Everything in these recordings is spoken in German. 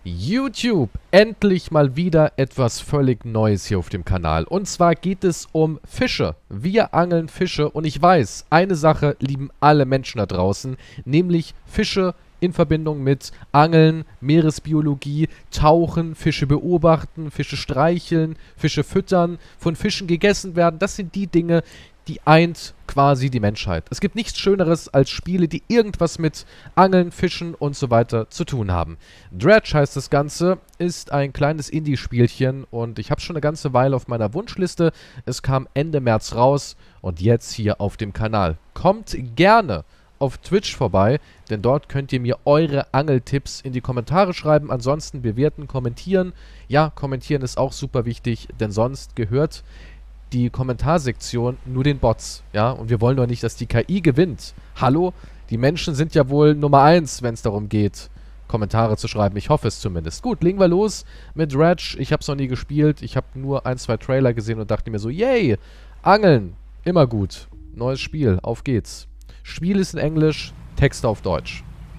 YouTube, endlich mal wieder etwas völlig Neues hier auf dem Kanal. Und zwar geht es um Fische. Wir angeln Fische und ich weiß, eine Sache lieben alle Menschen da draußen, nämlich Fische in Verbindung mit Angeln, Meeresbiologie, Tauchen, Fische beobachten, Fische streicheln, Fische füttern, von Fischen gegessen werden. Das sind die Dinge, die eint quasi die Menschheit. Es gibt nichts Schöneres als Spiele, die irgendwas mit Angeln, Fischen und so weiter zu tun haben. Dredge heißt das Ganze, ist ein kleines Indie-Spielchen und ich habe schon eine ganze Weile auf meiner Wunschliste. Es kam Ende März raus und jetzt hier auf dem Kanal. Kommt gerne auf Twitch vorbei, denn dort könnt ihr mir eure Angeltipps in die Kommentare schreiben. Ansonsten bewerten, kommentieren. Ja, kommentieren ist auch super wichtig, denn sonst gehört die Kommentarsektion nur den Bots, ja, und wir wollen doch nicht, dass die KI gewinnt. Hallo? Die Menschen sind ja wohl Nummer 1, wenn es darum geht, Kommentare zu schreiben. Ich hoffe es zumindest. Gut, legen wir los mit Dredge. Ich habe es noch nie gespielt. Ich habe nur ein, zwei Trailer gesehen und dachte mir so, yay, Angeln, immer gut. Neues Spiel, auf geht's. Spiel ist in Englisch, Text auf Deutsch.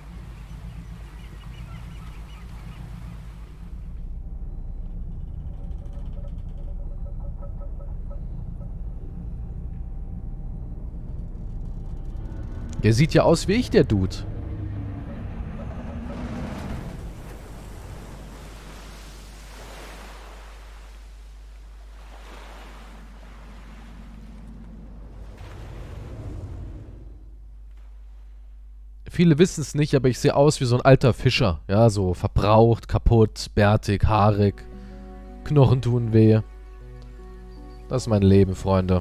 Der sieht ja aus wie ich, der Dude. Viele wissen es nicht, aber ich sehe aus wie so ein alter Fischer. Ja, so verbraucht, kaputt, bärtig, haarig. Knochen tun weh. Das ist mein Leben, Freunde.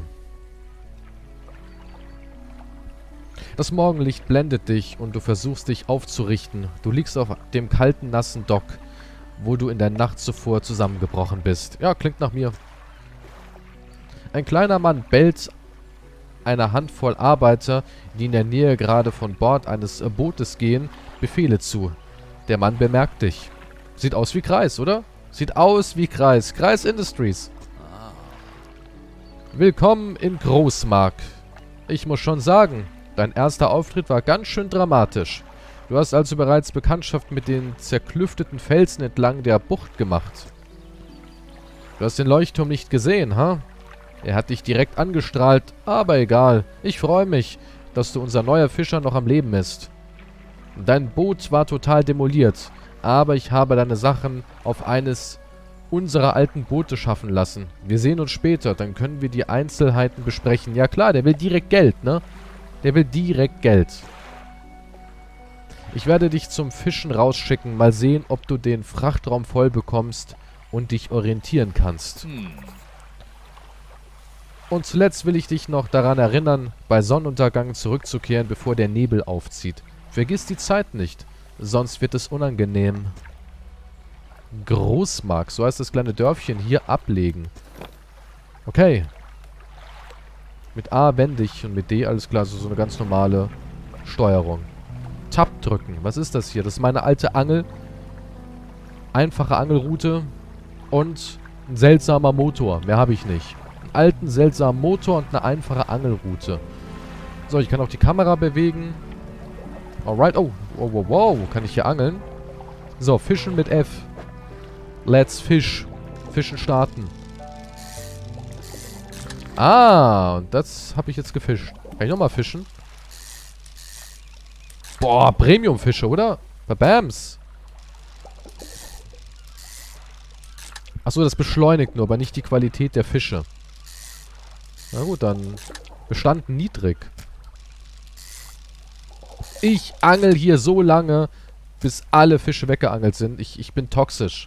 Das Morgenlicht blendet dich und du versuchst dich aufzurichten. Du liegst auf dem kalten, nassen Dock, wo du in der Nacht zuvor zusammengebrochen bist. Ja, klingt nach mir. Ein kleiner Mann bellt einer Handvoll Arbeiter, die in der Nähe gerade von Bord eines Bootes gehen, Befehle zu. Der Mann bemerkt dich. Sieht aus wie Kreis, oder? Sieht aus wie Kreis. Kreis Industries. Willkommen in Großmark. Ich muss schon sagen, dein erster Auftritt war ganz schön dramatisch. Du hast also bereits Bekanntschaft mit den zerklüfteten Felsen entlang der Bucht gemacht. Du hast den Leuchtturm nicht gesehen, ha? Er hat dich direkt angestrahlt, aber egal. Ich freue mich, dass du unser neuer Fischer noch am Leben ist. Dein Boot war total demoliert, aber ich habe deine Sachen auf eines unserer alten Boote schaffen lassen. Wir sehen uns später, dann können wir die Einzelheiten besprechen. Ja klar, der will direkt Geld, ne? Der will direkt Geld. Ich werde dich zum Fischen rausschicken. Mal sehen, ob du den Frachtraum voll bekommst und dich orientieren kannst. Und zuletzt will ich dich noch daran erinnern, bei Sonnenuntergang zurückzukehren, bevor der Nebel aufzieht. Vergiss die Zeit nicht, sonst wird es unangenehm. Großmark, so heißt das kleine Dörfchen, hier ablegen. Okay. Mit A wendig und mit D, alles klar, so eine ganz normale Steuerung. Tab drücken. Was ist das hier? Das ist meine alte Angel. Einfache Angelroute. Und ein seltsamer Motor. Mehr habe ich nicht. Einen alten, seltsamen Motor und eine einfache Angelroute. So, ich kann auch die Kamera bewegen. Alright. Oh, wow, wow, wow. Kann ich hier angeln? So, Fischen mit F. Let's fish. Fischen starten. Ah, und das habe ich jetzt gefischt. Kann ich nochmal fischen? Boah, Premium-Fische, oder? Babams. Achso, das beschleunigt nur, aber nicht die Qualität der Fische. Na gut, dann Bestand niedrig. Ich angel hier so lange, bis alle Fische weggeangelt sind. Ich bin toxisch.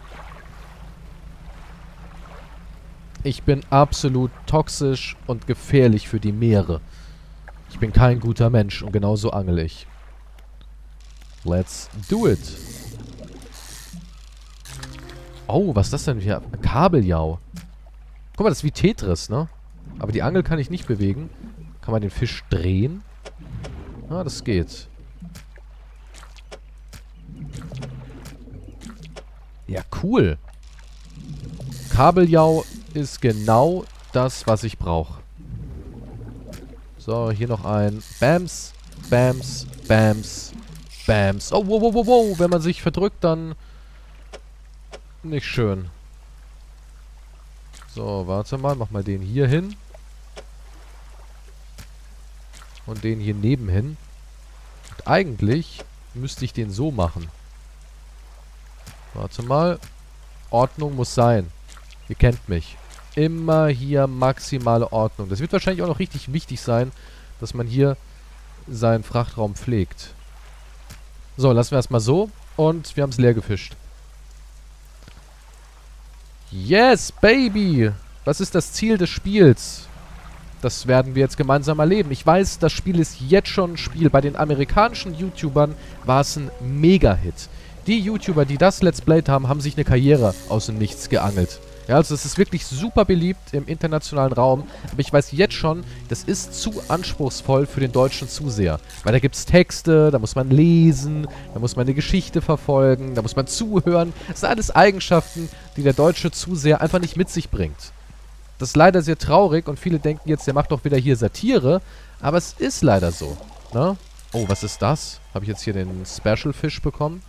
Ich bin absolut toxisch und gefährlich für die Meere. Ich bin kein guter Mensch und genauso angel ich. Let's do it. Oh, was ist das denn hier? Kabeljau. Guck mal, das ist wie Tetris, ne? Aber die Angel kann ich nicht bewegen. Kann man den Fisch drehen? Ah, das geht. Ja, cool. Kabeljau ist genau das, was ich brauche. So, hier noch ein Bams, Bams, Bams, Bams. Oh, wow, wow, wow, wow. Wenn man sich verdrückt, dann Nicht schön. So, warte mal. Mach mal den hier hin. Und den hier nebenhin. Und eigentlich müsste ich den so machen. Warte mal. Ordnung muss sein. Ihr kennt mich. Immer hier maximale Ordnung. Das wird wahrscheinlich auch noch richtig wichtig sein, dass man hier seinen Frachtraum pflegt. So, lassen wir erstmal so. Und wir haben es leer gefischt. Yes, baby! Was ist das Ziel des Spiels? Das werden wir jetzt gemeinsam erleben. Ich weiß, das Spiel ist jetzt schon ein Spiel. Bei den amerikanischen YouTubern war es ein Mega-Hit. Die YouTuber, die das Let's Played haben, haben sich eine Karriere aus dem Nichts geangelt. Ja, also es ist wirklich super beliebt im internationalen Raum. Aber ich weiß jetzt schon, das ist zu anspruchsvoll für den deutschen Zuseher. Weil da gibt es Texte, da muss man lesen, da muss man eine Geschichte verfolgen, da muss man zuhören. Das sind alles Eigenschaften, die der deutsche Zuseher einfach nicht mit sich bringt. Das ist leider sehr traurig und viele denken jetzt, der macht doch wieder hier Satire. Aber es ist leider so. Ne? Oh, was ist das? Habe ich jetzt hier den Special Fish bekommen?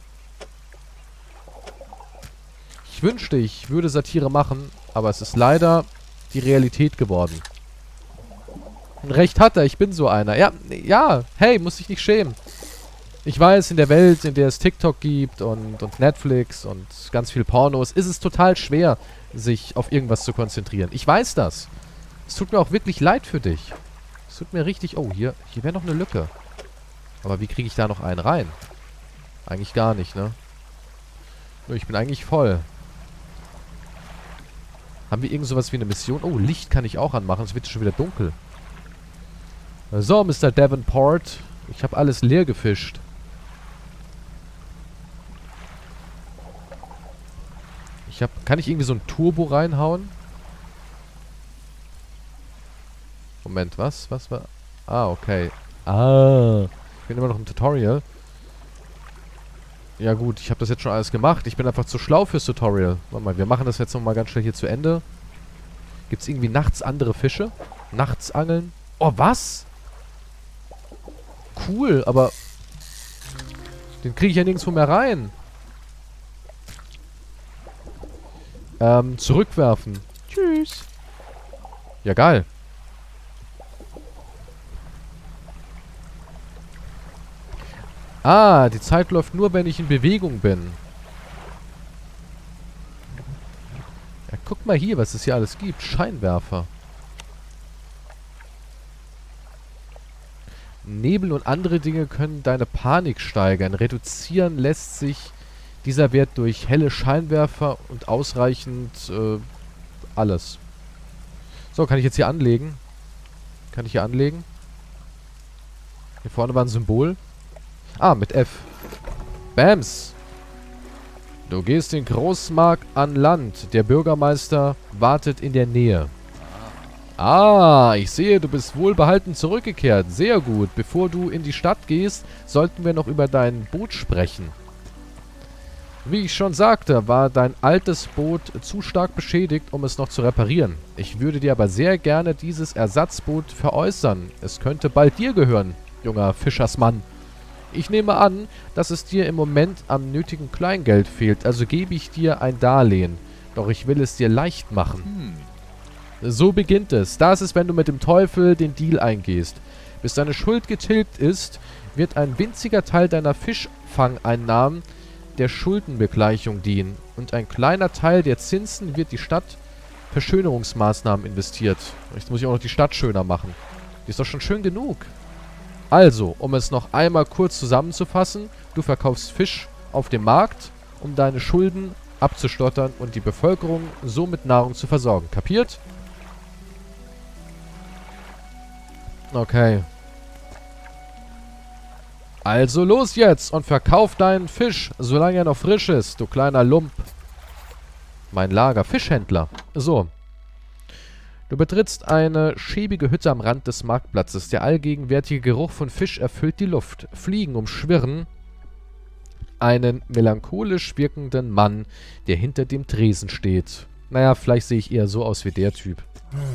Ich wünschte, ich würde Satire machen, aber es ist leider die Realität geworden. Und recht hat er, ich bin so einer. Ja, hey, muss dich nicht schämen. Ich weiß, in der Welt, in der es TikTok gibt und Netflix und ganz viel Pornos, ist es total schwer, sich auf irgendwas zu konzentrieren. Ich weiß das. Es tut mir auch wirklich leid für dich. Es tut mir richtig... Oh, hier wäre noch eine Lücke. Aber wie kriege ich da noch einen rein? Eigentlich gar nicht, ne? Nur ich bin eigentlich voll. Haben wir irgend sowas wie eine Mission? Oh, Licht kann ich auch anmachen. Es wird schon wieder dunkel. So, Mr. Davenport. Ich habe alles leer gefischt. Kann ich irgendwie so ein Turbo reinhauen? Moment, was? Was war... Ah, okay. Ah. Ich bin immer noch im Tutorial. Ja gut, ich habe das jetzt schon alles gemacht. Ich bin einfach zu schlau fürs Tutorial. Warte mal, wir machen das jetzt nochmal ganz schnell hier zu Ende. Gibt es irgendwie nachts andere Fische? Nachts angeln? Oh, was? Cool, aber... Den kriege ich ja nirgendwo mehr rein. Zurückwerfen. Tschüss. Ja, geil. Ah, die Zeit läuft nur, wenn ich in Bewegung bin. Ja, guck mal hier, was es hier alles gibt. Scheinwerfer. Nebel und andere Dinge können deine Panik steigern. Reduzieren lässt sich dieser Wert durch helle Scheinwerfer und ausreichend alles. So, kann ich jetzt hier anlegen? Kann ich hier anlegen? Hier vorne war ein Symbol. Ah, mit F. Bams. Du gehst den Großmarkt an Land. Der Bürgermeister wartet in der Nähe. Ah, ich sehe, du bist wohlbehalten zurückgekehrt. Sehr gut. Bevor du in die Stadt gehst, sollten wir noch über dein Boot sprechen. Wie ich schon sagte, war dein altes Boot zu stark beschädigt, um es noch zu reparieren. Ich würde dir aber sehr gerne dieses Ersatzboot veräußern. Es könnte bald dir gehören, junger Fischersmann. Ich nehme an, dass es dir im Moment am nötigen Kleingeld fehlt, also gebe ich dir ein Darlehen. Doch ich will es dir leicht machen. So beginnt es. Das ist, wenn du mit dem Teufel den Deal eingehst. Bis deine Schuld getilgt ist, wird ein winziger Teil deiner Fischfangeinnahmen der Schuldenbegleichung dienen. Und ein kleiner Teil der Zinsen wird die Stadt für Schönerungsmaßnahmen investiert. Jetzt muss ich auch noch die Stadt schöner machen. Die ist doch schon schön genug. Also, um es noch einmal kurz zusammenzufassen, du verkaufst Fisch auf dem Markt, um deine Schulden abzustottern und die Bevölkerung so mit Nahrung zu versorgen. Kapiert? Okay. Also los jetzt und verkauf deinen Fisch, solange er noch frisch ist, du kleiner Lump. Mein Lager, Fischhändler. So. Du betrittst eine schäbige Hütte am Rand des Marktplatzes. Der allgegenwärtige Geruch von Fisch erfüllt die Luft. Fliegen umschwirren einen melancholisch wirkenden Mann, der hinter dem Tresen steht. Naja, vielleicht sehe ich eher so aus wie der Typ.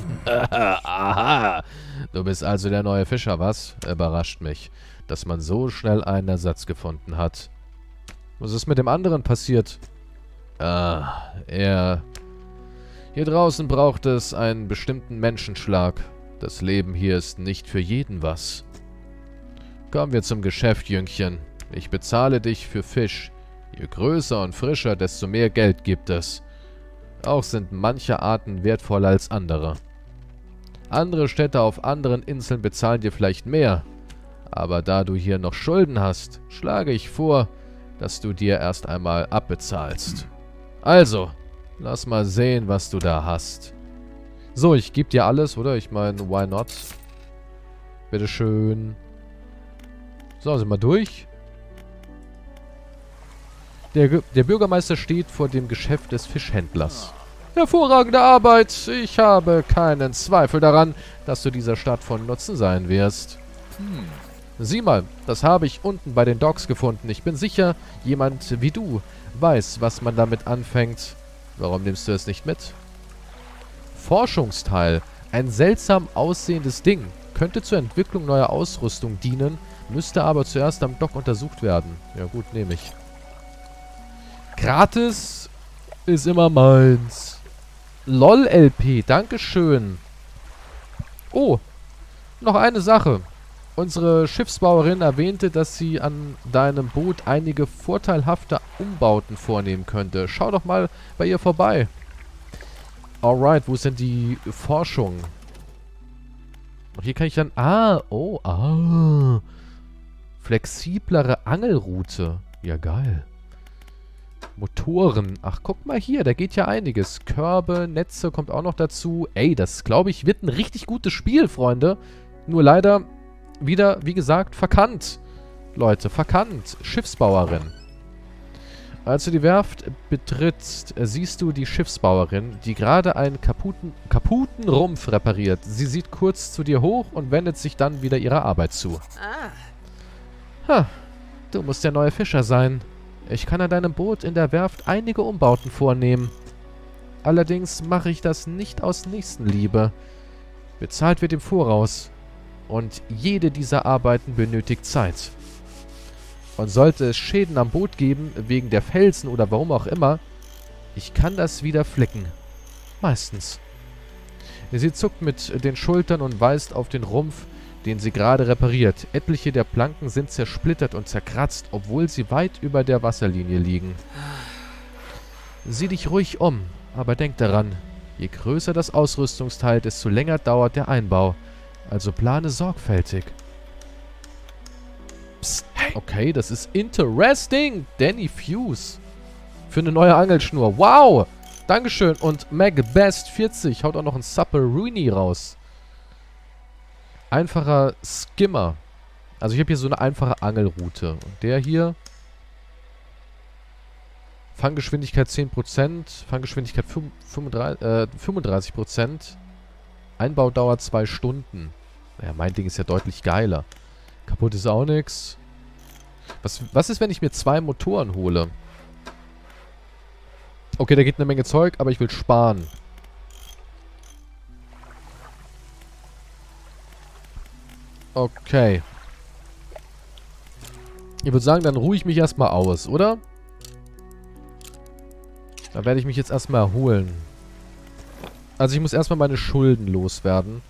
Aha, du bist also der neue Fischer, was? Überrascht mich, dass man so schnell einen Ersatz gefunden hat. Was ist mit dem anderen passiert? Hier draußen braucht es einen bestimmten Menschenschlag. Das Leben hier ist nicht für jeden was. Kommen wir zum Geschäft, Jüngchen. Ich bezahle dich für Fisch. Je größer und frischer, desto mehr Geld gibt es. Auch sind manche Arten wertvoller als andere. Andere Städte auf anderen Inseln bezahlen dir vielleicht mehr. Aber da du hier noch Schulden hast, schlage ich vor, dass du dir erst einmal abbezahlst. Also, lass mal sehen, was du da hast. So, ich gebe dir alles, oder? Ich meine, why not? Bitteschön. So, sind wir durch. Der Bürgermeister steht vor dem Geschäft des Fischhändlers. Hervorragende Arbeit. Ich habe keinen Zweifel daran, dass du dieser Stadt von Nutzen sein wirst. Sieh mal, das habe ich unten bei den Docks gefunden. Ich bin sicher, jemand wie du weiß, was man damit anfängt. Warum nimmst du es nicht mit? Forschungsteil. Ein seltsam aussehendes Ding. Könnte zur Entwicklung neuer Ausrüstung dienen, müsste aber zuerst am Dock untersucht werden. Ja gut, nehme ich. Gratis ist immer meins. LOL-LP, dankeschön. Oh, noch eine Sache. Unsere Schiffsbauerin erwähnte, dass sie an deinem Boot einige vorteilhafte Umbauten vornehmen könnte. Schau doch mal bei ihr vorbei. Alright, wo ist denn die Forschung? Und hier kann ich dann... Flexiblere Angelroute. Ja, geil. Motoren. Ach, guck mal hier, da geht ja einiges. Körbe, Netze kommt auch noch dazu. Ey, das, glaube ich, wird ein richtig gutes Spiel, Freunde. Nur leider wieder, wie gesagt, verkannt. Leute, verkannt. Schiffsbauerin. Als du die Werft betrittst, siehst du die Schiffsbauerin, die gerade einen kaputten Rumpf repariert. Sie sieht kurz zu dir hoch und wendet sich dann wieder ihrer Arbeit zu. Du musst der neue Fischer sein. Ich kann an deinem Boot in der Werft einige Umbauten vornehmen. Allerdings mache ich das nicht aus Nächstenliebe. Bezahlt wird im Voraus. Und jede dieser Arbeiten benötigt Zeit. Und sollte es Schäden am Boot geben, wegen der Felsen oder warum auch immer, ich kann das wieder flicken. Meistens. Sie zuckt mit den Schultern und weist auf den Rumpf, den sie gerade repariert. Etliche der Planken sind zersplittert und zerkratzt, obwohl sie weit über der Wasserlinie liegen. Sieh dich ruhig um, aber denk daran, je größer das Ausrüstungsteil, desto länger dauert der Einbau. Also plane sorgfältig. Psst, okay, das ist interesting. Danny Fuse. Für eine neue Angelschnur. Wow! Dankeschön. Und MacBest40 haut auch noch ein Supple Rooney raus. Einfacher Skimmer. Also ich habe hier so eine einfache Angelroute. Und der hier... Fanggeschwindigkeit 10%. Fanggeschwindigkeit 35%. Einbaudauer 2 Stunden. Naja, mein Ding ist ja deutlich geiler. Kaputt ist auch nix. Was ist, wenn ich mir 2 Motoren hole? Okay, da geht eine Menge Zeug, aber ich will sparen. Okay. Ich würde sagen, dann ruhe ich mich erstmal aus, oder? Da werde ich mich jetzt erstmal erholen. Also ich muss erstmal meine Schulden loswerden.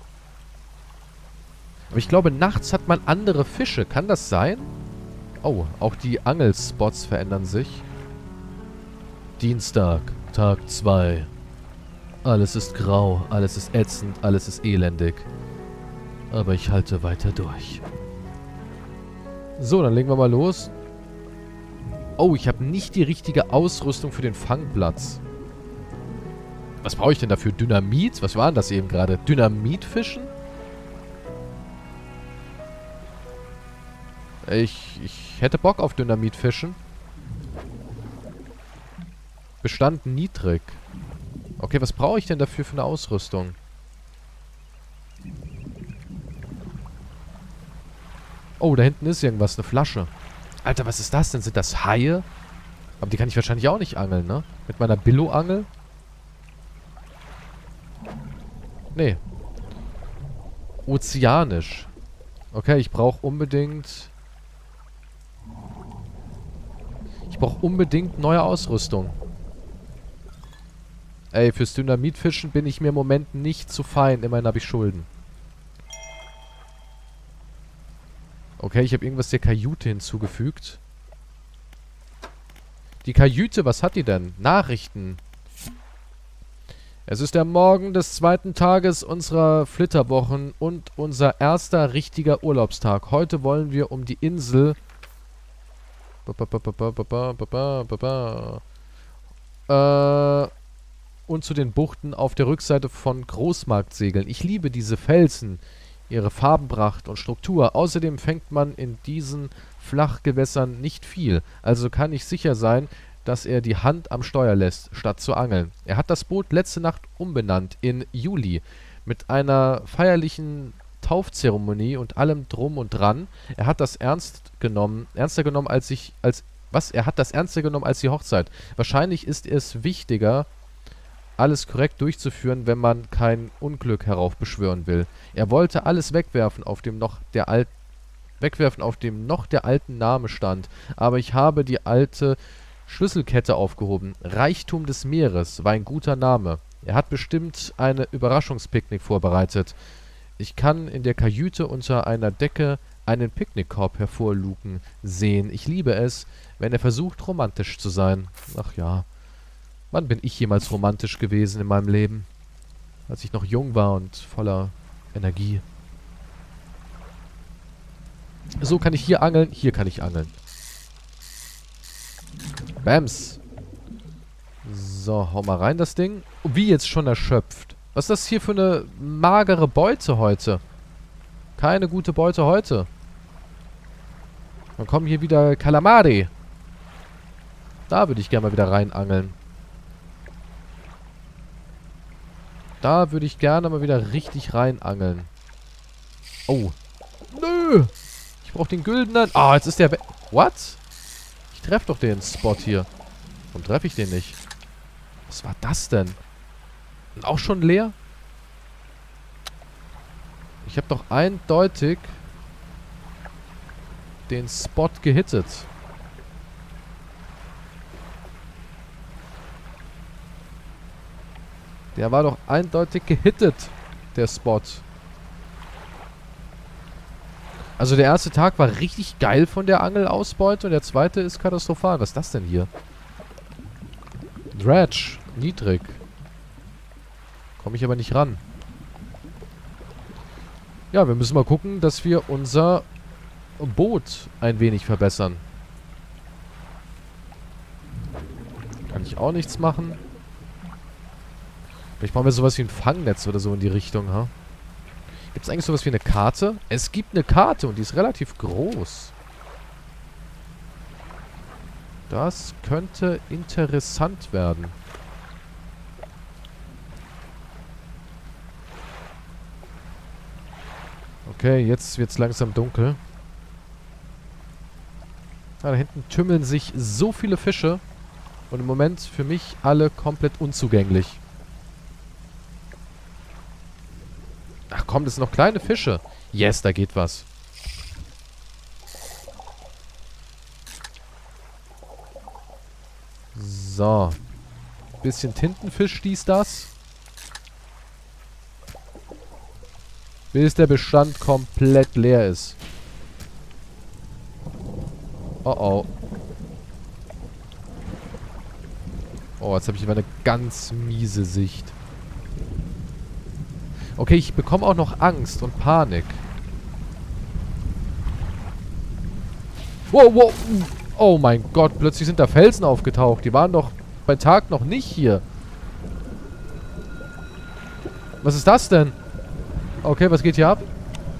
Aber ich glaube, nachts hat man andere Fische. Kann das sein? Oh, auch die Angelspots verändern sich. Dienstag, Tag 2. Alles ist grau, alles ist ätzend, alles ist elendig. Aber ich halte weiter durch. So, dann legen wir mal los. Oh, ich habe nicht die richtige Ausrüstung für den Fangplatz. Was brauche ich denn dafür? Dynamit? Was war denn das eben gerade? Dynamitfischen? Ich hätte Bock auf Dynamitfischen. Bestand niedrig. Okay, was brauche ich denn dafür für eine Ausrüstung? Oh, da hinten ist irgendwas, eine Flasche. Alter, was ist das denn? Sind das Haie? Aber die kann ich wahrscheinlich auch nicht angeln, ne? Mit meiner Billo-Angel? Nee. Ozeanisch. Okay, ich brauche unbedingt... Ich brauche unbedingt neue Ausrüstung. Ey, fürs Dynamitfischen bin ich mir im Moment nicht zu fein. Immerhin habe ich Schulden. Okay, ich habe irgendwas der Kajüte hinzugefügt. Die Kajüte, was hat die denn? Nachrichten. Es ist der Morgen des zweiten Tages unserer Flitterwochen und unser erster richtiger Urlaubstag. Heute wollen wir um die Insel und zu den Buchten auf der Rückseite von Großmarkt segeln. Ich liebe diese Felsen, ihre Farbenpracht und Struktur. Außerdem fängt man in diesen Flachgewässern nicht viel. Also kann ich sicher sein, dass er die Hand am Steuer lässt, statt zu angeln. Er hat das Boot letzte Nacht umbenannt in Juli. Mit einer feierlichen Taufzeremonie und allem drum und dran. Er hat das ernster genommen als die Hochzeit. Wahrscheinlich ist es wichtiger, alles korrekt durchzuführen, wenn man kein Unglück heraufbeschwören will. Er wollte alles wegwerfen, auf dem noch der alten Name stand. Aber ich habe die alte Schlüsselkette aufgehoben. Reichtum des Meeres war ein guter Name. Er hat bestimmt eine Überraschungspicknick vorbereitet. Ich kann in der Kajüte unter einer Decke einen Picknickkorb hervorlugen sehen. Ich liebe es, wenn er versucht, romantisch zu sein. Ach ja. Wann bin ich jemals romantisch gewesen in meinem Leben? Als ich noch jung war und voller Energie. So kann ich hier angeln, hier kann ich angeln. Bams. So, hau mal rein das Ding. Wie jetzt schon erschöpft. Was ist das hier für eine magere Beute heute? Keine gute Beute heute. Dann kommen hier wieder Kalamari. Da würde ich gerne mal wieder rein angeln. Da würde ich gerne mal wieder richtig rein angeln. Oh. Nö. Ich brauche den güldenen. Ah, jetzt ist der weg. What? Ich treffe doch den Spot hier. Warum treffe ich den nicht? Was war das denn? Und auch schon leer? Ich habe doch eindeutig den Spot gehittet. Der war doch eindeutig gehittet, der Spot. Also der erste Tag war richtig geil von der Angelausbeute und der zweite ist katastrophal. Was ist das denn hier? Dredge, niedrig. Komme ich aber nicht ran. Ja, wir müssen mal gucken, dass wir unser Boot ein wenig verbessern. Kann ich auch nichts machen. Vielleicht machen wir sowas wie ein Fangnetz oder so in die Richtung, ha? Gibt es eigentlich sowas wie eine Karte? Es gibt eine Karte und die ist relativ groß. Das könnte interessant werden. Okay, jetzt wird es langsam dunkel. Ah, da hinten tümmeln sich so viele Fische. Und im Moment für mich alle komplett unzugänglich. Ach komm, das sind noch kleine Fische. Yes, da geht was. So. Bisschen Tintenfisch, dies, das. Bis der Bestand komplett leer ist. Oh oh. Oh, jetzt habe ich aber eine ganz miese Sicht. Okay, ich bekomme auch noch Angst und Panik. Wow, wow. Oh mein Gott, plötzlich sind da Felsen aufgetaucht. Die waren doch bei Tag noch nicht hier. Was ist das denn? Okay, was geht hier ab?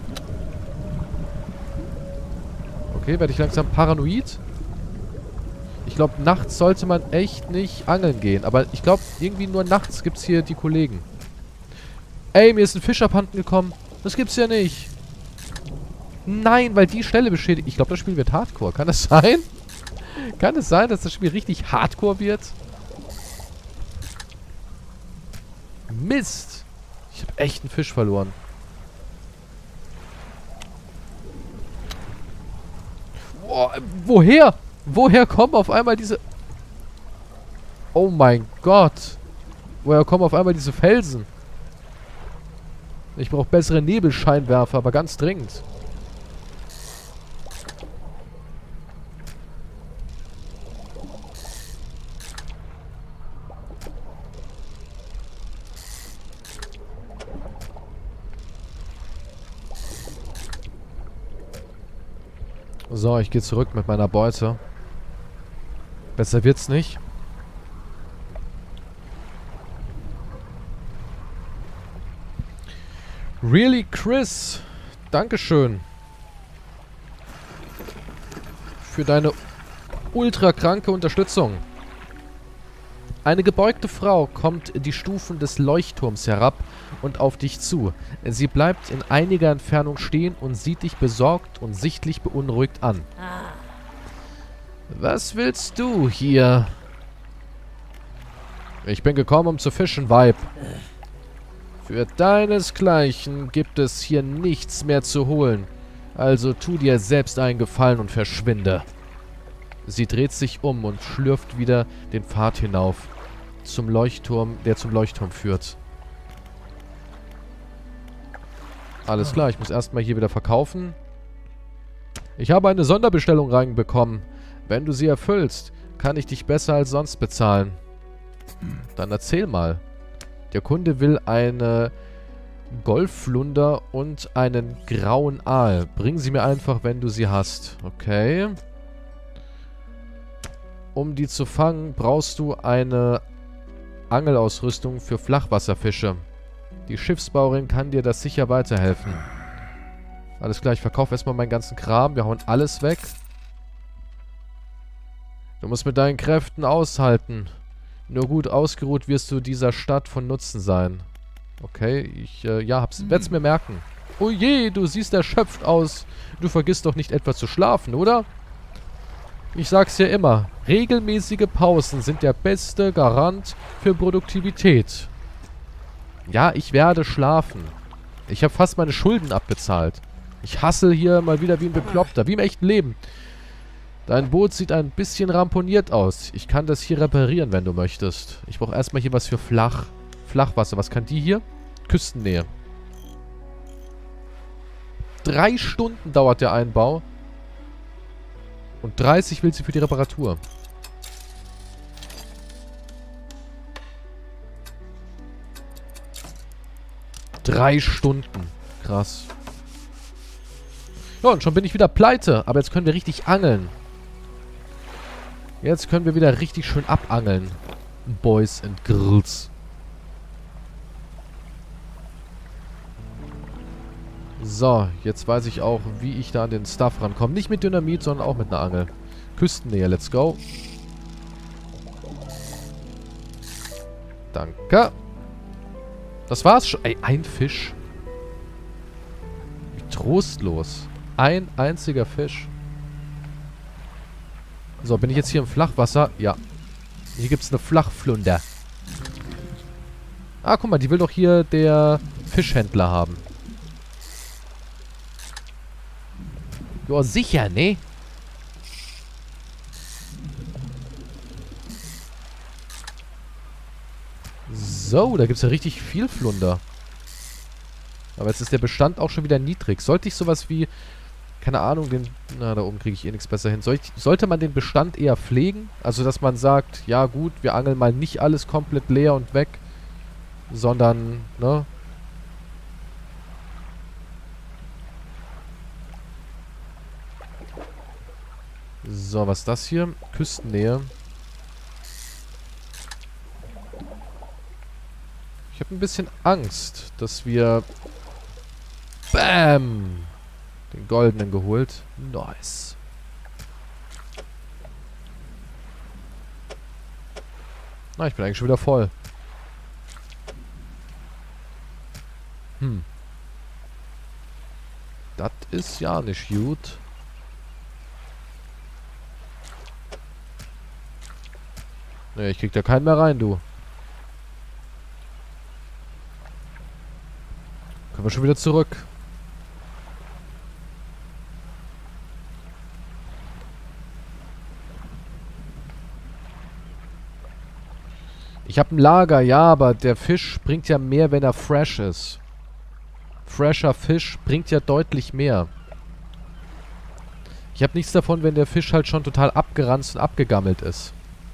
Okay, werde ich langsam paranoid? Ich glaube, nachts sollte man echt nicht angeln gehen. Aber ich glaube, irgendwie nur nachts gibt es hier die Kollegen. Ey, mir ist ein Fisch abhanden gekommen. Das gibt's ja nicht. Nein, weil die Stelle beschädigt. Ich glaube, das Spiel wird Hardcore. Kann das sein? Kann es sein, dass das Spiel richtig Hardcore wird? Mist. Ich habe echt einen Fisch verloren. Oh, woher? Woher kommen auf einmal diese... Oh mein Gott. Woher kommen auf einmal diese Felsen? Ich brauche bessere Nebelscheinwerfer, aber ganz dringend. So, ich gehe zurück mit meiner Beute. Besser wird's nicht. Really, Chris? Dankeschön. Für deine ultra kranke Unterstützung. Eine gebeugte Frau kommt die Stufen des Leuchtturms herab und auf dich zu. Sie bleibt in einiger Entfernung stehen und sieht dich besorgt und sichtlich beunruhigt an. Was willst du hier? Ich bin gekommen, um zu fischen, Weib. Für deinesgleichen gibt es hier nichts mehr zu holen. Also tu dir selbst einen Gefallen und verschwinde. Sie dreht sich um und schlürft wieder den Pfad hinauf. Zum Leuchtturm, der zum Leuchtturm führt. Alles klar, ich muss erstmal hier wieder verkaufen. Ich habe eine Sonderbestellung reinbekommen. Wenn du sie erfüllst, kann ich dich besser als sonst bezahlen. Dann erzähl mal. Der Kunde will eine Golfflunder und einen grauen Aal. Bring sie mir einfach, wenn du sie hast. Okay. Um die zu fangen, brauchst du eine Angelausrüstung für Flachwasserfische. Die Schiffsbauerin kann dir das sicher weiterhelfen. Alles klar, ich verkaufe erstmal meinen ganzen Kram. Wir hauen alles weg. Du musst mit deinen Kräften aushalten. Nur gut ausgeruht wirst du dieser Stadt von Nutzen sein. Okay, ich, werde es mir merken. Oh je, du siehst erschöpft aus. Du vergisst doch nicht etwa zu schlafen, oder? Ich sag's ja immer, regelmäßige Pausen sind der beste Garant für Produktivität. Ja, ich werde schlafen. Ich habe fast meine Schulden abbezahlt. Ich hassel hier mal wieder wie ein Bekloppter, wie im echten Leben. Dein Boot sieht ein bisschen ramponiert aus. Ich kann das hier reparieren, wenn du möchtest. Ich brauche erstmal hier was für Flachwasser. Was kann die hier? Küstennähe. 3 Stunden dauert der Einbau. Und 30 will sie für die Reparatur. Drei Stunden. Krass. Ja, und schon bin ich wieder pleite. Aber jetzt können wir richtig angeln. Jetzt können wir wieder richtig schön abangeln. Boys and Girls. So, jetzt weiß ich auch, wie ich da an den Stuff rankomme. Nicht mit Dynamit, sondern auch mit einer Angel. Küstennähe, let's go. Danke. Das war's schon. Ey, ein Fisch. Wie trostlos. Ein einziger Fisch. So, bin ich jetzt hier im Flachwasser? Ja. Hier gibt's eine Flachflunder. Ah, guck mal, die will doch hier der Fischhändler haben. Ja, sicher, ne? So, da gibt's ja richtig viel Flunder. Aber jetzt ist der Bestand auch schon wieder niedrig. Sollte ich sowas wie... Keine Ahnung, na, da oben kriege ich eh nichts besser hin. Sollte man den Bestand eher pflegen? Also, dass man sagt, ja gut, wir angeln mal nicht alles komplett leer und weg. Sondern, ne? So, was ist das hier? Küstennähe. Ich habe ein bisschen Angst, dass wir... Bam! Den goldenen geholt. Nice. Na, ich bin eigentlich schon wieder voll. Das ist ja nicht gut. Ne, ich krieg da keinen mehr rein, du. Können wir schon wieder zurück. Ich habe ein Lager, ja, aber der Fisch bringt ja mehr, wenn er fresh ist. Fresher Fisch bringt ja deutlich mehr. Ich habe nichts davon, wenn der Fisch halt schon total abgeranzt und abgegammelt ist.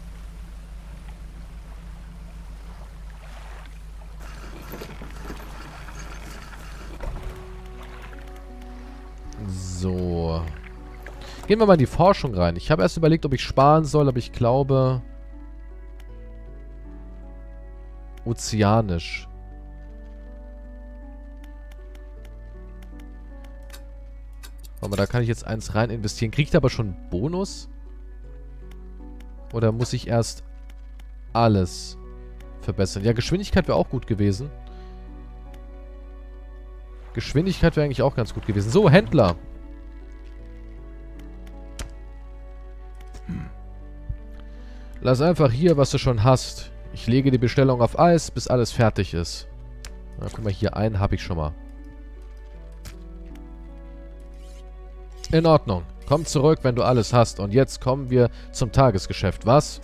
So. Gehen wir mal in die Forschung rein. Ich habe erst überlegt, ob ich sparen soll, aber ich glaube... Ozeanisch. Aber da kann ich jetzt eins rein investieren. Kriege ich da aber schon einen Bonus? Oder muss ich erst alles verbessern? Ja, Geschwindigkeit wäre auch gut gewesen. Geschwindigkeit wäre eigentlich auch ganz gut gewesen. So, Händler. Lass einfach hier, was du schon hast. Ich lege die Bestellung auf Eis, bis alles fertig ist. Na, guck mal, hier einen habe ich schon mal. In Ordnung. Komm zurück, wenn du alles hast. Und jetzt kommen wir zum Tagesgeschäft, was?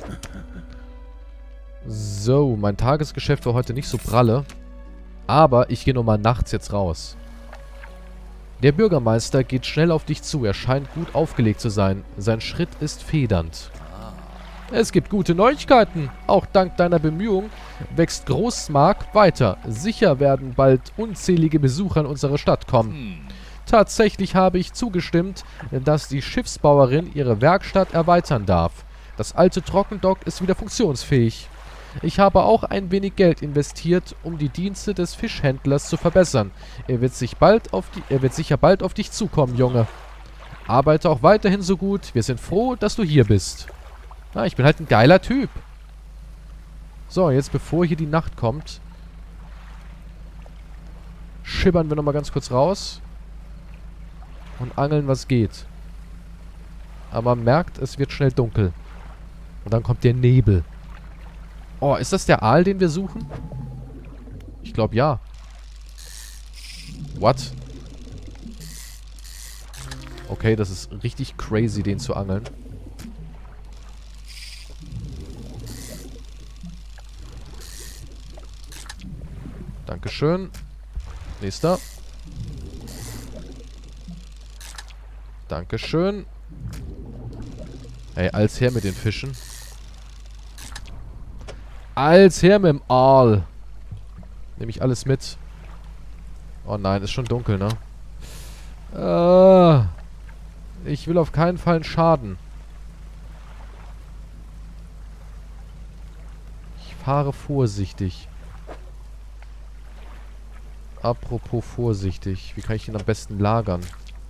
So, mein Tagesgeschäft war heute nicht so pralle. Aber ich gehe nochmal nachts jetzt raus. Der Bürgermeister geht schnell auf dich zu. Er scheint gut aufgelegt zu sein. Sein Schritt ist federnd. Es gibt gute Neuigkeiten. Auch dank deiner Bemühungen wächst Großmark weiter. Sicher werden bald unzählige Besucher in unsere Stadt kommen. Tatsächlich habe ich zugestimmt, dass die Schiffsbauerin ihre Werkstatt erweitern darf. Das alte Trockendock ist wieder funktionsfähig. Ich habe auch ein wenig Geld investiert, um die Dienste des Fischhändlers zu verbessern. Er wird sicher bald auf dich zukommen, Junge. Arbeite auch weiterhin so gut. Wir sind froh, dass du hier bist. Na, ich bin halt ein geiler Typ. So, jetzt bevor hier die Nacht kommt, schibbern wir nochmal ganz kurz raus und angeln, was geht. Aber man merkt, es wird schnell dunkel. Und dann kommt der Nebel. Oh, ist das der Aal, den wir suchen? Ich glaube, ja. What? Okay, das ist richtig crazy, den zu angeln. Dankeschön. Nächster. Dankeschön. Ey, als her mit den Fischen. Als her mit dem Aal. Nehme ich alles mit. Oh nein, ist schon dunkel, ne? Ich will auf keinen Fall einen Schaden. Ich fahre vorsichtig. Apropos vorsichtig. Wie kann ich ihn am besten lagern?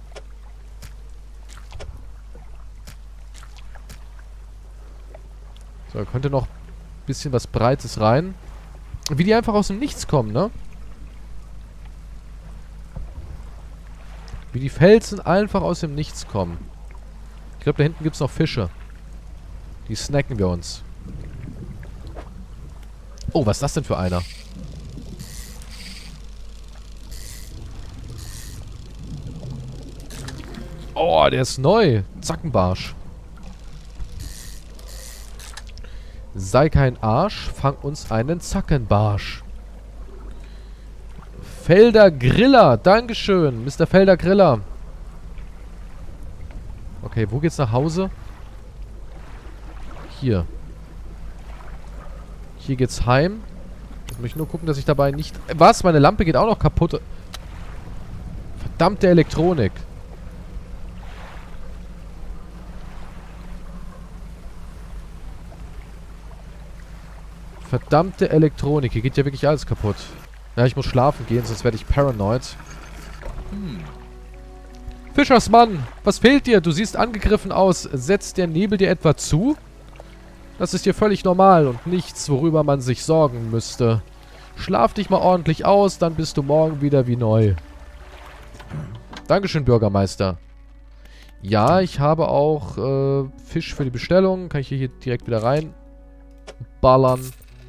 So, da könnte noch ein bisschen was Breites rein. Wie die einfach aus dem Nichts kommen, ne? Wie die Felsen einfach aus dem Nichts kommen. Ich glaube, da hinten gibt es noch Fische. Die snacken wir uns. Oh, was ist das denn für einer? Oh, der ist neu. Zackenbarsch. Sei kein Arsch, fang uns einen Zackenbarsch. Felder Griller, Dankeschön, Mr. Felder Griller. Okay, wo geht's nach Hause? Hier. Hier geht's heim. Ich möchte nur gucken, dass ich dabei nicht... Was? Meine Lampe geht auch noch kaputt. Verdammte Elektronik. Verdammte Elektronik. Hier geht ja wirklich alles kaputt. Ja, ich muss schlafen gehen, sonst werde ich paranoid. Fischersmann, was fehlt dir? Du siehst angegriffen aus. Setzt der Nebel dir etwa zu? Das ist hier völlig normal und nichts, worüber man sich sorgen müsste. Schlaf dich mal ordentlich aus, dann bist du morgen wieder wie neu. Dankeschön, Bürgermeister. Ja, ich habe auch Fisch für die Bestellung. Kann ich hier direkt wieder reinballern.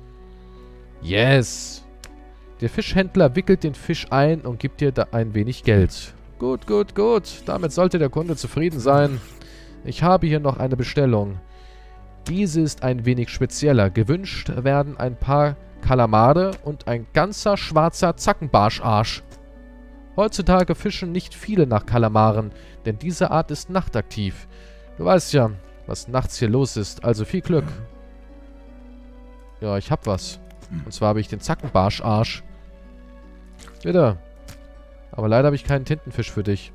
Yes. Der Fischhändler wickelt den Fisch ein und gibt dir da ein wenig Geld. Gut, gut, gut. Damit sollte der Kunde zufrieden sein. Ich habe hier noch eine Bestellung. Diese ist ein wenig spezieller. Gewünscht werden ein paar Kalamare und ein ganzer schwarzer Zackenbarscharsch. Heutzutage fischen nicht viele nach Kalamaren, denn diese Art ist nachtaktiv. Du weißt ja, was nachts hier los ist, also viel Glück. Ja, ich hab was. Und zwar habe ich den Zackenbarscharsch. Bitte. Aber leider habe ich keinen Tintenfisch für dich.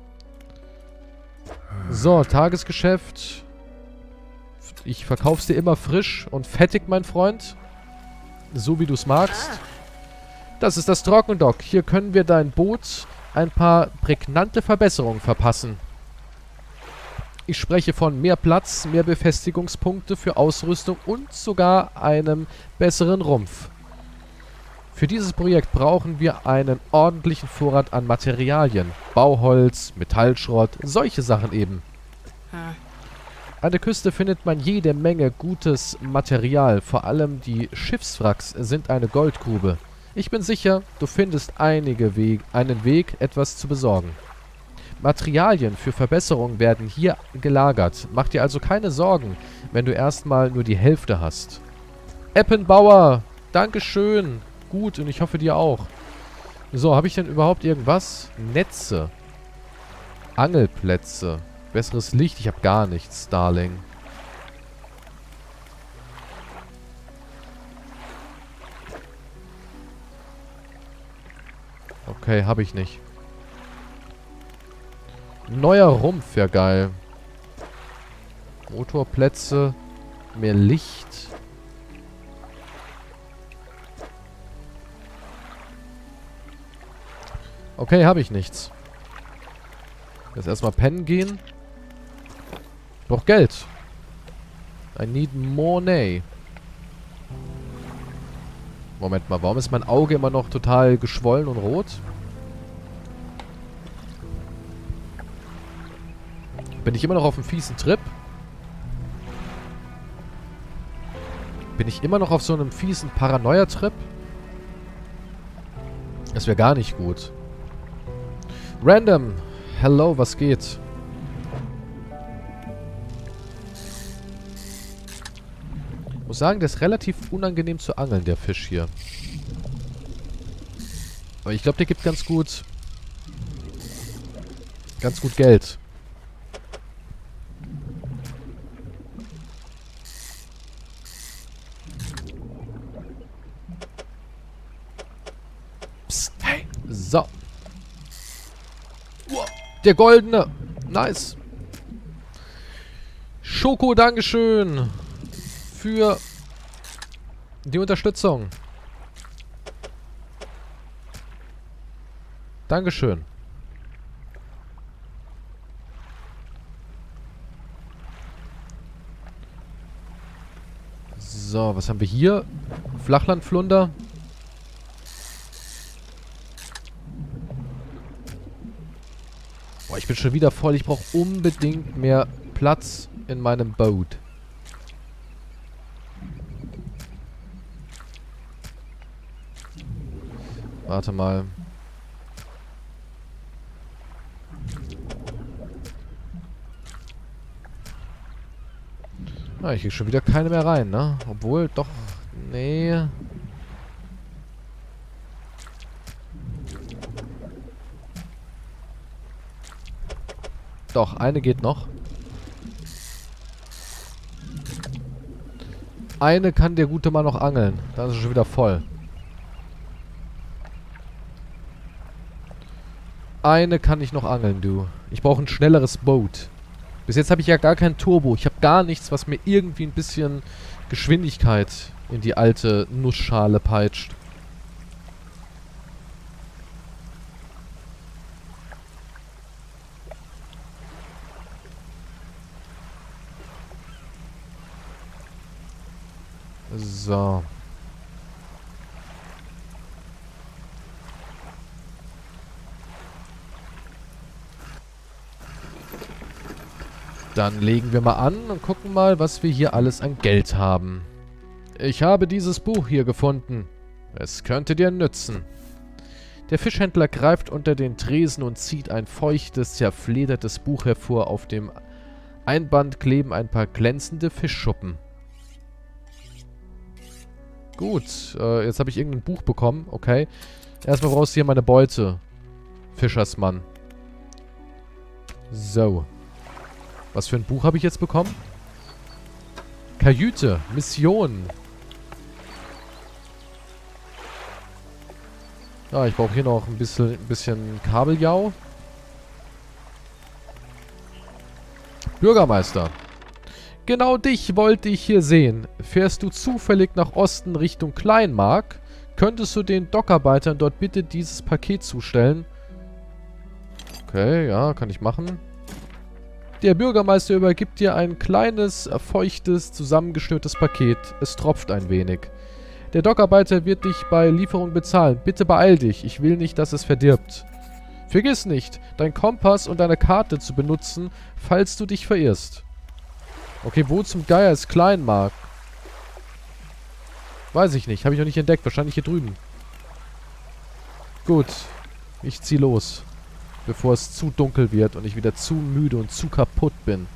So, Tagesgeschäft. Ich verkauf's dir immer frisch und fettig, mein Freund. So wie du es magst. Das ist das Trockendock. Hier können wir dein Boot ein paar prägnante Verbesserungen verpassen. Ich spreche von mehr Platz, mehr Befestigungspunkte für Ausrüstung und sogar einem besseren Rumpf. Für dieses Projekt brauchen wir einen ordentlichen Vorrat an Materialien. Bauholz, Metallschrott, solche Sachen eben. An der Küste findet man jede Menge gutes Material. Vor allem die Schiffswracks sind eine Goldgrube. Ich bin sicher, du findest einen Weg, etwas zu besorgen. Materialien für Verbesserungen werden hier gelagert. Mach dir also keine Sorgen, wenn du erstmal nur die Hälfte hast. Eppenbauer, Dankeschön. Gut, und ich hoffe dir auch. So, habe ich denn überhaupt irgendwas? Netze. Angelplätze. Besseres Licht. Ich habe gar nichts, Darling. Okay, habe ich nicht. Neuer Rumpf wäre geil. Motorplätze. Mehr Licht. Okay, habe ich nichts. Jetzt erstmal pennen gehen. Ich brauche Geld. I need money. Moment mal, warum ist mein Auge immer noch total geschwollen und rot? Bin ich immer noch auf einem fiesen Trip? Bin ich immer noch auf so einem fiesen Paranoia-Trip? Das wäre gar nicht gut. Random. Hello, was geht? Ich muss sagen, der ist relativ unangenehm zu angeln, der Fisch hier. Aber ich glaube, der gibt ganz gut Geld. Psst, hey. So. Der goldene. Nice. Schoko, Dankeschön. Für die Unterstützung. Dankeschön. So, was haben wir hier? Flachlandflunder. Boah, ich bin schon wieder voll. Ich brauche unbedingt mehr Platz in meinem Boot. Warte mal. Ah, ich krieg schon wieder keine mehr rein, ne? Obwohl, doch... Nee... Doch, eine geht noch. Eine kann der gute Mann noch angeln. Dann ist er schon wieder voll. Eine kann ich noch angeln, du. Ich brauche ein schnelleres Boot. Bis jetzt habe ich ja gar kein Turbo. Ich habe gar nichts, was mir irgendwie ein bisschen Geschwindigkeit in die alte Nussschale peitscht. So. Dann legen wir mal an und gucken mal, was wir hier alles an Geld haben. Ich habe dieses Buch hier gefunden. Es könnte dir nützen. Der Fischhändler greift unter den Tresen und zieht ein feuchtes, zerfledertes Buch hervor, auf dem Einband kleben ein paar glänzende Fischschuppen. Gut, jetzt habe ich irgendein Buch bekommen. Okay. Erstmal brauchst du hier meine Beute. Fischersmann. So. Was für ein Buch habe ich jetzt bekommen? Kajüte. Mission. Ja, ich brauche hier noch ein bisschen Kabeljau. Bürgermeister. Genau dich wollte ich hier sehen. Fährst du zufällig nach Osten Richtung Kleinmark? Könntest du den Dockarbeitern dort bitte dieses Paket zustellen? Okay, ja, kann ich machen. Der Bürgermeister übergibt dir ein kleines, feuchtes, zusammengeschnürtes Paket. Es tropft ein wenig. Der Dockarbeiter wird dich bei Lieferung bezahlen. Bitte beeil dich. Ich will nicht, dass es verdirbt. Vergiss nicht, dein Kompass und deine Karte zu benutzen, falls du dich verirrst. Okay, wo zum Geier ist Kleinmark? Weiß ich nicht. Habe ich noch nicht entdeckt. Wahrscheinlich hier drüben. Gut. Ich zieh los. Bevor es zu dunkel wird und ich wieder zu müde und zu kaputt bin.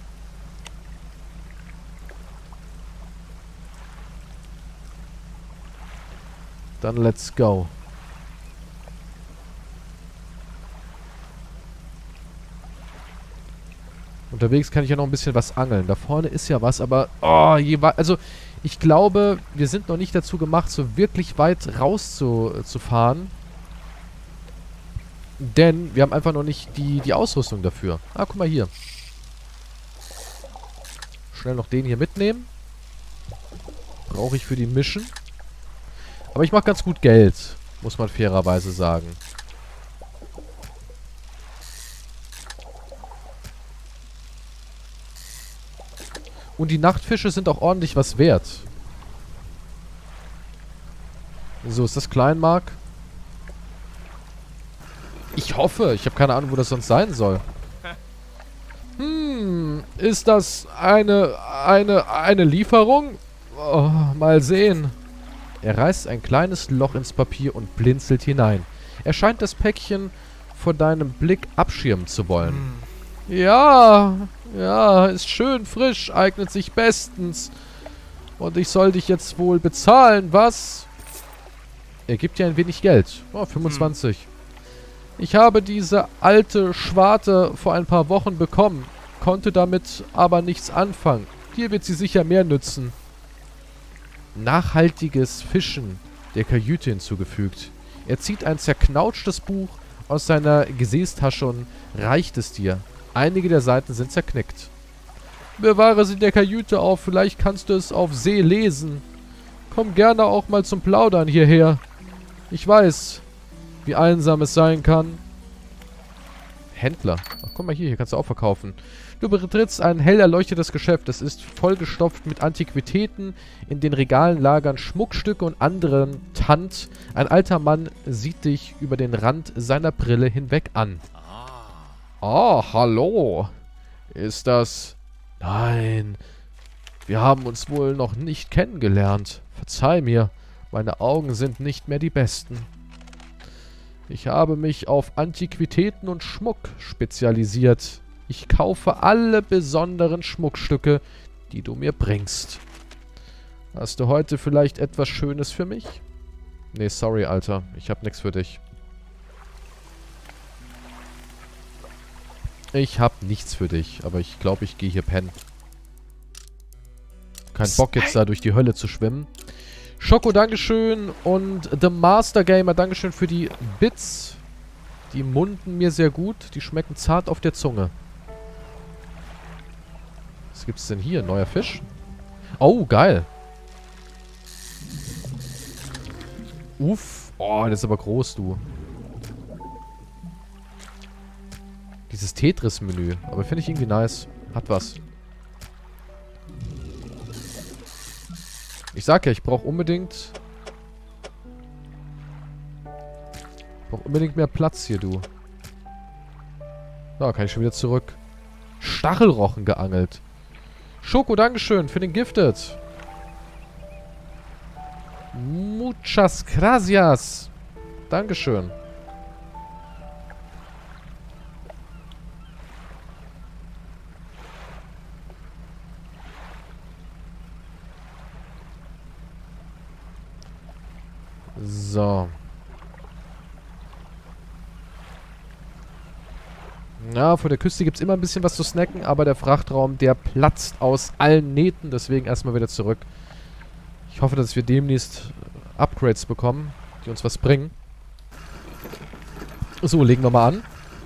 Dann let's go. Unterwegs kann ich ja noch ein bisschen was angeln. Da vorne ist ja was, aber... Oh, also, ich glaube, wir sind noch nicht dazu gemacht, so wirklich weit raus zu fahren. Denn wir haben einfach noch nicht die Ausrüstung dafür. Ah, guck mal hier. Schnell noch den hier mitnehmen. Brauche ich für die Mission. Aber ich mache ganz gut Geld, muss man fairerweise sagen. Und die Nachtfische sind auch ordentlich was wert. So, ist das Kleinmark? Ich hoffe. Ich habe keine Ahnung, wo das sonst sein soll. Ist das eine Lieferung? Oh, mal sehen. Er reißt ein kleines Loch ins Papier und blinzelt hinein. Er scheint das Päckchen vor deinem Blick abschirmen zu wollen. Ja, ist schön frisch, eignet sich bestens. Und ich soll dich jetzt wohl bezahlen, was? Er gibt dir ein wenig Geld. Oh, 25. Ich habe diese alte Schwarte vor ein paar Wochen bekommen, konnte damit aber nichts anfangen. Dir wird sie sicher mehr nützen. Nachhaltiges Fischen der Kajüte hinzugefügt. Er zieht ein zerknautschtes Buch aus seiner Gesäßtasche und reicht es dir. Einige der Seiten sind zerknickt. Bewahre sie in der Kajüte auf, vielleicht kannst du es auf See lesen. Komm gerne auch mal zum Plaudern hierher. Ich weiß, wie einsam es sein kann. Händler. Ach, guck mal hier kannst du auch verkaufen. Du betrittst ein hell erleuchtetes Geschäft. Es ist vollgestopft mit Antiquitäten. In den Regalen lagern Schmuckstücke und anderen Tant. Ein alter Mann sieht dich über den Rand seiner Brille hinweg an. Ah, hallo. Ist das... Nein. Wir haben uns wohl noch nicht kennengelernt. Verzeih mir. Meine Augen sind nicht mehr die besten. Ich habe mich auf Antiquitäten und Schmuck spezialisiert. Ich kaufe alle besonderen Schmuckstücke, die du mir bringst. Hast du heute vielleicht etwas Schönes für mich? Nee, sorry, Alter. Ich hab nichts für dich. Ich hab nichts für dich, aber ich glaube, ich gehe hier pennen. Kein Bock jetzt da durch die Hölle zu schwimmen. Schoko, Dankeschön. Und The Master Gamer, Dankeschön für die Bits. Die munden mir sehr gut. Die schmecken zart auf der Zunge. Was gibt's denn hier? Neuer Fisch? Oh, geil. Uff. Oh, das ist aber groß, du. Dieses Tetris-Menü. Aber finde ich irgendwie nice. Hat was. Ich sag ja, ich brauche unbedingt... mehr Platz hier, du. Da kann ich schon wieder zurück. Stachelrochen geangelt. Schoko, Dankeschön für den Gifted. Muchas gracias. Dankeschön. So. Ja, vor der Küste gibt es immer ein bisschen was zu snacken, aber der Frachtraum, der platzt aus allen Nähten. Deswegen erstmal wieder zurück. Ich hoffe, dass wir demnächst Upgrades bekommen, die uns was bringen. So, legen wir mal an.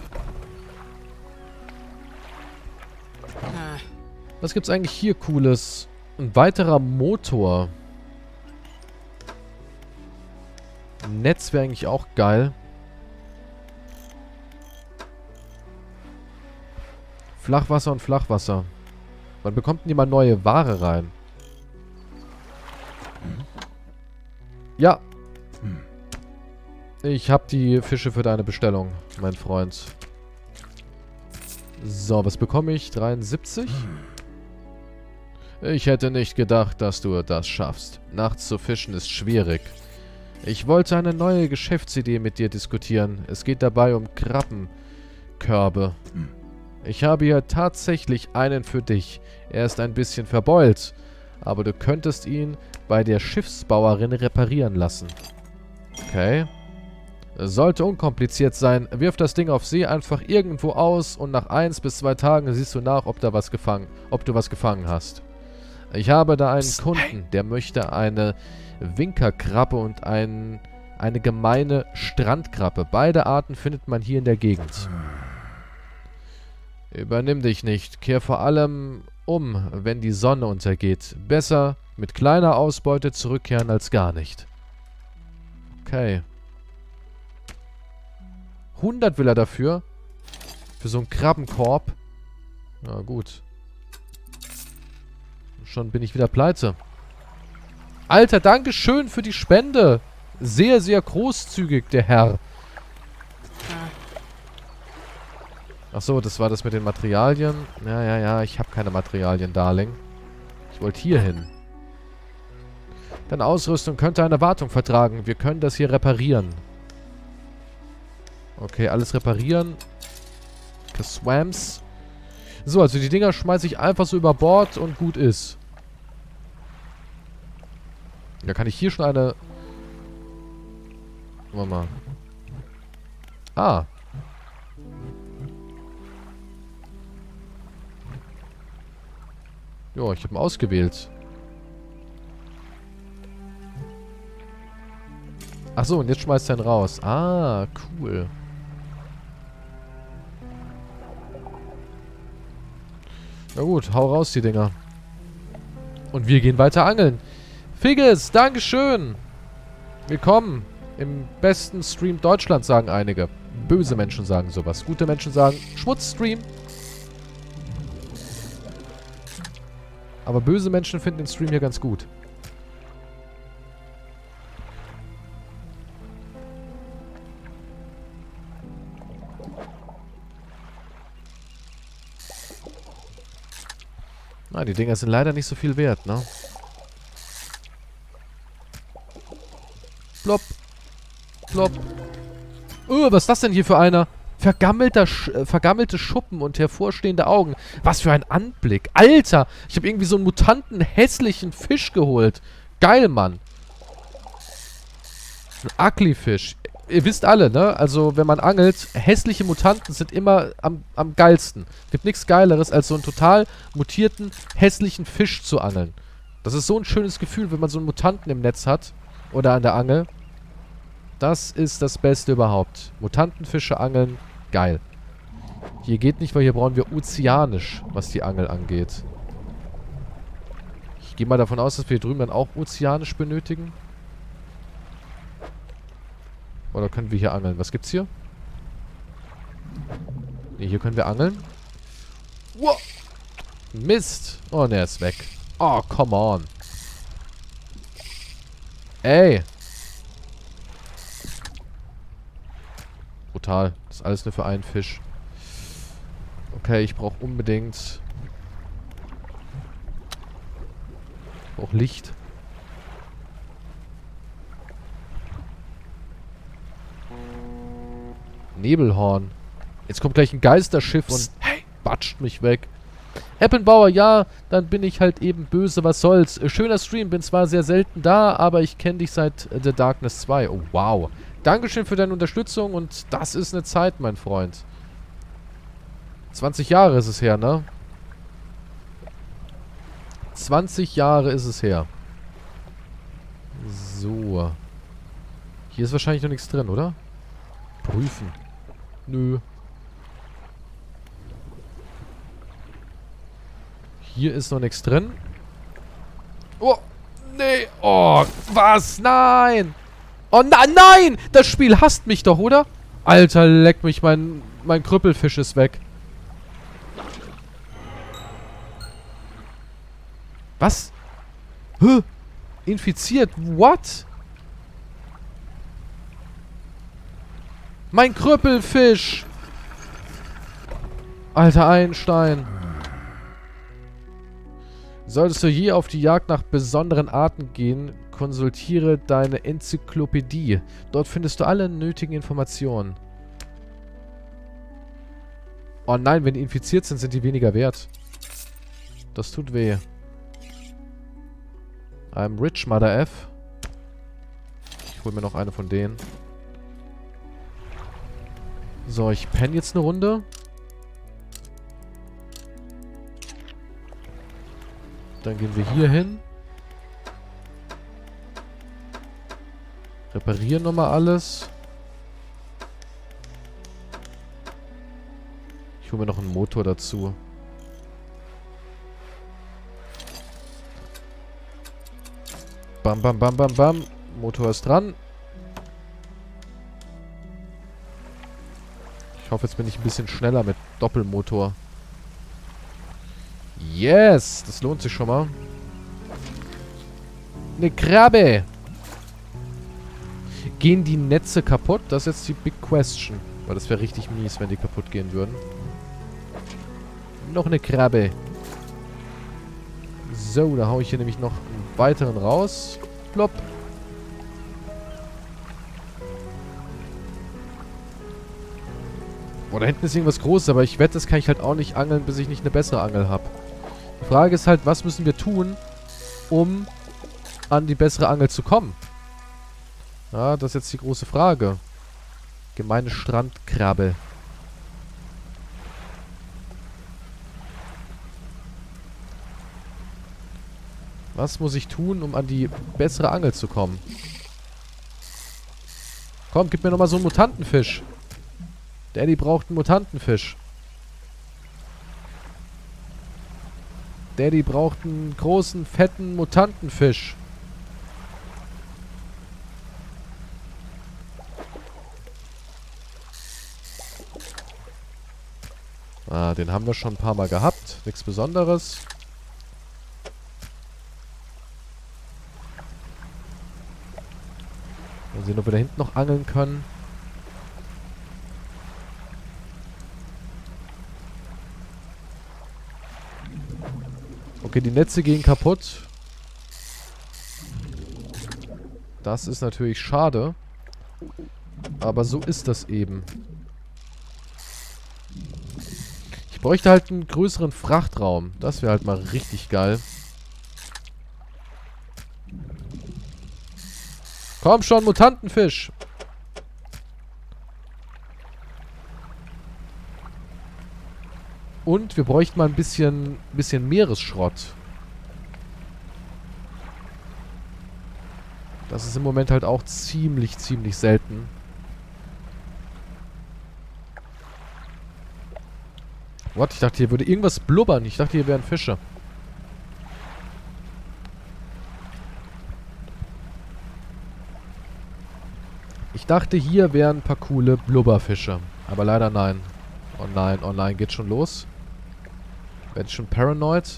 Was gibt's eigentlich hier Cooles? Ein weiterer Motor. Ein Netz wäre eigentlich auch geil. Flachwasser und Flachwasser. Wann bekommt denn die mal neue Ware rein? Ja. Ich habe die Fische für deine Bestellung, mein Freund. So, was bekomme ich? 73? Ich hätte nicht gedacht, dass du das schaffst. Nachts zu fischen ist schwierig. Ich wollte eine neue Geschäftsidee mit dir diskutieren. Es geht dabei um Krabbenkörbe. Ich habe hier tatsächlich einen für dich. Er ist ein bisschen verbeult, aber du könntest ihn bei der Schiffsbauerin reparieren lassen. Okay. Sollte unkompliziert sein. Wirf das Ding auf See einfach irgendwo aus und nach 1 bis 2 Tagen siehst du nach, ob du was gefangen hast. Ich habe da einen Kunden, der möchte eine Winkerkrabbe und eine gemeine Strandkrabbe. Beide Arten findet man hier in der Gegend. Übernimm dich nicht. Kehr vor allem um, wenn die Sonne untergeht. Besser mit kleiner Ausbeute zurückkehren als gar nicht. Okay. 100 will er dafür. Für so einen Krabbenkorb. Na gut. Schon bin ich wieder pleite. Alter, Dankeschön für die Spende. Sehr, sehr großzügig, der Herr. Achso, das war das mit den Materialien. Ja, ich habe keine Materialien, Darling. Ich wollte hier hin. Deine Ausrüstung könnte eine Wartung vertragen. Wir können das hier reparieren. Okay, alles reparieren. Swams. So, also die Dinger schmeiße ich einfach so über Bord und gut ist. Da kann ich hier schon eine... Warte mal. Ah. Jo, ich habe ihn ausgewählt. Achso, und jetzt schmeißt er ihn raus. Ah, cool. Na gut, hau raus die Dinger. Und wir gehen weiter angeln. Figges, Dankeschön. Willkommen im besten Stream Deutschlands, sagen einige. Böse Menschen sagen sowas. Gute Menschen sagen Schmutzstream. Aber böse Menschen finden den Stream hier ganz gut. Na, die Dinger sind leider nicht so viel wert, ne? Plopp. Plopp. Was ist das denn hier für einer? Vergammelte Schuppen und hervorstehende Augen. Was für ein Anblick. Alter, ich habe irgendwie so einen mutanten, hässlichen Fisch geholt. Geil, Mann. Ein Ugly-Fisch. Ihr wisst alle, ne? Also, wenn man angelt, hässliche Mutanten sind immer am geilsten. Gibt nichts Geileres, als so einen total mutierten, hässlichen Fisch zu angeln. Das ist so ein schönes Gefühl, wenn man so einen Mutanten im Netz hat. Oder an der Angel. Das ist das Beste überhaupt. Mutantenfische angeln, geil. Hier geht nicht, weil hier brauchen wir ozeanisch, was die Angel angeht. Ich gehe mal davon aus, dass wir hier drüben dann auch ozeanisch benötigen. Oder können wir hier angeln? Was gibt's hier? Ne, hier können wir angeln. Wow. Mist. Oh, ne, er ist weg. Oh, come on. Ey. Brutal. Das ist alles nur für einen Fisch. Okay, ich brauche unbedingt... Ich brauche Licht. Nebelhorn. Jetzt kommt gleich ein Geisterschiff und batscht mich weg. Appenbauer, ja, dann bin ich halt eben böse, was soll's. Schöner Stream, bin zwar sehr selten da, aber ich kenne dich seit The Darkness 2. Oh, wow. Dankeschön für deine Unterstützung und das ist eine Zeit, mein Freund. 20 Jahre ist es her, ne? 20 Jahre ist es her. So. Hier ist wahrscheinlich noch nichts drin, oder? Prüfen. Nö. Hier ist noch nichts drin. Oh, nee. Oh, was? Nein. Oh, nein. Das Spiel hasst mich doch, oder? Alter, leck mich. Mein Krüppelfisch ist weg. Was? Hä? Infiziert? What? Mein Krüppelfisch. Alter Einstein. Solltest du je auf die Jagd nach besonderen Arten gehen, konsultiere deine Enzyklopädie. Dort findest du alle nötigen Informationen. Oh nein, wenn die infiziert sind, sind die weniger wert. Das tut weh. I'm rich, Mother F. Ich hol mir noch eine von denen. So, ich penne jetzt eine Runde. Dann gehen wir hier hin. Reparieren nochmal alles. Ich hole mir noch einen Motor dazu. Bam, bam, bam, bam, bam. Motor ist dran. Ich hoffe, jetzt bin ich ein bisschen schneller mit Doppelmotor. Yes! Das lohnt sich schon mal. Eine Krabbe! Gehen die Netze kaputt? Das ist jetzt die Big Question. Weil das wäre richtig mies, wenn die kaputt gehen würden. Noch eine Krabbe. So, da haue ich hier nämlich noch einen weiteren raus. Plopp. Oh, da hinten ist irgendwas Großes, aber ich wette, das kann ich halt auch nicht angeln, bis ich nicht eine bessere Angel habe. Die Frage ist halt, was müssen wir tun, um an die bessere Angel zu kommen? Ja, das ist jetzt die große Frage. Gemeine Strandkrabbe. Was muss ich tun, um an die bessere Angel zu kommen? Komm, gib mir nochmal so einen Mutantenfisch. Daddy braucht einen Mutantenfisch. Daddy braucht einen großen, fetten Mutantenfisch. Ah, den haben wir schon ein paar Mal gehabt. Nichts Besonderes. Mal sehen, ob wir da hinten noch angeln können. Okay, die Netze gehen kaputt. Das ist natürlich schade. Aber so ist das eben. Ich bräuchte halt einen größeren Frachtraum. Das wäre halt mal richtig geil. Komm schon, Mutantenfisch. Und wir bräuchten mal ein bisschen Meeresschrott. Das ist im Moment halt auch ziemlich selten. What? Ich dachte, hier würde irgendwas blubbern. Ich dachte, hier wären Fische. Ich dachte, hier wären ein paar coole Blubberfische. Aber leider nein. Oh nein, geht schon los. Werde ich schon paranoid?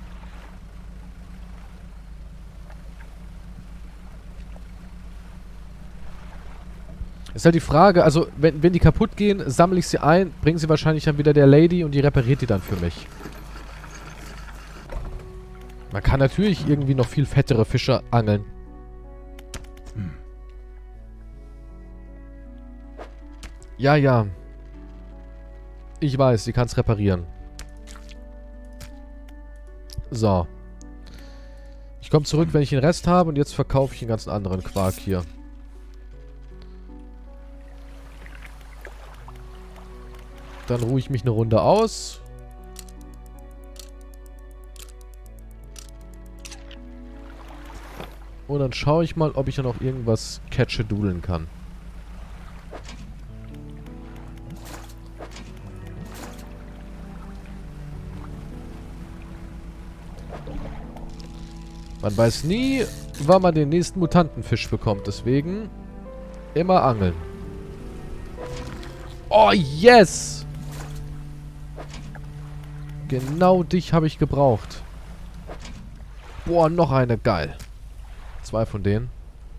Ist halt die Frage, also wenn die kaputt gehen, sammle ich sie ein, bringe sie wahrscheinlich dann wieder der Lady und die repariert die dann für mich. Man kann natürlich irgendwie noch viel fettere Fische angeln. Ja. Ich weiß, sie kann es reparieren. So. Ich komme zurück, wenn ich den Rest habe. Und jetzt verkaufe ich den ganzen anderen Quark hier. Dann ruhe ich mich eine Runde aus. Und dann schaue ich mal, ob ich ja noch irgendwas catche-dudeln kann. Man weiß nie, wann man den nächsten Mutantenfisch bekommt. Deswegen immer angeln. Oh, yes! Genau dich habe ich gebraucht. Boah, noch eine. Geil. 2 von denen.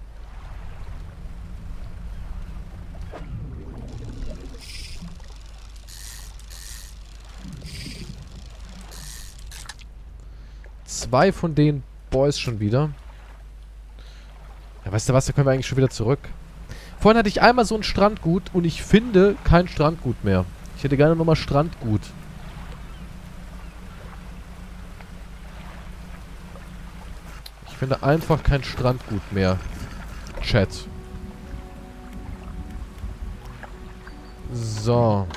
Zwei von den Boys schon wieder. Ja, weißt du was, da können wir eigentlich schon wieder zurück. Vorhin hatte ich einmal so ein Strandgut und ich finde kein Strandgut mehr. Ich hätte gerne nochmal Strandgut. Ich finde einfach kein Strandgut mehr. Chat. So.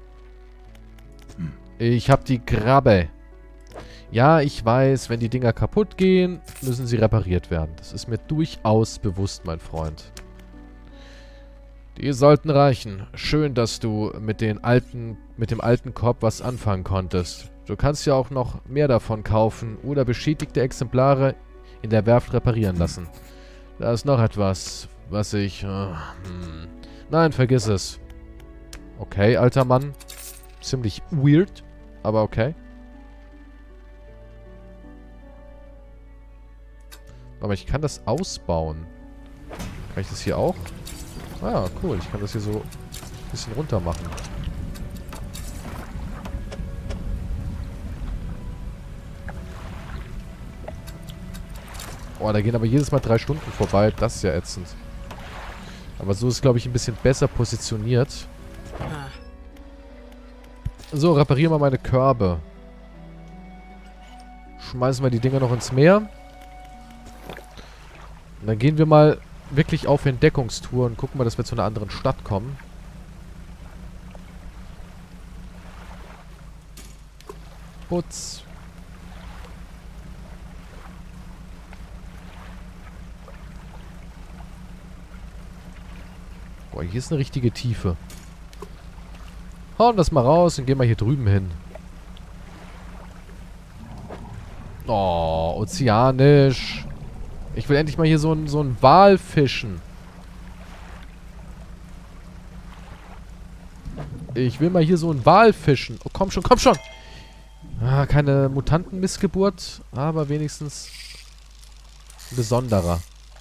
Ich habe die Krabbe. Ja, ich weiß, wenn die Dinger kaputt gehen, müssen sie repariert werden. Das ist mir durchaus bewusst, mein Freund. Die sollten reichen. Schön, dass du mit dem alten Korb was anfangen konntest. Du kannst ja auch noch mehr davon kaufen oder beschädigte Exemplare in der Werft reparieren lassen. Da ist noch etwas, was ich... Nein, vergiss es. Okay, alter Mann. Ziemlich weird, aber okay. Aber ich kann das ausbauen. Kann ich das hier auch? Ah, cool. Ich kann das hier so ein bisschen runter machen. Oh, da gehen aber jedes Mal 3 Stunden vorbei. Das ist ja ätzend. Aber so ist es, glaube ich, ein bisschen besser positioniert. So, reparieren wir meine Körbe. Schmeißen wir die Dinger noch ins Meer. Und dann gehen wir mal wirklich auf Entdeckungstour und gucken mal, dass wir zu einer anderen Stadt kommen. Putz. Boah, hier ist eine richtige Tiefe. Hauen das mal raus und gehen mal hier drüben hin. Oh, ozeanisch. Ich will endlich mal hier so einen Wal fischen. Ich will mal hier so einen Wal fischen. Oh, komm schon, komm schon. Ah, keine Mutantenmissgeburt, aber wenigstens ein besonderer.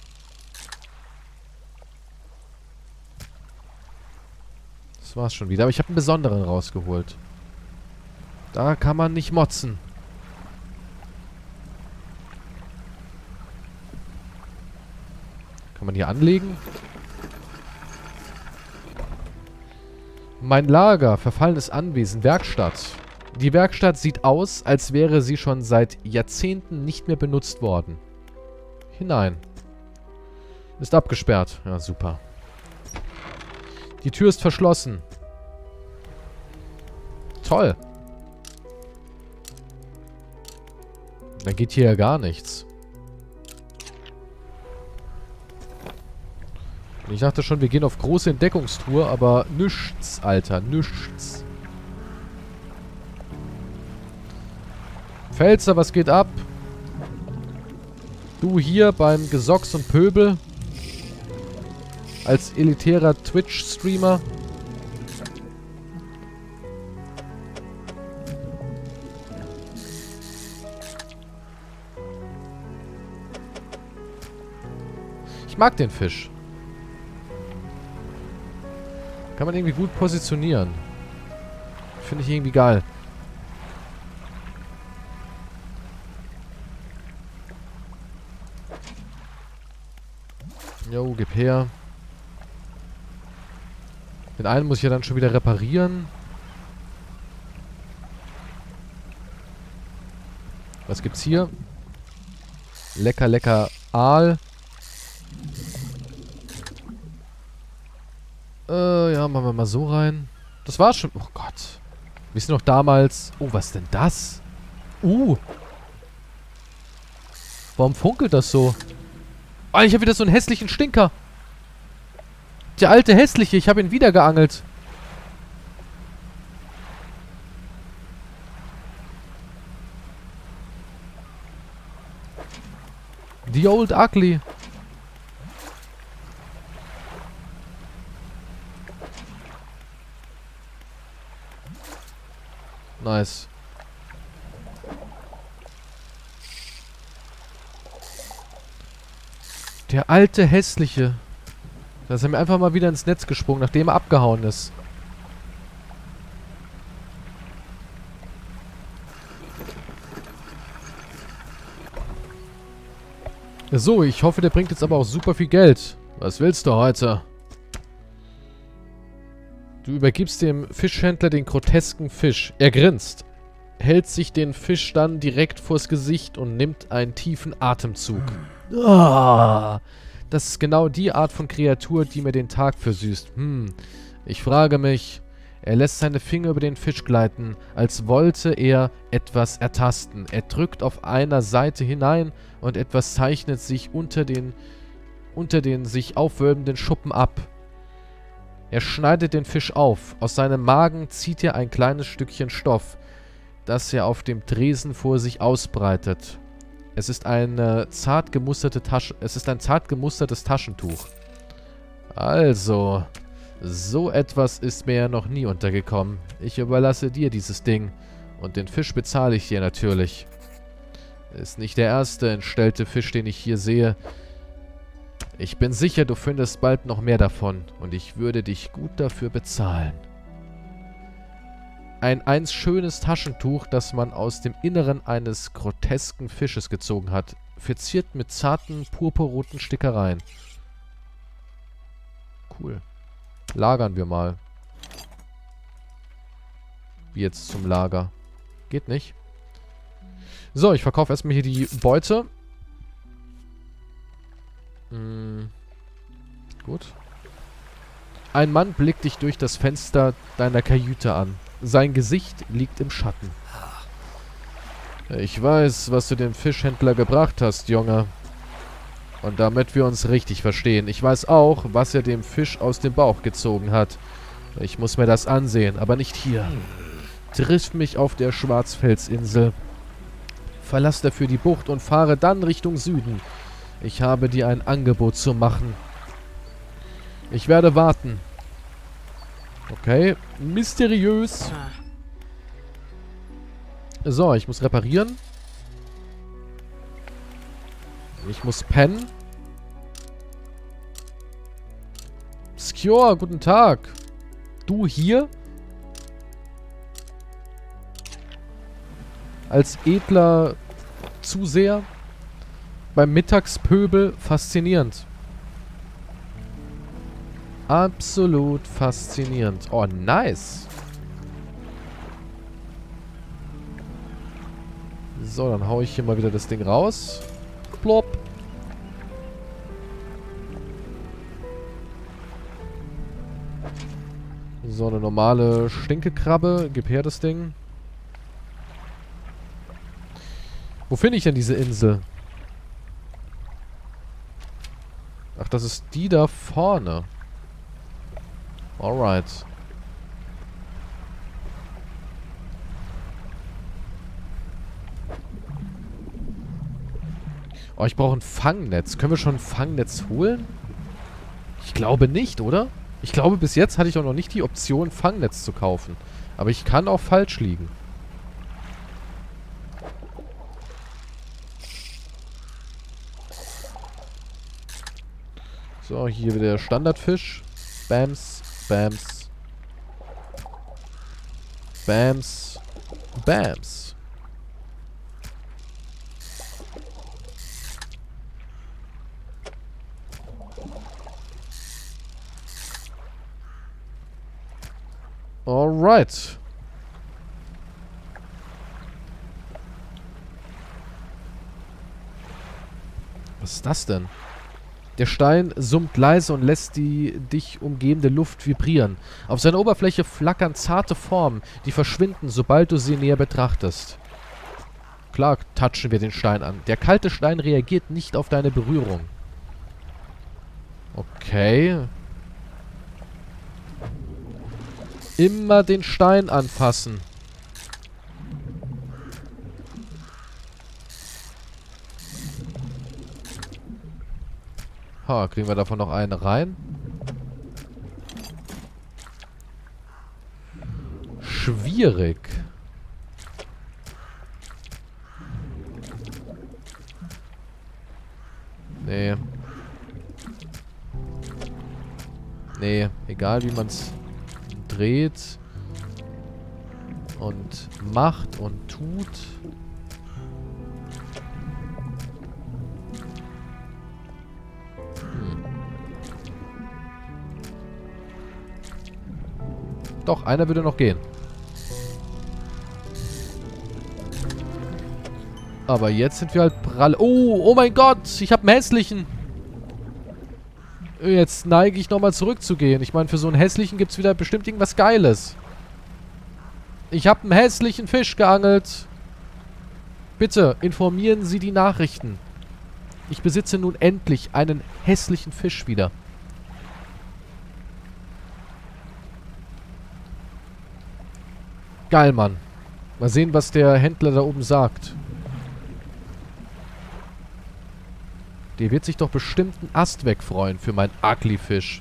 Das war's schon wieder. Aber ich habe einen besonderen rausgeholt. Da kann man nicht motzen. Kann man hier anlegen? Mein Lager, verfallenes Anwesen, Werkstatt. Die Werkstatt sieht aus, als wäre sie schon seit Jahrzehnten nicht mehr benutzt worden. Hinein. Ist abgesperrt. Ja, super. Die Tür ist verschlossen. Toll. Da geht hier ja gar nichts. Ich dachte schon, wir gehen auf große Entdeckungstour, aber nichts, Alter, nichts. Pfälzer, was geht ab? Du hier beim Gesocks und Pöbel. Als elitärer Twitch-Streamer. Ich mag den Fisch. Kann man irgendwie gut positionieren. Finde ich irgendwie geil. Jo, gib her. Den einen muss ich ja dann schon wieder reparieren. Was gibt's hier? Lecker, lecker Aal. Ja, machen wir mal so rein. Das war's schon. Oh Gott. Wir sind noch damals... Oh, was ist denn das? Warum funkelt das so? Oh, ich habe wieder so einen hässlichen Stinker. Der alte hässliche. Ich habe ihn wieder geangelt. The Old Ugly. Nice. Der alte hässliche. Da ist er mir einfach mal wieder ins Netz gesprungen, nachdem er abgehauen ist. So, ich hoffe, der bringt jetzt aber auch super viel Geld. Was willst du heute? Du übergibst dem Fischhändler den grotesken Fisch. Er grinst, hält sich den Fisch dann direkt vors Gesicht und nimmt einen tiefen Atemzug. Ah, das ist genau die Art von Kreatur, die mir den Tag versüßt. Ich frage mich... Er lässt seine Finger über den Fisch gleiten, als wollte er etwas ertasten. Er drückt auf einer Seite hinein und etwas zeichnet sich unter den sich aufwölbenden Schuppen ab. Er schneidet den Fisch auf. Aus seinem Magen zieht er ein kleines Stückchen Stoff, das er auf dem Tresen vor sich ausbreitet. Es ist ein zart gemustertes Taschentuch. Also... So etwas ist mir ja noch nie untergekommen. Ich überlasse dir dieses Ding. Und den Fisch bezahle ich dir natürlich. Ist nicht der erste entstellte Fisch, den ich hier sehe. Ich bin sicher, du findest bald noch mehr davon. Und ich würde dich gut dafür bezahlen. Ein einst schönes Taschentuch, das man aus dem Inneren eines grotesken Fisches gezogen hat. Verziert mit zarten, purpurroten Stickereien. Cool. Lagern wir mal. Wie jetzt zum Lager. Geht nicht. So, ich verkaufe erstmal hier die Beute. Gut. Ein Mann blickt dich durch das Fenster deiner Kajüte an. Sein Gesicht liegt im Schatten. Ich weiß, was du dem Fischhändler gebracht hast, Junge. Und damit wir uns richtig verstehen, ich weiß auch, was er dem Fisch aus dem Bauch gezogen hat. Ich muss mir das ansehen, aber nicht hier. Triff mich auf der Schwarzfelsinsel. Verlass dafür die Bucht und fahre dann Richtung Süden. Ich habe dir ein Angebot zu machen. Ich werde warten. Okay, mysteriös. So, ich muss reparieren. Ich muss pennen. Skjor, guten Tag. Du hier? Als edler Zuseher? Beim Mittagspöbel faszinierend. Absolut faszinierend. Oh, nice. So, dann hau ich hier mal wieder das Ding raus. Plop. So, eine normale Stinkekrabbe. Gib her das Ding. Wo finde ich denn diese Insel? Ach, das ist die da vorne. Alright. Oh, ich brauche ein Fangnetz. Können wir schon ein Fangnetz holen? Ich glaube nicht, oder? Ich glaube, bis jetzt hatte ich auch noch nicht die Option, Fangnetz zu kaufen. Aber ich kann auch falsch liegen. So, hier wieder der Standardfisch. Bams, Bams. Bams, Bams. Alright. Was ist das denn? Der Stein summt leise und lässt die dich umgebende Luft vibrieren. Auf seiner Oberfläche flackern zarte Formen, die verschwinden, sobald du sie näher betrachtest. Klar touchen wir den Stein an. Der kalte Stein reagiert nicht auf deine Berührung. Okay. Immer den Stein anfassen. Ha, kriegen wir davon noch einen rein? Schwierig. Nee. Nee, egal wie man es dreht und macht und tut. Doch, einer würde noch gehen. Aber jetzt sind wir halt prall. Oh, oh mein Gott, ich habe einen hässlichen. Jetzt neige ich nochmal zurückzugehen. Ich meine, für so einen hässlichen gibt es wieder bestimmt irgendwas Geiles. Ich habe einen hässlichen Fisch geangelt. Bitte, informieren Sie die Nachrichten. Ich besitze nun endlich einen hässlichen Fisch wieder. Geil, Mann. Mal sehen, was der Händler da oben sagt. Der wird sich doch bestimmt einen Ast wegfreuen für meinen Ugly-Fisch.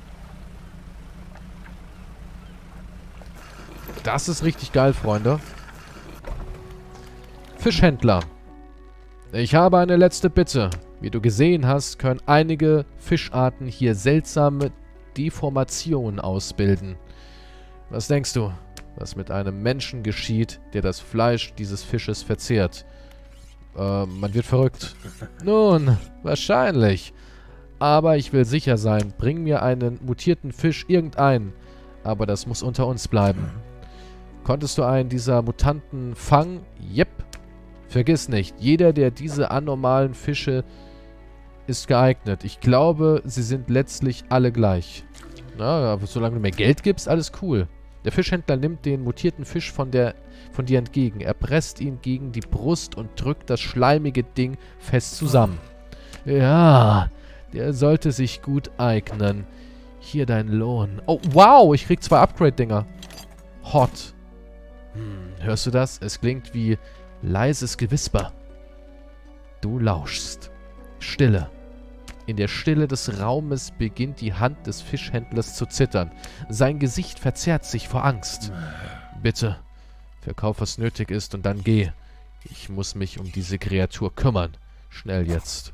Das ist richtig geil, Freunde. Fischhändler. Ich habe eine letzte Bitte. Wie du gesehen hast, können einige Fischarten hier seltsame Deformationen ausbilden. Was denkst du, was mit einem Menschen geschieht, der das Fleisch dieses Fisches verzehrt? Man wird verrückt. Nun, wahrscheinlich. Aber ich will sicher sein. Bring mir einen mutierten Fisch irgendeinen. Aber das muss unter uns bleiben. Konntest du einen dieser Mutanten fangen? Jep. Vergiss nicht, jeder der diese anormalen Fische ist geeignet. Ich glaube, sie sind letztlich alle gleich. Na, aber solange du mir Geld gibst, alles cool. Der Fischhändler nimmt den mutierten Fisch von dir entgegen. Er presst ihn gegen die Brust und drückt das schleimige Ding fest zusammen. Ja, der sollte sich gut eignen. Hier dein Lohn. Oh, wow, ich krieg 2 Upgrade-Dinger. Hot. Hörst du das? Es klingt wie leises Gewisper. Du lauschst. Stille. In der Stille des Raumes beginnt die Hand des Fischhändlers zu zittern. Sein Gesicht verzerrt sich vor Angst. Bitte, verkauf, was nötig ist und dann geh. Ich muss mich um diese Kreatur kümmern. Schnell jetzt.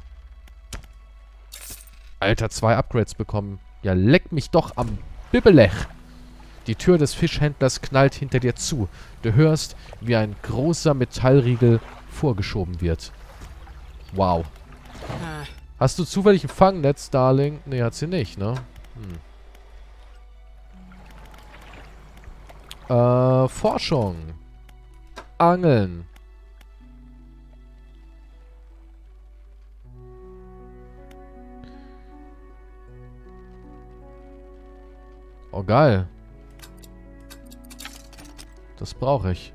Alter, 2 Upgrades bekommen. Ja, leck mich doch am Bibbelech. Die Tür des Fischhändlers knallt hinter dir zu. Du hörst, wie ein großer Metallriegel vorgeschoben wird. Wow. Hast du zufällig ein Fangnetz, Darling? Nee, hat sie nicht, ne? Forschung. Angeln. Oh, geil. Das brauche ich.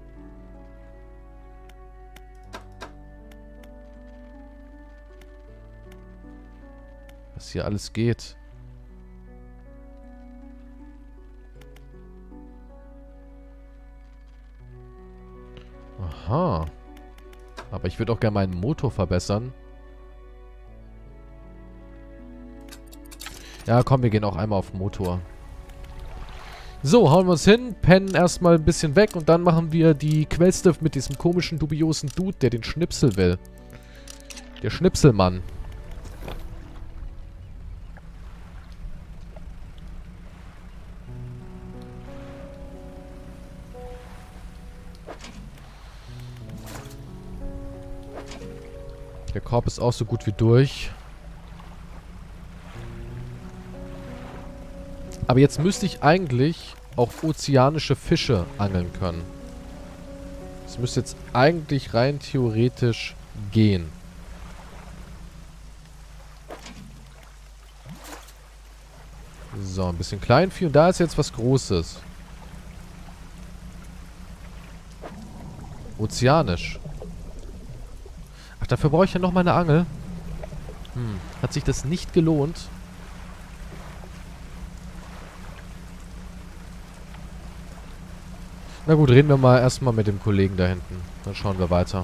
Was hier alles geht. Aha. Aber ich würde auch gerne meinen Motor verbessern. Ja, komm, wir gehen auch einmal auf Motor. So, hauen wir uns hin, pennen erstmal ein bisschen weg und dann machen wir die Queste mit diesem komischen, dubiosen Dude, der den Schnipsel will. Der Schnipselmann. Der Korb ist auch so gut wie durch. Aber jetzt müsste ich eigentlich auch ozeanische Fische angeln können. Das müsste jetzt eigentlich rein theoretisch gehen. So, ein bisschen Kleinvieh. Und da ist jetzt was Großes. Ozeanisch. Ach, dafür brauche ich ja nochmal eine Angel. Hat sich das nicht gelohnt? Na gut, reden wir mal erstmal mit dem Kollegen da hinten. Dann schauen wir weiter.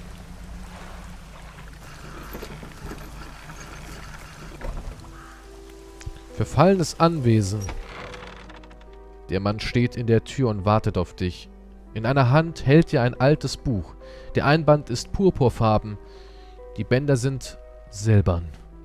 Verfallenes Anwesen. Der Mann steht in der Tür und wartet auf dich. In einer Hand hält er ein altes Buch. Der Einband ist purpurfarben. Die Bänder sind silbern.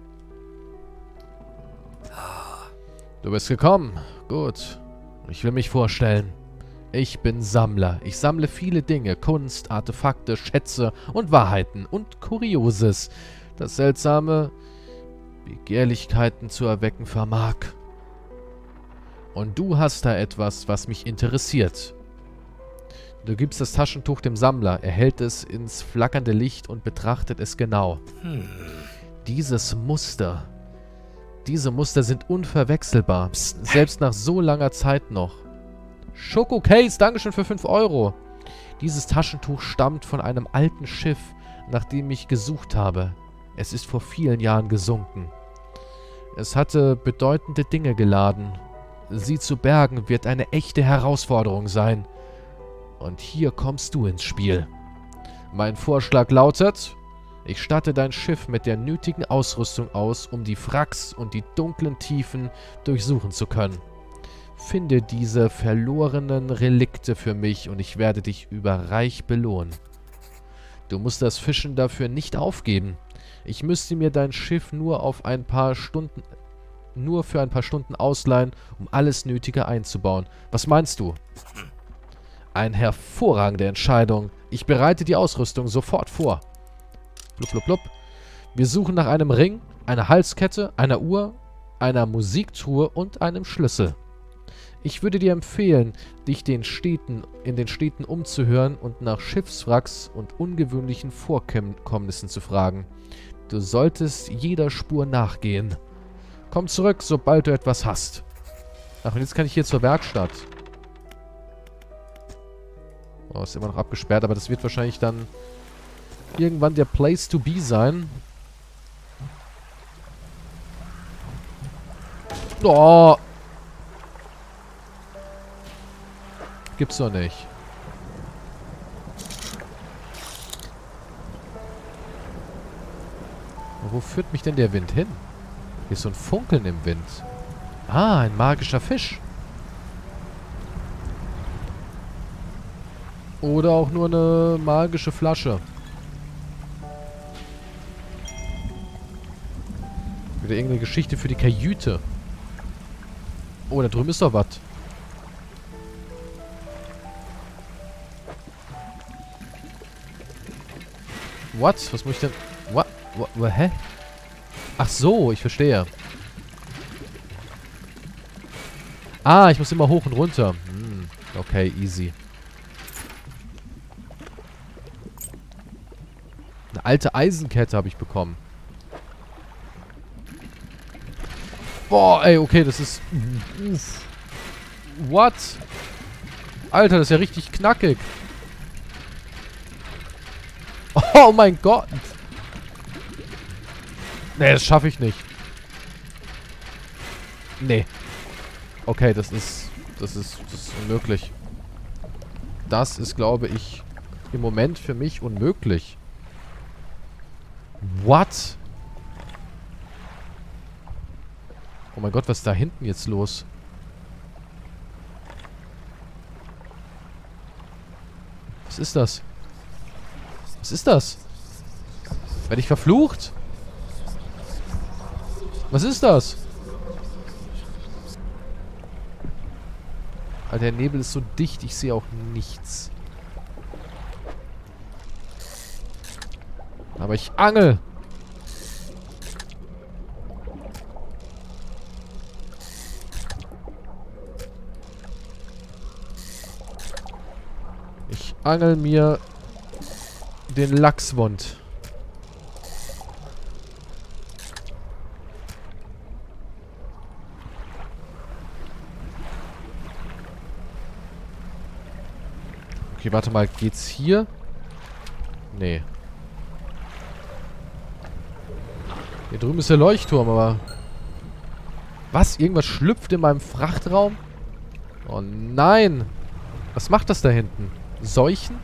Du bist gekommen. Gut. Ich will mich vorstellen. Ich bin Sammler. Ich sammle viele Dinge. Kunst, Artefakte, Schätze und Wahrheiten und Kurioses. Das Seltsame Begehrlichkeiten zu erwecken vermag. Und du hast da etwas, was mich interessiert. Du gibst das Taschentuch dem Sammler. Er hält es ins flackernde Licht und betrachtet es genau. Diese Muster sind unverwechselbar. Selbst nach so langer Zeit noch. Schoko Case, Dankeschön für 5 Euro. Dieses Taschentuch stammt von einem alten Schiff, nach dem ich gesucht habe. Es ist vor vielen Jahren gesunken. Es hatte bedeutende Dinge geladen. Sie zu bergen wird eine echte Herausforderung sein. Und hier kommst du ins Spiel. Mein Vorschlag lautet: Ich statte dein Schiff mit der nötigen Ausrüstung aus, um die Wracks und die dunklen Tiefen durchsuchen zu können. Finde diese verlorenen Relikte für mich und ich werde dich überreich belohnen. Du musst das Fischen dafür nicht aufgeben. Ich müsste mir dein Schiff nur für ein paar Stunden ausleihen, um alles Nötige einzubauen. Was meinst du? Eine hervorragende Entscheidung. Ich bereite die Ausrüstung sofort vor. Blub, blub, blub. Wir suchen nach einem Ring, einer Halskette, einer Uhr, einer Musiktruhe und einem Schlüssel. Ich würde dir empfehlen, dich in den Städten umzuhören und nach Schiffswracks und ungewöhnlichen Vorkommnissen zu fragen. Du solltest jeder Spur nachgehen. Komm zurück, sobald du etwas hast. Ach, und jetzt kann ich hier zur Werkstatt. Oh, ist immer noch abgesperrt, aber das wird wahrscheinlich dann irgendwann der Place to be sein. Oh! Gibt's doch nicht. Wo führt mich denn der Wind hin? Hier ist so ein Funkeln im Wind. Ah, ein magischer Fisch. Oder auch nur eine magische Flasche. Wieder irgendeine Geschichte für die Kajüte. Oh, da drüben ist doch was. What? Was muss ich denn... What? Hä? Ach so, ich verstehe. Ah, ich muss immer hoch und runter. Okay, easy. Eine alte Eisenkette habe ich bekommen. Boah, ey, okay, das ist... What? Alter, das ist ja richtig knackig. Oh mein Gott. Nee, das schaffe ich nicht. Nee. Okay, das ist unmöglich. Das ist, glaube ich, im Moment für mich unmöglich. What? Oh mein Gott, was ist da hinten jetzt los? Was ist das? Was ist das? Werde ich verflucht? Was ist das? Alter, der Nebel ist so dicht, ich sehe auch nichts. Aber ich angel. Ich angel mir den Lachswund. Okay, warte mal. Geht's hier? Nee. Hier drüben ist der Leuchtturm, aber... Was? Irgendwas schlüpft in meinem Frachtraum? Oh nein! Was macht das da hinten? Seuchen?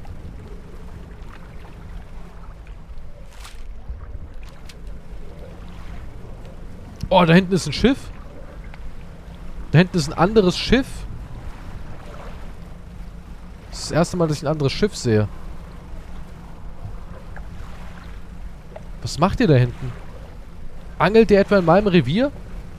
Oh, da hinten ist ein Schiff. Da hinten ist ein anderes Schiff. Das ist das erste Mal, dass ich ein anderes Schiff sehe. Was macht ihr da hinten? Angelt ihr etwa in meinem Revier?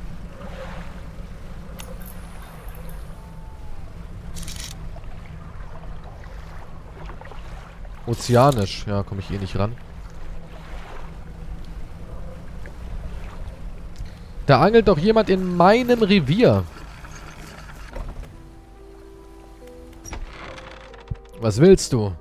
Ozeanisch. Ja, komme ich eh nicht ran. Da angelt doch jemand in meinem Revier. Was willst du?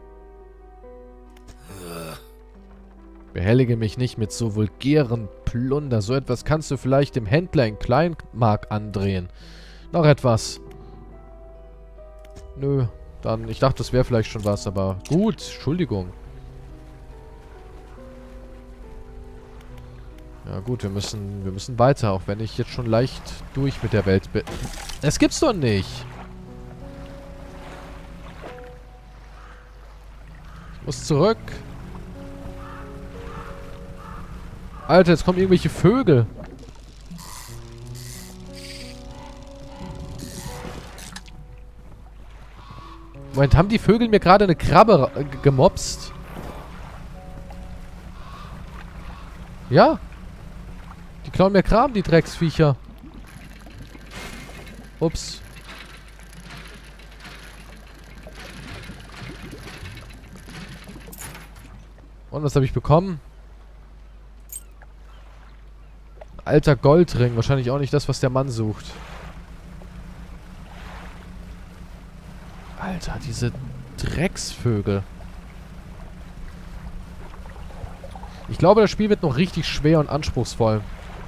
Behellige mich nicht mit so vulgären Plunder. So etwas kannst du vielleicht dem Händler in Kleinmark andrehen. Noch etwas. Nö. Dann, ich dachte, das wäre vielleicht schon was, aber gut. Entschuldigung. Ja gut, wir müssen weiter, auch wenn ich jetzt schon leicht durch mit der Welt bin. Das gibt's doch nicht. Ich muss zurück. Alter, jetzt kommen irgendwelche Vögel. Moment, haben die Vögel mir gerade eine Krabbe gemopst? Ja. Die klauen mir Kram, die Drecksviecher. Ups. Und was habe ich bekommen? Alter Goldring. Wahrscheinlich auch nicht das, was der Mann sucht. Alter, diese Drecksvögel. Ich glaube, das Spiel wird noch richtig schwer und anspruchsvoll.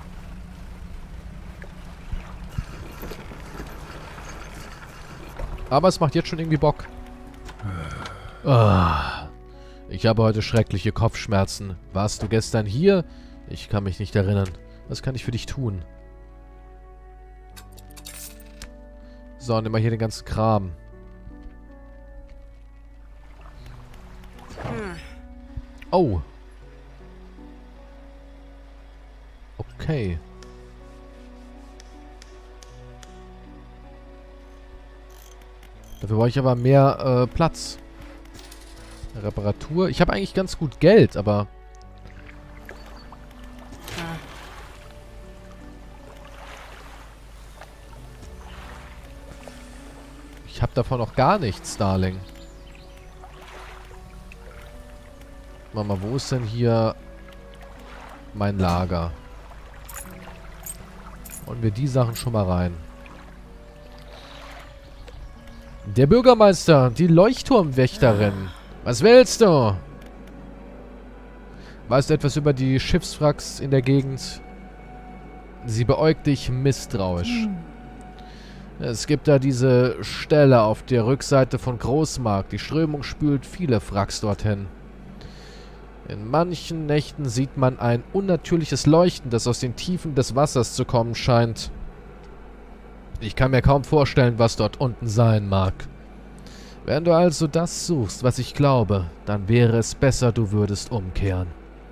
Aber es macht jetzt schon irgendwie Bock. Ah, ich habe heute schreckliche Kopfschmerzen. Warst du gestern hier? Ich kann mich nicht erinnern. Was kann ich für dich tun? So, nimm mal hier den ganzen Kram. Oh. Okay. Dafür brauche ich aber mehr Platz. Reparatur. Ich habe eigentlich ganz gut Geld, aber... Ich habe davon noch gar nichts, Darling. Mama, wo ist denn hier mein Lager? Und wir die Sachen schon mal rein. Der Bürgermeister, die Leuchtturmwächterin. Was willst du? Weißt du etwas über die Schiffswracks in der Gegend? Sie beäugt dich misstrauisch. Es gibt da diese Stelle auf der Rückseite von Großmarkt. Die Strömung spült viele Wracks dorthin. In manchen Nächten sieht man ein unnatürliches Leuchten, das aus den Tiefen des Wassers zu kommen scheint. Ich kann mir kaum vorstellen, was dort unten sein mag. Wenn du also das suchst, was ich glaube, dann wäre es besser, du würdest umkehren.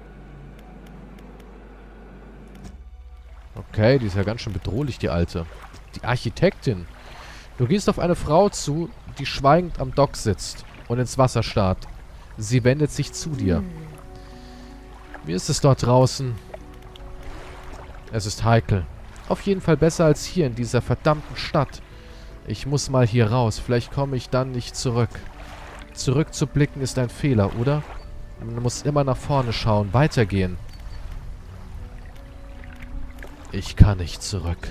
Okay, die ist ja ganz schön bedrohlich, die Alte. Die Architektin. Du gehst auf eine Frau zu, die schweigend am Dock sitzt und ins Wasser starrt. Sie wendet sich zu dir. Wie ist es dort draußen? Es ist heikel. Auf jeden Fall besser als hier in dieser verdammten Stadt. Ich muss mal hier raus. Vielleicht komme ich dann nicht zurück. Zurückzublicken ist ein Fehler, oder? Man muss immer nach vorne schauen, weitergehen. Ich kann nicht zurück.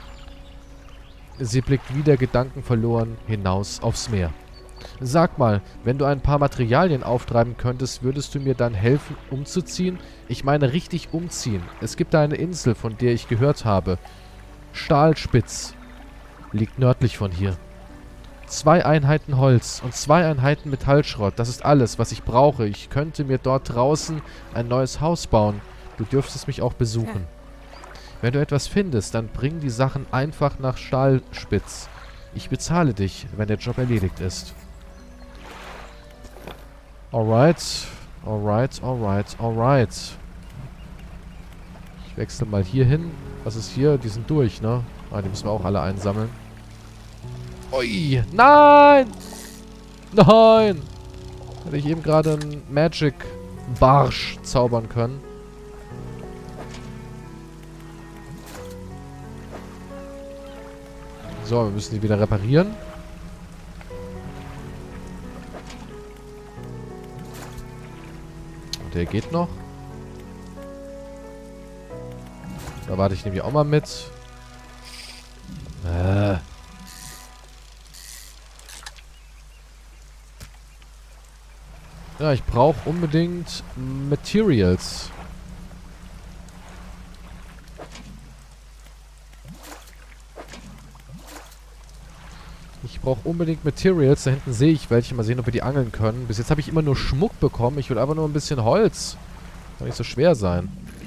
Sie blickt wieder gedankenverloren hinaus aufs Meer. Sag mal, wenn du ein paar Materialien auftreiben könntest, würdest du mir dann helfen, umzuziehen? Ich meine richtig umziehen. Es gibt da eine Insel, von der ich gehört habe. Stahlspitz. Liegt nördlich von hier. 2 Einheiten Holz und 2 Einheiten Metallschrott. Das ist alles, was ich brauche. Ich könnte mir dort draußen ein neues Haus bauen. Du dürftest mich auch besuchen. Wenn du etwas findest, dann bring die Sachen einfach nach Stahlspitz. Ich bezahle dich, wenn der Job erledigt ist. Alright. Alright, alright, alright. Ich wechsle mal hier hin. Was ist hier? Die sind durch, ne? Ah, die müssen wir auch alle einsammeln. Ui! Nein! Nein! Hätte ich eben gerade einen Magic-Barsch zaubern können. So, wir müssen die wieder reparieren. Und der geht noch. Da warte ich nämlich auch mal mit. Ja, ich brauche unbedingt Materials. Ich brauche unbedingt Materials. Da hinten sehe ich welche. Mal sehen, ob wir die angeln können. Bis jetzt habe ich immer nur Schmuck bekommen. Ich will aber nur ein bisschen Holz. Kann nicht so schwer sein.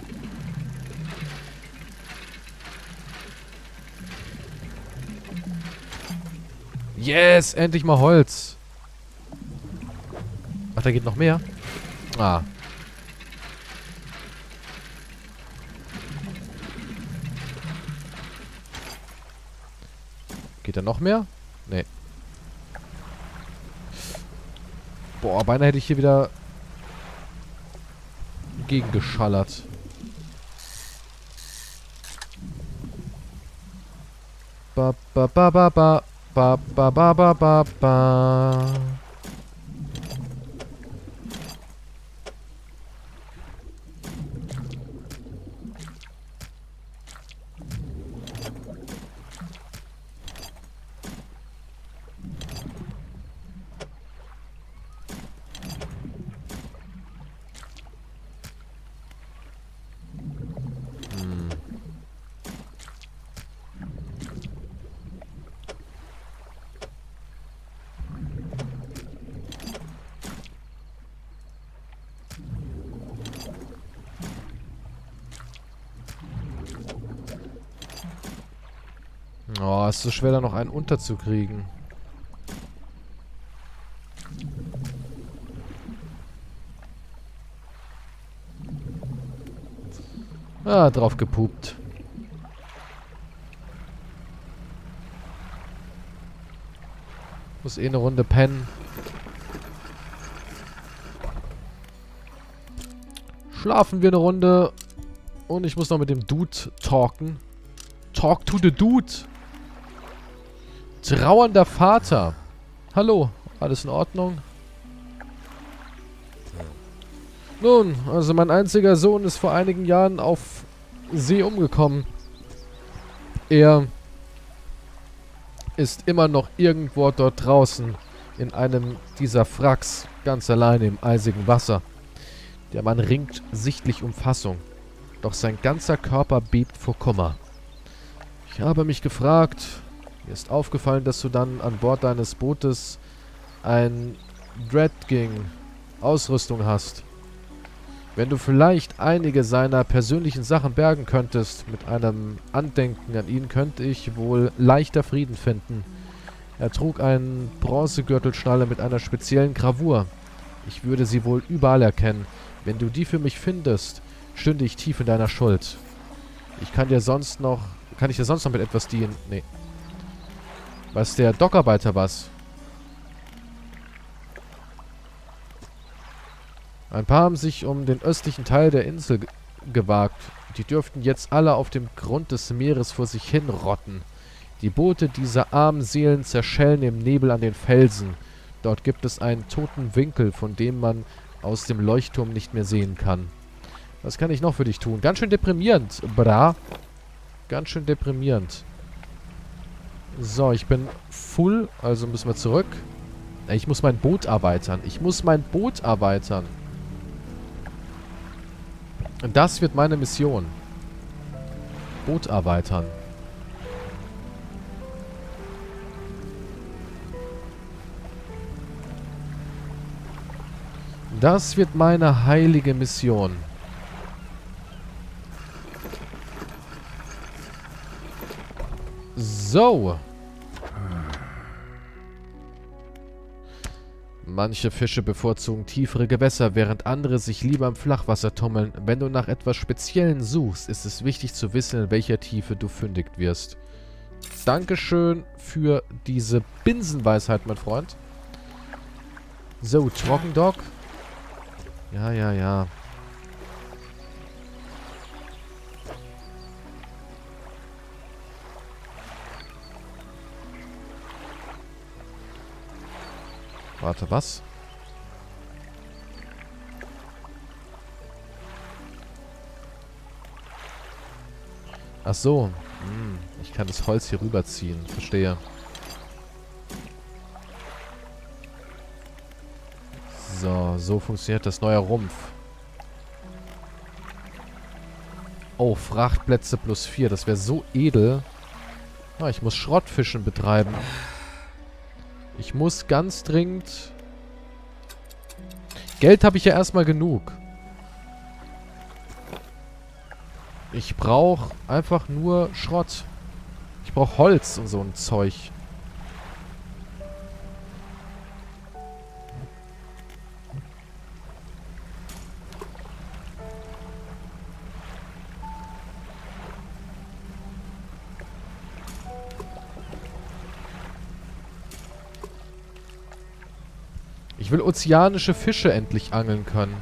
Yes! Endlich mal Holz. Ach, da geht noch mehr? Ah. Geht da noch mehr? Nee. Boah, beinahe hätte ich hier wieder gegengeschallert. Ba ba ba ba ba ba ba ba ba ba ba. Oh, ist so schwer, da noch einen unterzukriegen. Ah, drauf gepupt. Muss eh eine Runde pennen. Schlafen wir eine Runde. Und ich muss noch mit dem Dude talken. Talk to the Dude. Trauernder Vater. Hallo, alles in Ordnung? Nun, also mein einziger Sohn ist vor einigen Jahren auf See umgekommen. Er ist immer noch irgendwo dort draußen in einem dieser Wracks, ganz alleine im eisigen Wasser. Der Mann ringt sichtlich um Fassung, doch sein ganzer Körper bebt vor Kummer. Ich habe mich gefragt... Mir ist aufgefallen, dass du dann an Bord deines Bootes ein Dreadking-Ausrüstung hast. Wenn du vielleicht einige seiner persönlichen Sachen bergen könntest, mit einem Andenken an ihn, könnte ich wohl leichter Frieden finden. Er trug einen Bronzegürtelschnalle mit einer speziellen Gravur. Ich würde sie wohl überall erkennen. Wenn du die für mich findest, stünde ich tief in deiner Schuld. Kann ich dir sonst noch mit etwas dienen? Nee. Was der Dockarbeiter was? Ein paar haben sich um den östlichen Teil der Insel gewagt. Die dürften jetzt alle auf dem Grund des Meeres vor sich hin rotten. Die Boote dieser armen Seelen zerschellen im Nebel an den Felsen. Dort gibt es einen toten Winkel, von dem man aus dem Leuchtturm nicht mehr sehen kann. Was kann ich noch für dich tun? Ganz schön deprimierend, bra. Ganz schön deprimierend. So, ich bin full, also müssen wir zurück. Ich muss mein Boot erweitern. Und das wird meine Mission. Boot erweitern. Das wird meine heilige Mission. So. Manche Fische bevorzugen tiefere Gewässer, während andere sich lieber im Flachwasser tummeln. Wenn du nach etwas Speziellen suchst, ist es wichtig zu wissen, in welcher Tiefe du fündig wirst. Dankeschön für diese Binsenweisheit, mein Freund. So, Trockendock. Ja, ja, ja. Warte, was? Ach so. Ich kann das Holz hier rüberziehen. Verstehe. So, so funktioniert das neue Rumpf. Oh, Frachtplätze +4. Das wäre so edel. Ah, ich muss Schrottfischen betreiben. Ich muss ganz dringend... Geld habe ich ja erstmal genug. Ich brauche einfach nur Schrott. Ich brauche Holz und so ein Zeug. Ich will ozeanische Fische endlich angeln können.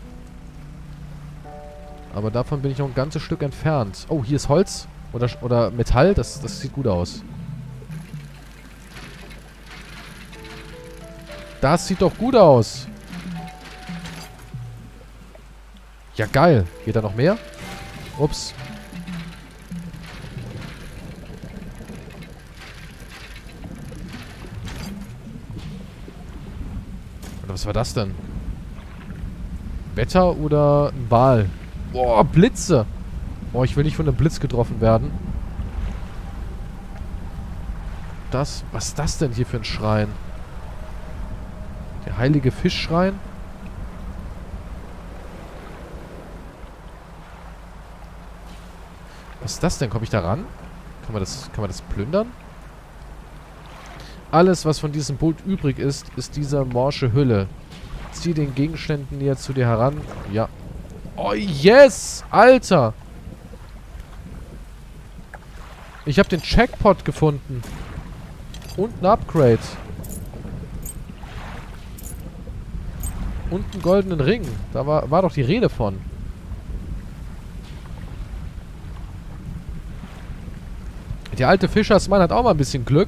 Aber davon bin ich noch ein ganzes Stück entfernt. Oh, hier ist Holz. Oder Metall. Das sieht gut aus. Das sieht doch gut aus. Ja, geil. Geht da noch mehr? Ups. Was war das denn? Wetter oder ein Wal? Boah, Blitze! Boah, ich will nicht von einem Blitz getroffen werden. Was ist das denn hier für ein Schrein? Der heilige Fischschrein? Was ist das denn? Komme ich da ran? Kann man das plündern? Alles, was von diesem Boot übrig ist, ist diese morsche Hülle. Zieh den Gegenständen näher zu dir heran. Ja. Oh, yes! Alter! Ich habe den Checkpot gefunden. Und ein Upgrade. Und einen goldenen Ring. Da war doch die Rede von. Der alte Fischersmann hat auch mal ein bisschen Glück.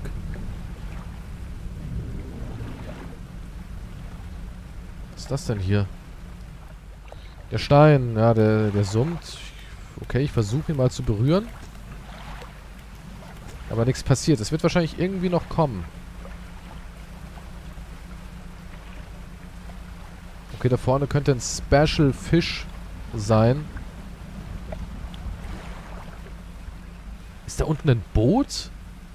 Was ist das denn hier? Der Stein, ja, der summt. Okay, ich versuche ihn mal zu berühren. Aber nichts passiert. Es wird wahrscheinlich irgendwie noch kommen. Okay, da vorne könnte ein Special Fish sein. Ist da unten ein Boot?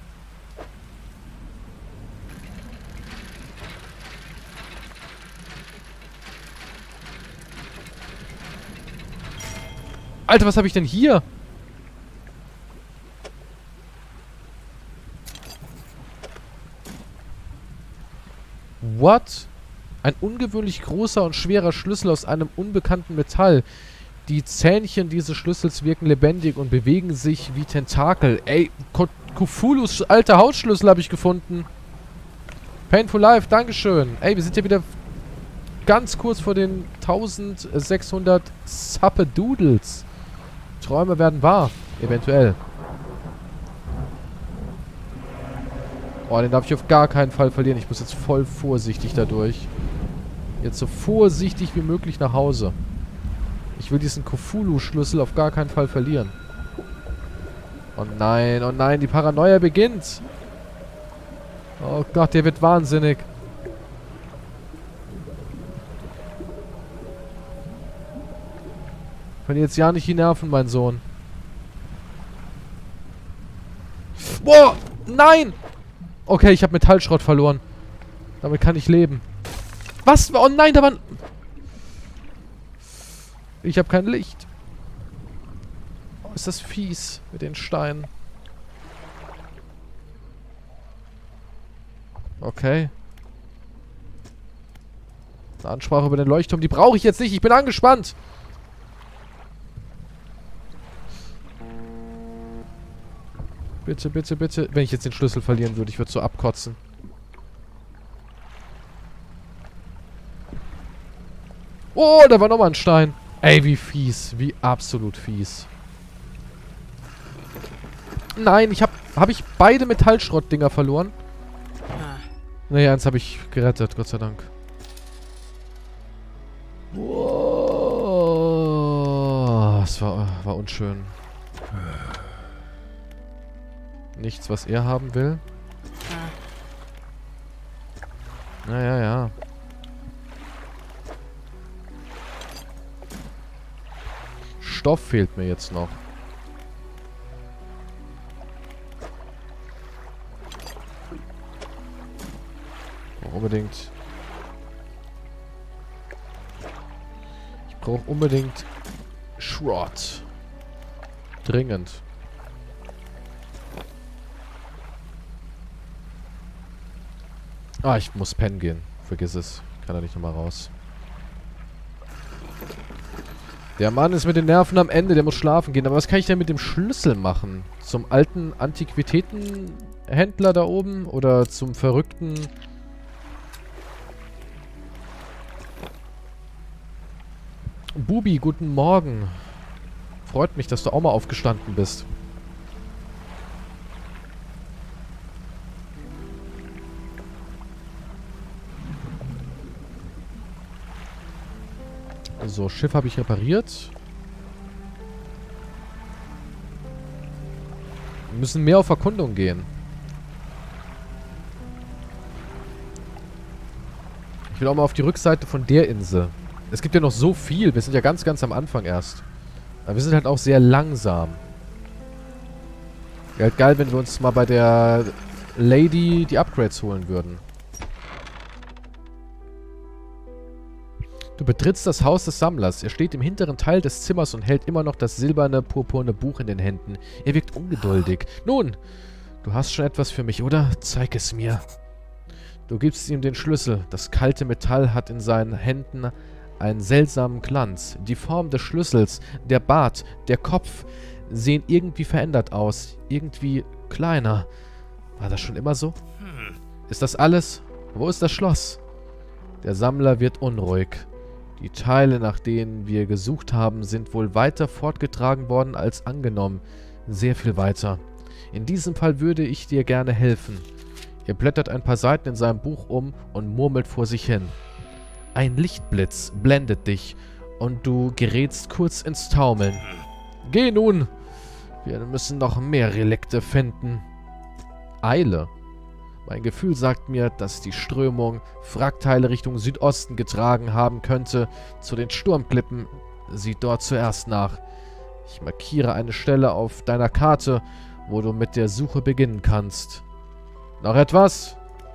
Alter, was habe ich denn hier? What? Ein ungewöhnlich großer und schwerer Schlüssel aus einem unbekannten Metall. Die Zähnchen dieses Schlüssels wirken lebendig und bewegen sich wie Tentakel. Ey, Cthulhus alter Hausschlüssel habe ich gefunden. Painful Life, dankeschön. Ey, wir sind hier wieder ganz kurz vor den 1600 Zappedoodles. Träume werden wahr. Eventuell. Oh, den darf ich auf gar keinen Fall verlieren. Ich muss jetzt voll vorsichtig dadurch. Jetzt so vorsichtig wie möglich nach Hause. Ich will diesen Cthulhu-Schlüssel auf gar keinen Fall verlieren. Oh nein, die Paranoia beginnt. Oh Gott, der wird wahnsinnig. Verlier jetzt ja nicht die Nerven, mein Sohn. Boah, nein! Okay, ich habe Metallschrott verloren. Damit kann ich leben. Was? Oh nein, da waren... Ich habe kein Licht. Oh, ist das fies mit den Steinen. Okay. Eine Ansprache über den Leuchtturm, die brauche ich jetzt nicht. Ich bin angespannt. Bitte, bitte, bitte. Wenn ich jetzt den Schlüssel verlieren würde, ich würde so abkotzen. Oh, da war nochmal ein Stein. Ey, wie fies. Wie absolut fies. Nein, hab ich beide Metallschrottdinger verloren? Naja, eins habe ich gerettet, Gott sei Dank. Wow. Das war unschön. Nichts, was er haben will. Naja, ja. Stoff fehlt mir jetzt noch. Unbedingt. Ich brauche unbedingt Schrott. Dringend. Ah, ich muss pennen gehen. Vergiss es. Kann er nicht nochmal raus. Der Mann ist mit den Nerven am Ende. Der muss schlafen gehen. Aber was kann ich denn mit dem Schlüssel machen? Zum alten Antiquitätenhändler da oben? Oder zum verrückten... Bubi, guten Morgen. Freut mich, dass du auch mal aufgestanden bist. So, Schiff habe ich repariert. Wir müssen mehr auf Erkundung gehen. Ich will auch mal auf die Rückseite von der Insel. Es gibt ja noch so viel. Wir sind ja ganz, ganz am Anfang erst. Aber wir sind halt auch sehr langsam. Wäre halt geil, wenn wir uns mal bei der Lady die Upgrades holen würden. Du betrittst das Haus des Sammlers. Er steht im hinteren Teil des Zimmers und hält immer noch das silberne, purpurne Buch in den Händen. Er wirkt ungeduldig. Nun, du hast schon etwas für mich, oder? Zeig es mir. Du gibst ihm den Schlüssel. Das kalte Metall hat in seinen Händen einen seltsamen Glanz. Die Form des Schlüssels, der Bart, der Kopf sehen irgendwie verändert aus. Irgendwie kleiner. War das schon immer so? Ist das alles? Wo ist das Schloss? Der Sammler wird unruhig. Die Teile, nach denen wir gesucht haben, sind wohl weiter fortgetragen worden als angenommen. Sehr viel weiter. In diesem Fall würde ich dir gerne helfen. Er blättert ein paar Seiten in seinem Buch um und murmelt vor sich hin. Ein Lichtblitz blendet dich und du gerätst kurz ins Taumeln. Geh nun! Wir müssen noch mehr Relikte finden. Eile. Mein Gefühl sagt mir, dass die Strömung Wrackteile Richtung Südosten getragen haben könnte. Zu den Sturmklippen. Sieh dort zuerst nach. Ich markiere eine Stelle auf deiner Karte, wo du mit der Suche beginnen kannst. Noch etwas?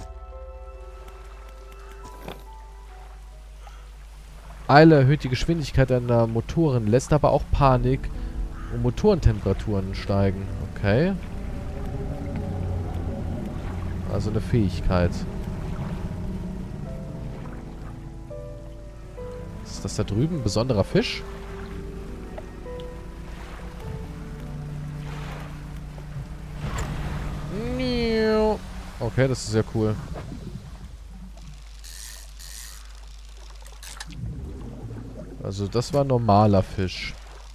Eile erhöht die Geschwindigkeit deiner Motoren, lässt aber auch Panik und Motorentemperaturen steigen. Okay. Also eine Fähigkeit. Ist das da drüben ein besonderer Fisch? Okay, das ist sehr cool. Also das war ein normaler Fisch.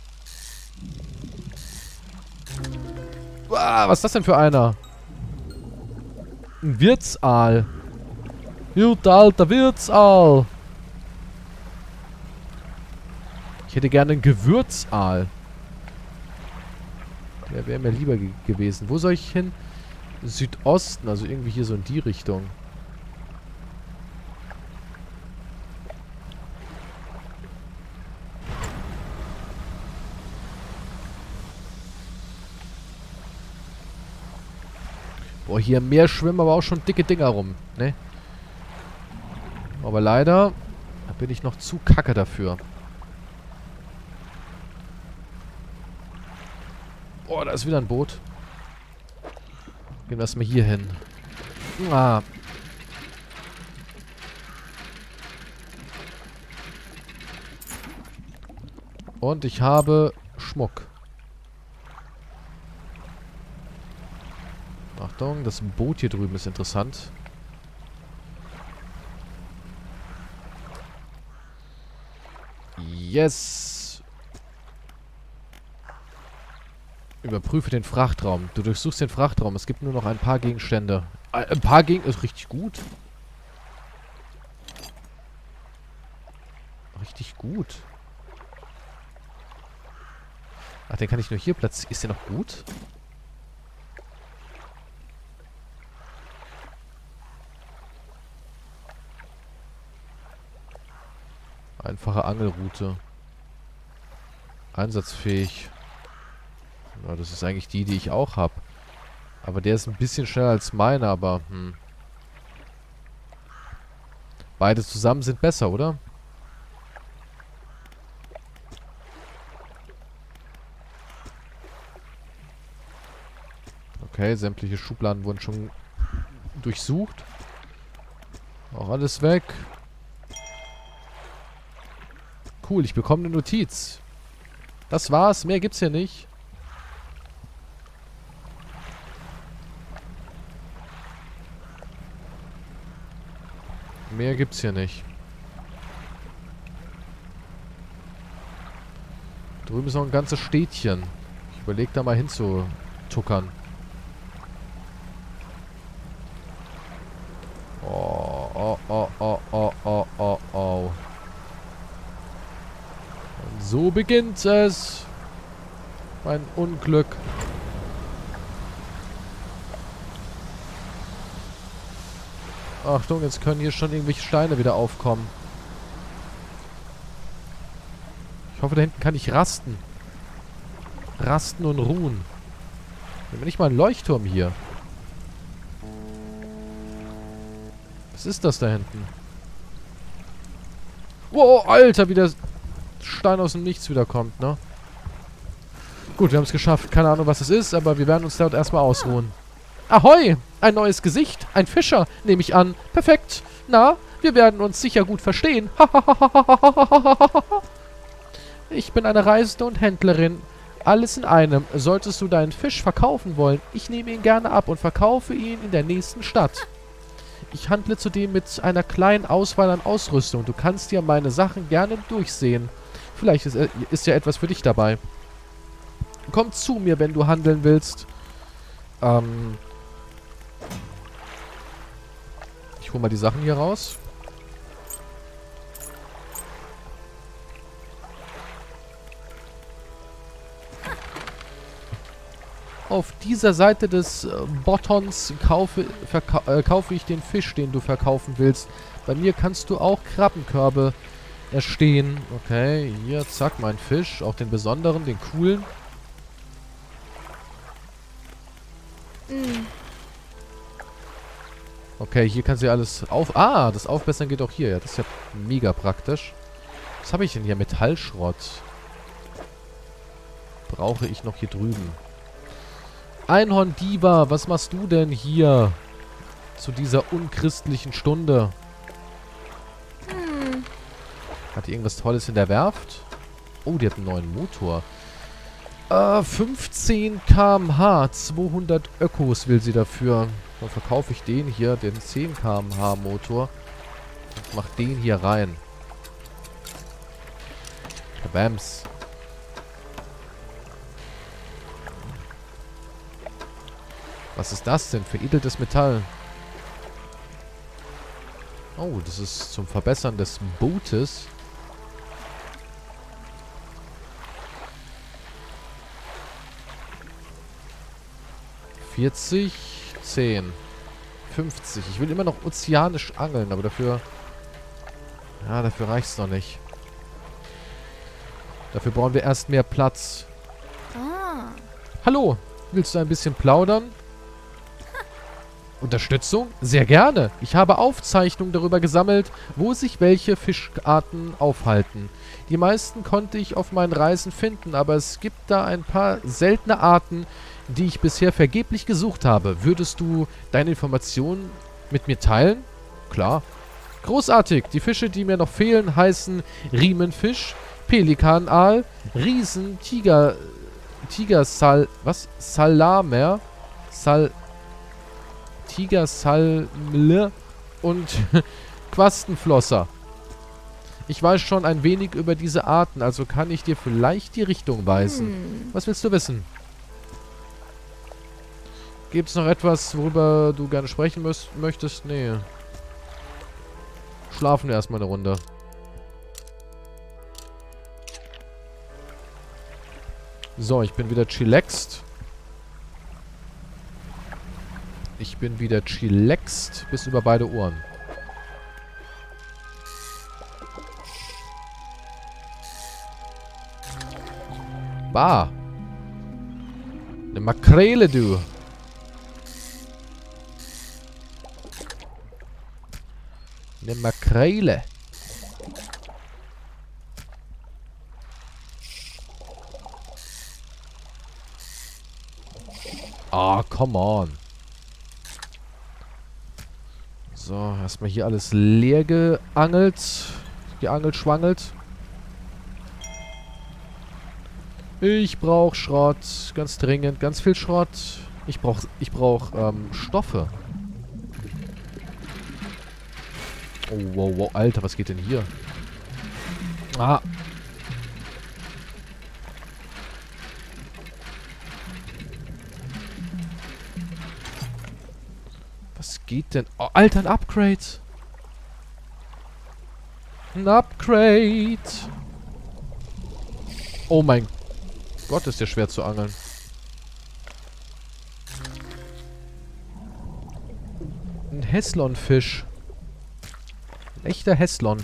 Uah, was ist das denn für einer? Ein Wirtsaal. Gut, alter Wirtsaal. Ich hätte gerne einen Gewürzaal. Der wäre mir lieber gewesen. Wo soll ich hin? Südosten, also irgendwie hier so in die Richtung. Boah, hier im Meer schwimmen aber auch schon dicke Dinger rum, ne? Aber leider bin ich noch zu kacke dafür. da ist wieder ein Boot. Gehen wir erstmal hier hin. Ah. Und ich habe Schmuck. Achtung, das Boot hier drüben ist interessant. Yes! Überprüfe den Frachtraum. Du durchsuchst den Frachtraum. Es gibt nur noch ein paar Gegenstände. Ein paar Gegenstände ist richtig gut. Richtig gut. Ach, den kann ich nur hier platzieren. Ist der noch gut? Einfache Angelroute. Einsatzfähig. Ja, das ist eigentlich die ich auch habe. Aber der ist ein bisschen schneller als meine, aber beide zusammen sind besser, oder? Okay, sämtliche Schubladen wurden schon durchsucht. Auch alles weg. Cool, ich bekomme eine Notiz. Das war's, mehr gibt's hier nicht. Mehr gibt's hier nicht. Drüben ist noch ein ganzes Städtchen. Ich überlege da mal hinzutuckern. Oh, oh, oh, oh, oh, oh, oh. Und so beginnt es. Mein Unglück. Achtung, jetzt können hier schon irgendwelche Steine wieder aufkommen. Ich hoffe, da hinten kann ich rasten. Rasten und ruhen. Wir haben nicht mal einen Leuchtturm hier. Was ist das da hinten? Wow, Alter, wie der Stein aus dem Nichts wieder kommt, ne? Gut, wir haben es geschafft. Keine Ahnung, was es ist, aber wir werden uns dort erstmal ausruhen. Ahoi! Ein neues Gesicht. Ein Fischer, nehme ich an. Perfekt. Na, wir werden uns sicher gut verstehen. Ich bin eine Reisende und Händlerin. Alles in einem. Solltest du deinen Fisch verkaufen wollen, ich nehme ihn gerne ab und verkaufe ihn in der nächsten Stadt. Ich handle zudem mit einer kleinen Auswahl an Ausrüstung. Du kannst dir meine Sachen gerne durchsehen. Vielleicht ist ja etwas für dich dabei. Komm zu mir, wenn du handeln willst. Ich hole mal die Sachen hier raus. Auf dieser Seite des Buttons kaufe ich den Fisch, den du verkaufen willst. Bei mir kannst du auch Krabbenkörbe erstehen. Okay, hier, zack, mein Fisch. Auch den besonderen, den coolen. Okay, hier kannst du ja alles auf... Ah, das Aufbessern geht auch hier. Ja, das ist ja mega praktisch. Was habe ich denn hier? Metallschrott. Brauche ich noch hier drüben. Einhorn-Diva, was machst du denn hier zu dieser unchristlichen Stunde? Hat die irgendwas Tolles in der Werft? Oh, die hat einen neuen Motor. 15 km/h, 200 Ökos will sie dafür. Dann verkaufe ich den hier, den 10 km/h Motor. Und mach den hier rein. Bams. Was ist das denn? Veredeltes Metall. Oh, das ist zum Verbessern des Bootes. $40, 10, 50. Ich will immer noch ozeanisch angeln, aber dafür... Ja, dafür reicht's noch nicht. Dafür brauchen wir erst mehr Platz. Hallo, willst du ein bisschen plaudern? Unterstützung? Sehr gerne. Ich habe Aufzeichnungen darüber gesammelt, wo sich welche Fischarten aufhalten. Die meisten konnte ich auf meinen Reisen finden, aber es gibt da ein paar seltene Arten, die ich bisher vergeblich gesucht habe. Würdest du deine Informationen mit mir teilen? Klar. Großartig. Die Fische, die mir noch fehlen, heißen Riemenfisch, Pelikanaal, Riesen, Salamer, Tigersalmle und Quastenflosser. Ich weiß schon ein wenig über diese Arten, also kann ich dir vielleicht die Richtung weisen. Was willst du wissen? Gibt es noch etwas, worüber du gerne sprechen möchtest? Nee. Schlafen wir erstmal eine Runde. So, ich bin wieder chillaxed. Ich bin wieder chillaxed bis über beide Ohren. Bah. Eine Makrele, du. Eine Makrele. Ah, come on. So, erstmal hier alles leer geangelt. Geangelt, schwangelt. Ich brauche Schrott. Ganz dringend. Ganz viel Schrott. Ich brauch Stoffe. Oh, wow, wow. Alter, was geht denn hier? Ah. Was geht denn? Oh, Alter, ein Upgrade. Ein Upgrade. Oh mein Gott, ist der schwer zu angeln. Ein Heslon-Fisch. Ein echter Heslon.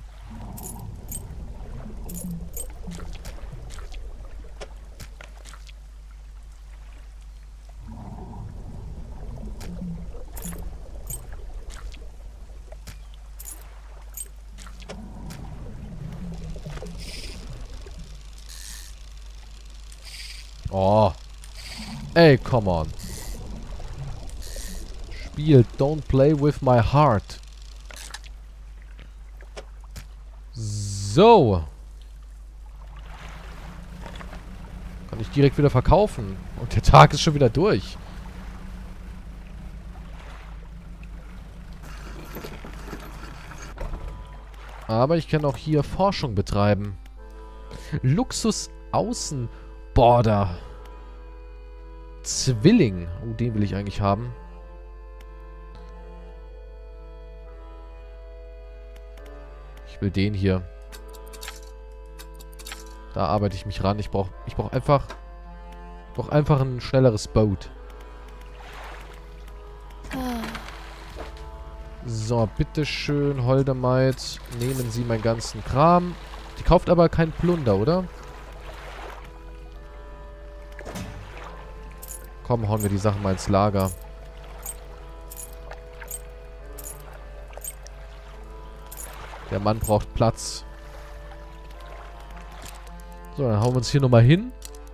Oh. Ey, come on. Spiel, don't play with my heart. So. Kann ich direkt wieder verkaufen. Und der Tag ist schon wieder durch. Aber ich kann auch hier Forschung betreiben. Luxus Außenborder. Zwilling. Oh, den will ich eigentlich haben. Ich will den hier. Da arbeite ich mich ran. Ich brauch einfach ein schnelleres Boot. So, bitteschön, Holdemite. Nehmen Sie meinen ganzen Kram. Die kauft aber keinen Plunder, oder? Komm, hauen wir die Sachen mal ins Lager. Der Mann braucht Platz. So, dann hauen wir uns hier nochmal hin.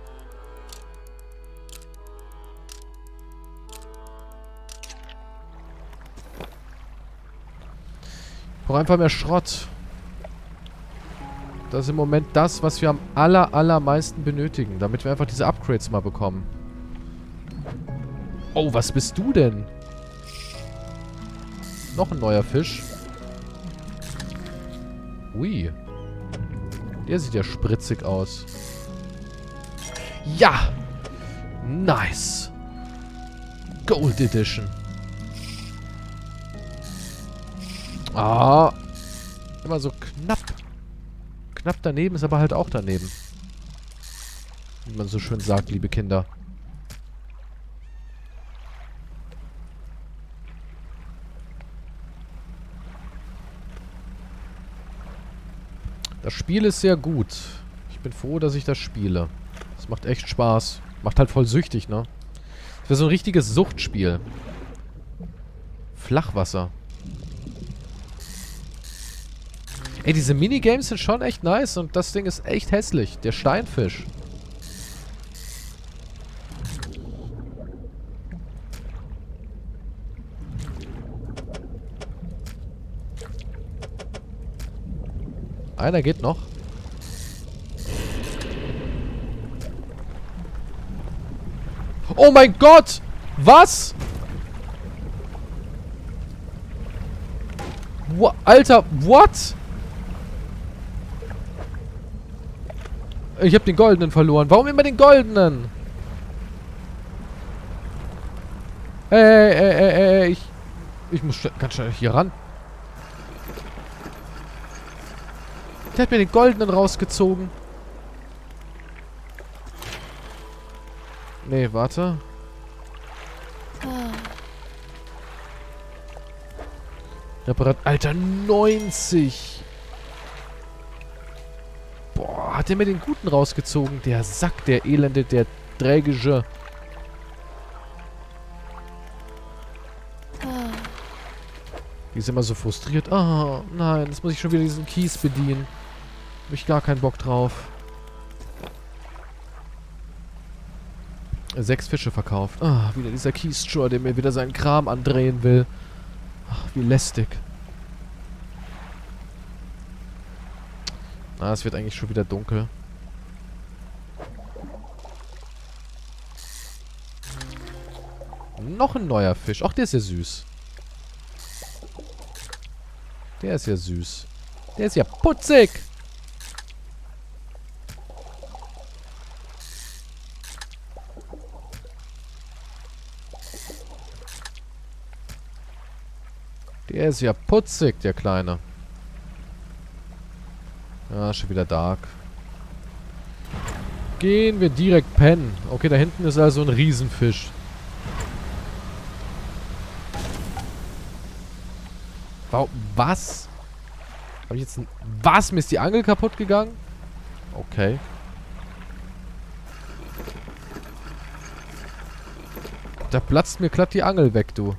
Ich brauche einfach mehr Schrott. Das ist im Moment das, was wir am allermeisten benötigen, damit wir einfach diese Upgrades mal bekommen. Oh, was bist du denn? Noch ein neuer Fisch. Ui. Der sieht ja spritzig aus. Ja! Nice! Gold Edition. Ah. Immer so knapp. Knapp daneben ist aber halt auch daneben. Wie man so schön sagt, liebe Kinder. Das Spiel ist sehr gut. Ich bin froh, dass ich das spiele. Es macht echt Spaß. Macht halt voll süchtig, ne? Das wäre so ein richtiges Suchtspiel. Flachwasser. Ey, diese Minigames sind schon echt nice und das Ding ist echt hässlich. Der Steinfisch. Einer geht noch. Oh mein Gott! Was? Alter, what? Ich hab den goldenen verloren. Warum immer den goldenen? Ey, ich muss ganz schnell hier ran. Der hat mir den goldenen rausgezogen. Nee, warte. Reparat. Alter, 90. Boah, hat der mir den guten rausgezogen? Der Sack, der Elende, der Trägische. Die ist immer so frustriert. Oh, nein, jetzt muss ich schon wieder diesen Kies bedienen. Hab ich gar keinen Bock drauf. 6 Fische verkauft. Ah, wieder dieser Kies-Straw, der mir wieder seinen Kram andrehen will. Ach, wie lästig. Ah, es wird eigentlich schon wieder dunkel. Noch ein neuer Fisch. Ach, der ist ja süß. Der ist ja süß. Der ist ja putzig. Der ist ja putzig, der Kleine. Ja, schon wieder dark. Gehen wir direkt pennen. Okay, da hinten ist also ein Riesenfisch. Was? Habe ich jetzt ein... Was? Mir ist die Angel kaputt gegangen? Okay. Da platzt mir glatt die Angel weg, du.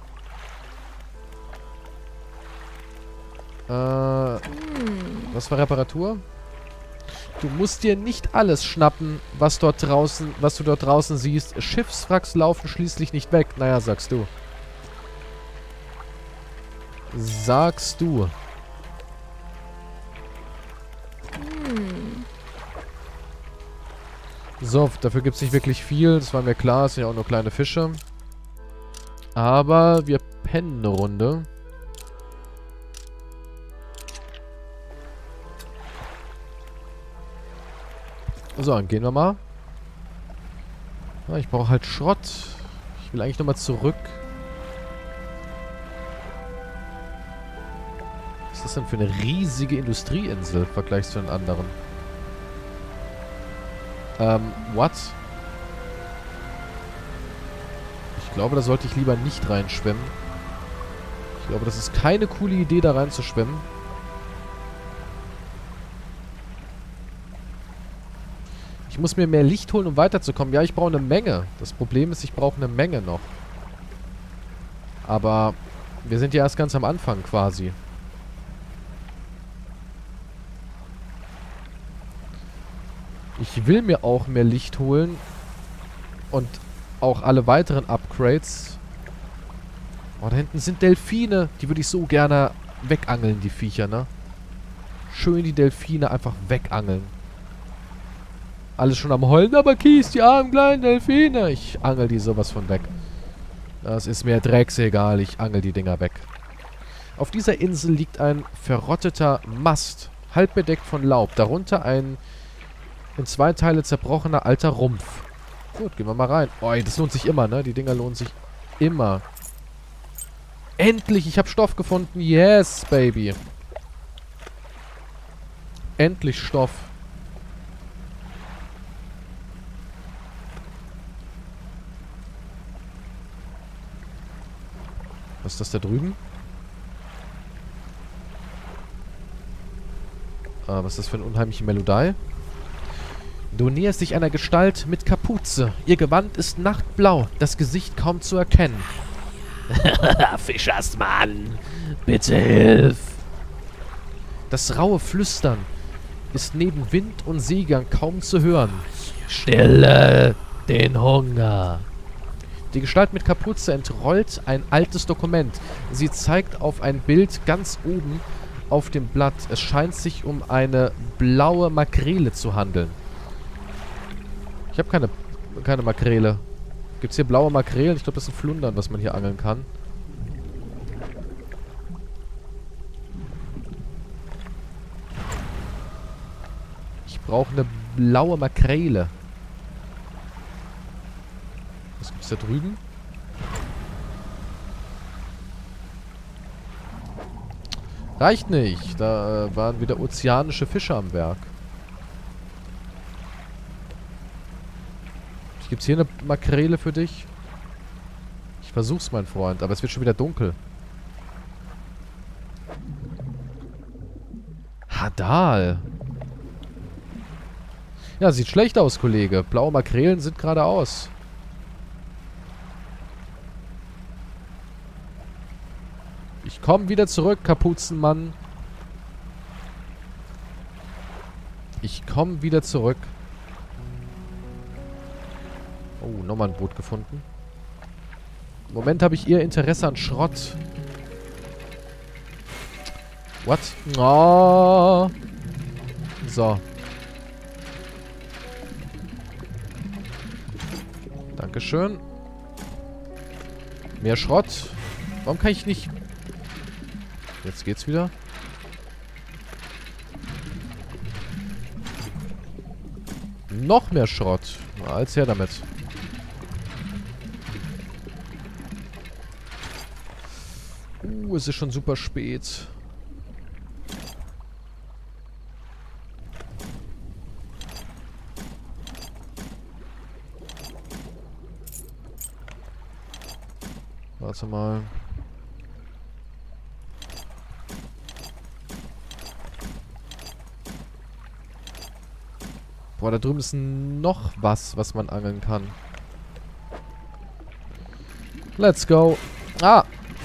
Was war Reparatur? Du musst dir nicht alles schnappen, was du dort draußen siehst. Schiffswracks laufen schließlich nicht weg. Naja, sagst du. Sagst du. So, dafür gibt es nicht wirklich viel. Das war mir klar. Es sind ja auch nur kleine Fische. Aber wir pennen eine Runde. So, dann gehen wir mal. Ja, ich brauche halt Schrott. Ich will eigentlich nochmal zurück. Was ist das denn für eine riesige Industrieinsel im Vergleich zu den anderen? What? Ich glaube, da sollte ich lieber nicht reinschwimmen. Ich glaube, das ist keine coole Idee, da reinzuschwimmen. Ich muss mir mehr Licht holen, um weiterzukommen. Ja, ich brauche eine Menge. Das Problem ist, ich brauche eine Menge noch. Aber wir sind ja erst ganz am Anfang quasi. Ich will mir auch mehr Licht holen. Und auch alle weiteren Upgrades. Oh, da hinten sind Delfine. Die würde ich so gerne wegangeln, die Viecher, ne? Schön die Delfine einfach wegangeln. Alles schon am Heulen, aber Kies, die armen kleinen Delfine. Ich angel die sowas von weg. Das ist mir drecksegal, ich angel die Dinger weg. Auf dieser Insel liegt ein verrotteter Mast, halb bedeckt von Laub. Darunter ein in 2 Teile zerbrochener alter Rumpf. Gut, gehen wir mal rein. Oh, das lohnt sich immer, ne? Die Dinger lohnen sich immer. Endlich, ich habe Stoff gefunden. Yes, Baby. Endlich Stoff. Was ist das da drüben? Was ist das für eine unheimliche Melodie? Du näherst dich einer Gestalt mit Kapuze. Ihr Gewand ist nachtblau, das Gesicht kaum zu erkennen. Fischersmann, bitte hilf! Das raue Flüstern ist neben Wind und Seegang kaum zu hören. Stille den Hunger! Die Gestalt mit Kapuze entrollt ein altes Dokument. Sie zeigt auf ein Bild ganz oben auf dem Blatt. Es scheint sich um eine blaue Makrele zu handeln. Ich habe keine Makrele. Gibt es hier blaue Makrelen? Ich glaube, das ist ein Flundern, was man hier angeln kann. Ich brauche eine blaue Makrele. Was gibt's da drüben? Reicht nicht. Da waren wieder ozeanische Fische am Werk. Gibt's hier eine Makrele für dich? Ich versuch's, mein Freund, aber es wird schon wieder dunkel. Hadal. Ja, sieht schlecht aus, Kollege. Blaue Makrelen sind gerade aus. Ich komme wieder zurück, Kapuzenmann. Ich komme wieder zurück. Oh, nochmal ein Boot gefunden. Im Moment habe ich eher Interesse an Schrott. What? Oh. So. Dankeschön. Mehr Schrott. Warum kann ich nicht... Jetzt geht's wieder. Noch mehr Schrott. Na, als her damit. Es ist schon super spät. Warte mal. Boah, da drüben ist noch was man angeln kann. Let's go. Ah!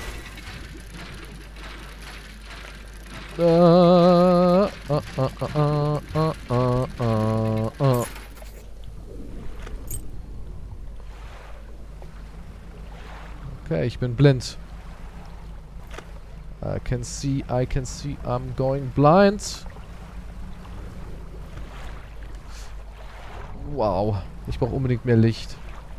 Okay, ich bin blind. I can see, I'm going blind. Wow, ich brauche unbedingt mehr Licht.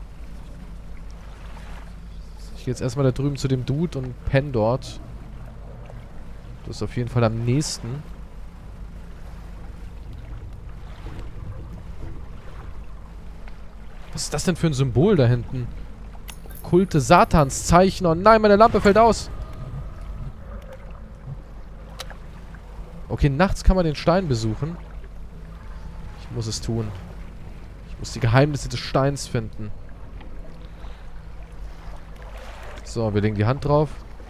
Ich gehe jetzt erstmal da drüben zu dem Dude und penne dort. Das ist auf jeden Fall am nächsten. Was ist das denn für ein Symbol da hinten? Kulte Satanszeichen. Oh nein, meine Lampe fällt aus. Okay, nachts kann man den Stein besuchen. Ich muss es tun. Ich muss die Geheimnisse des Steins finden. So, wir legen die Hand drauf.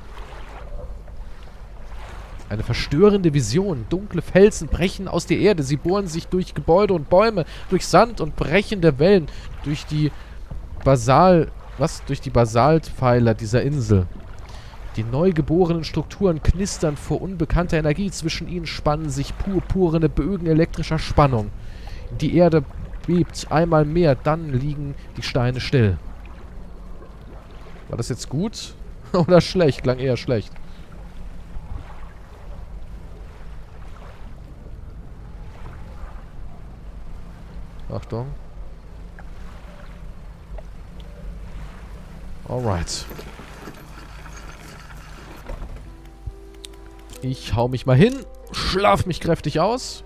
Eine verstörende Vision. Dunkle Felsen brechen aus der Erde. Sie bohren sich durch Gebäude und Bäume, durch Sand und brechende Wellen, durch die durch die Basaltpfeiler dieser Insel. Die neu geborenen Strukturen knistern vor unbekannter Energie. Zwischen ihnen spannen sich purpurne Bögen elektrischer Spannung. Die Erde bebt einmal mehr, dann liegen die Steine still. War das jetzt gut oder schlecht? Klang eher schlecht. Achtung. Alright. Ich hau mich mal hin, schlaf mich kräftig aus.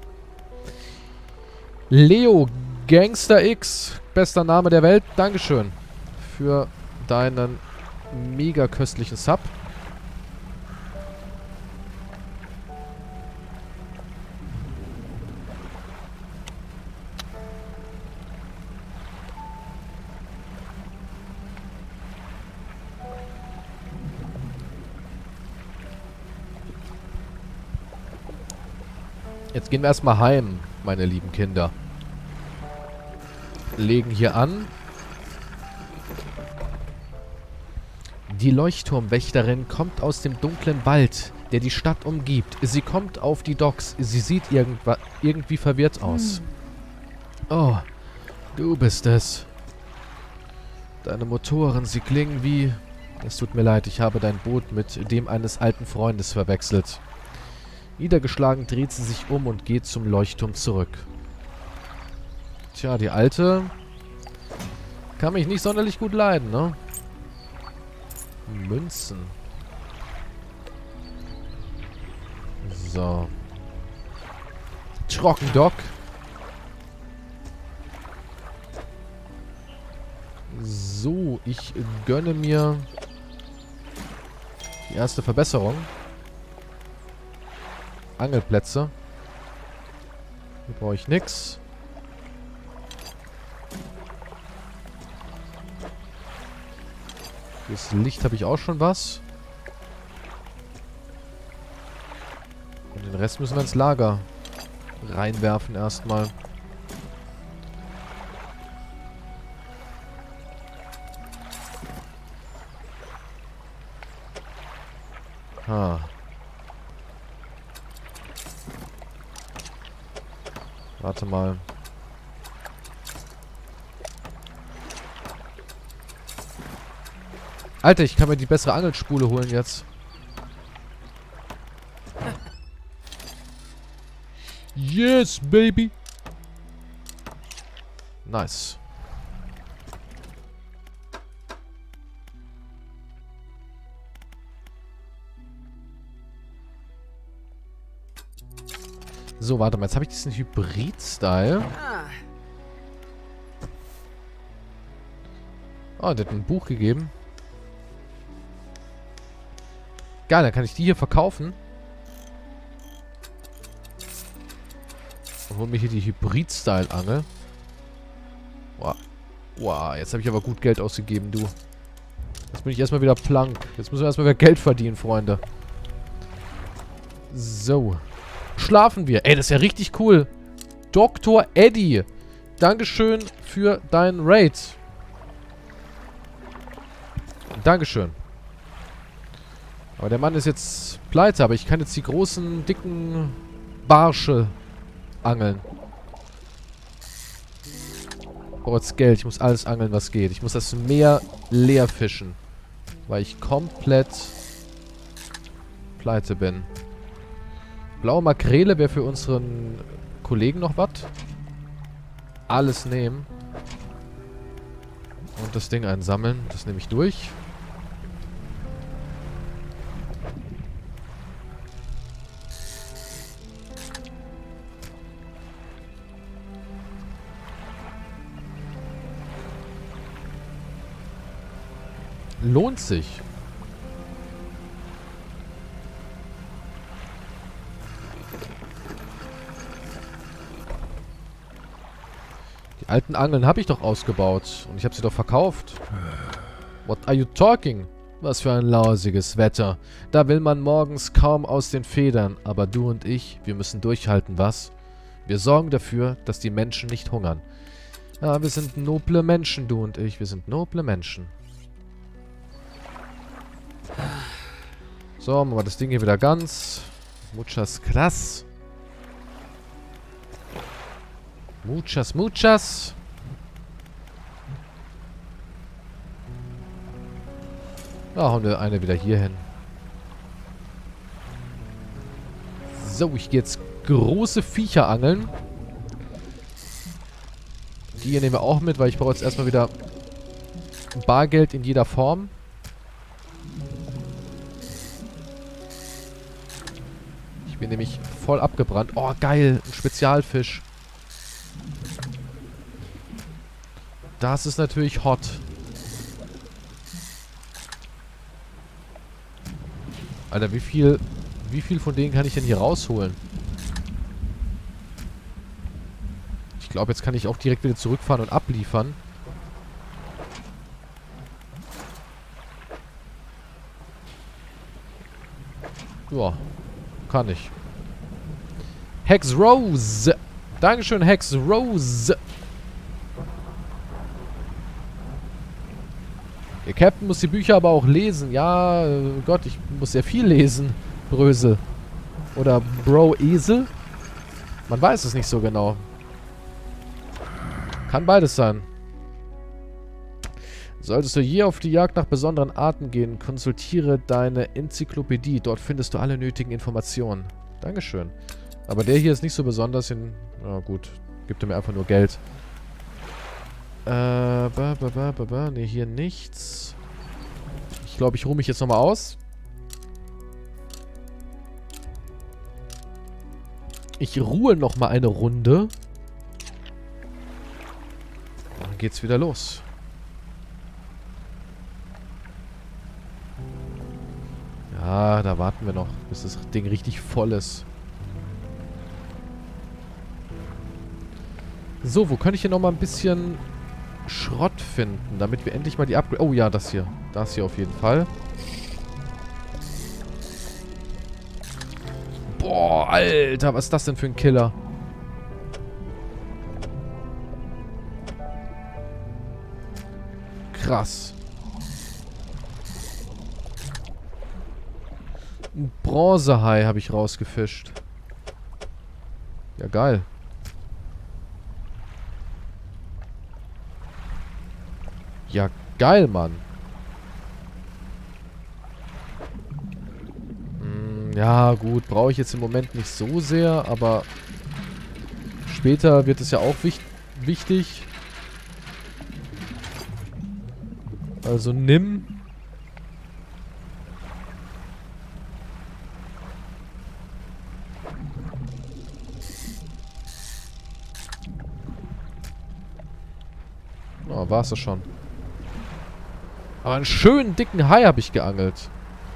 Leo Gangster X, bester Name der Welt. Dankeschön für deinen mega köstlichen Sub. Jetzt gehen wir erstmal heim, meine lieben Kinder. Legen hier an. Die Leuchtturmwächterin kommt aus dem dunklen Wald, der die Stadt umgibt. Sie kommt auf die Docks. Sie sieht irgendwie verwirrt aus. Oh, du bist es. Deine Motoren, sie klingen wie... Es tut mir leid, ich habe dein Boot mit dem eines alten Freundes verwechselt. Niedergeschlagen dreht sie sich um und geht zum Leuchtturm zurück. Tja, die Alte kann mich nicht sonderlich gut leiden, ne? Münzen. So. Trockendock. So, ich gönne mir die erste Verbesserung. Angelplätze. Hier brauche ich nix. Fürs Licht habe ich auch schon was. Und den Rest müssen wir ins Lager reinwerfen erstmal. Ha. Warte mal. Alter, ich kann mir die bessere Angelspule holen jetzt. Yes, baby. Nice. So, warte mal. Jetzt habe ich diesen Hybrid-Style. Oh, der hat ein Buch gegeben. Geil, dann kann ich die hier verkaufen. Und hol mir hier die Hybrid-Style-Angel. Wow. Wow, jetzt habe ich aber gut Geld ausgegeben, du. Jetzt bin ich erstmal wieder plank. Jetzt müssen wir erstmal wieder Geld verdienen, Freunde. So. Schlafen wir. Ey, das ist ja richtig cool. Dr. Eddie. Dankeschön für deinen Raid. Dankeschön. Aber der Mann ist jetzt pleite, aber ich kann jetzt die großen, dicken Barsche angeln. Ich brauche jetzt Geld. Ich muss alles angeln, was geht. Ich muss das Meer leer fischen. Weil ich komplett pleite bin. Blaue Makrele wäre für unseren Kollegen noch was. Alles nehmen. Und das Ding einsammeln. Das nehme ich durch. Lohnt sich. Die alten Angeln habe ich doch ausgebaut. Und ich habe sie doch verkauft. What are you talking? Was für ein lausiges Wetter. Da will man morgens kaum aus den Federn. Aber du und ich, wir müssen durchhalten, was? Wir sorgen dafür, dass die Menschen nicht hungern. Ja, wir sind noble Menschen, du und ich. Wir sind noble Menschen. So, machen wir das Ding hier wieder ganz. Muchas gracias. Muchas, muchas. Da hauen wir eine wieder hier hin. So, ich gehe jetzt große Viecher angeln. Die hier nehmen wir auch mit, weil ich brauche jetzt erstmal wieder Bargeld in jeder Form. Ich bin nämlich voll abgebrannt. Oh, geil. Ein Spezialfisch. Das ist natürlich hot. Alter, wie viel von denen kann ich denn hier rausholen? Ich glaube, jetzt kann ich auch direkt wieder zurückfahren und abliefern. Ja, kann ich. Hex Rose. Dankeschön, Hex Rose. Captain muss die Bücher aber auch lesen. Ja, Gott, ich muss sehr viel lesen. Brösel. Oder Bro Esel? Man weiß es nicht so genau. Kann beides sein. Solltest du je auf die Jagd nach besonderen Arten gehen, konsultiere deine Enzyklopädie. Dort findest du alle nötigen Informationen. Dankeschön. Aber der hier ist nicht so besonders. Na gut, gibt er mir einfach nur Geld. Ne, hier nichts. Ich glaube, ich ruhe mich jetzt nochmal aus. Ich ruhe nochmal eine Runde. Dann geht's wieder los. Ja, da warten wir noch, bis das Ding richtig voll ist. So, wo könnte ich hier nochmal ein bisschen Schrott finden, damit wir endlich mal die Upgrade... Oh ja, das hier. Das hier auf jeden Fall. Boah, Alter, was ist das denn für ein Killer? Krass. Ein Bronzehai habe ich rausgefischt. Ja, geil. Ja, geil, Mann. Ja, gut, brauche ich jetzt im Moment nicht so sehr, aber später wird es ja auch wichtig. Also nimm. Oh, war's das schon. Aber einen schönen dicken Hai habe ich geangelt.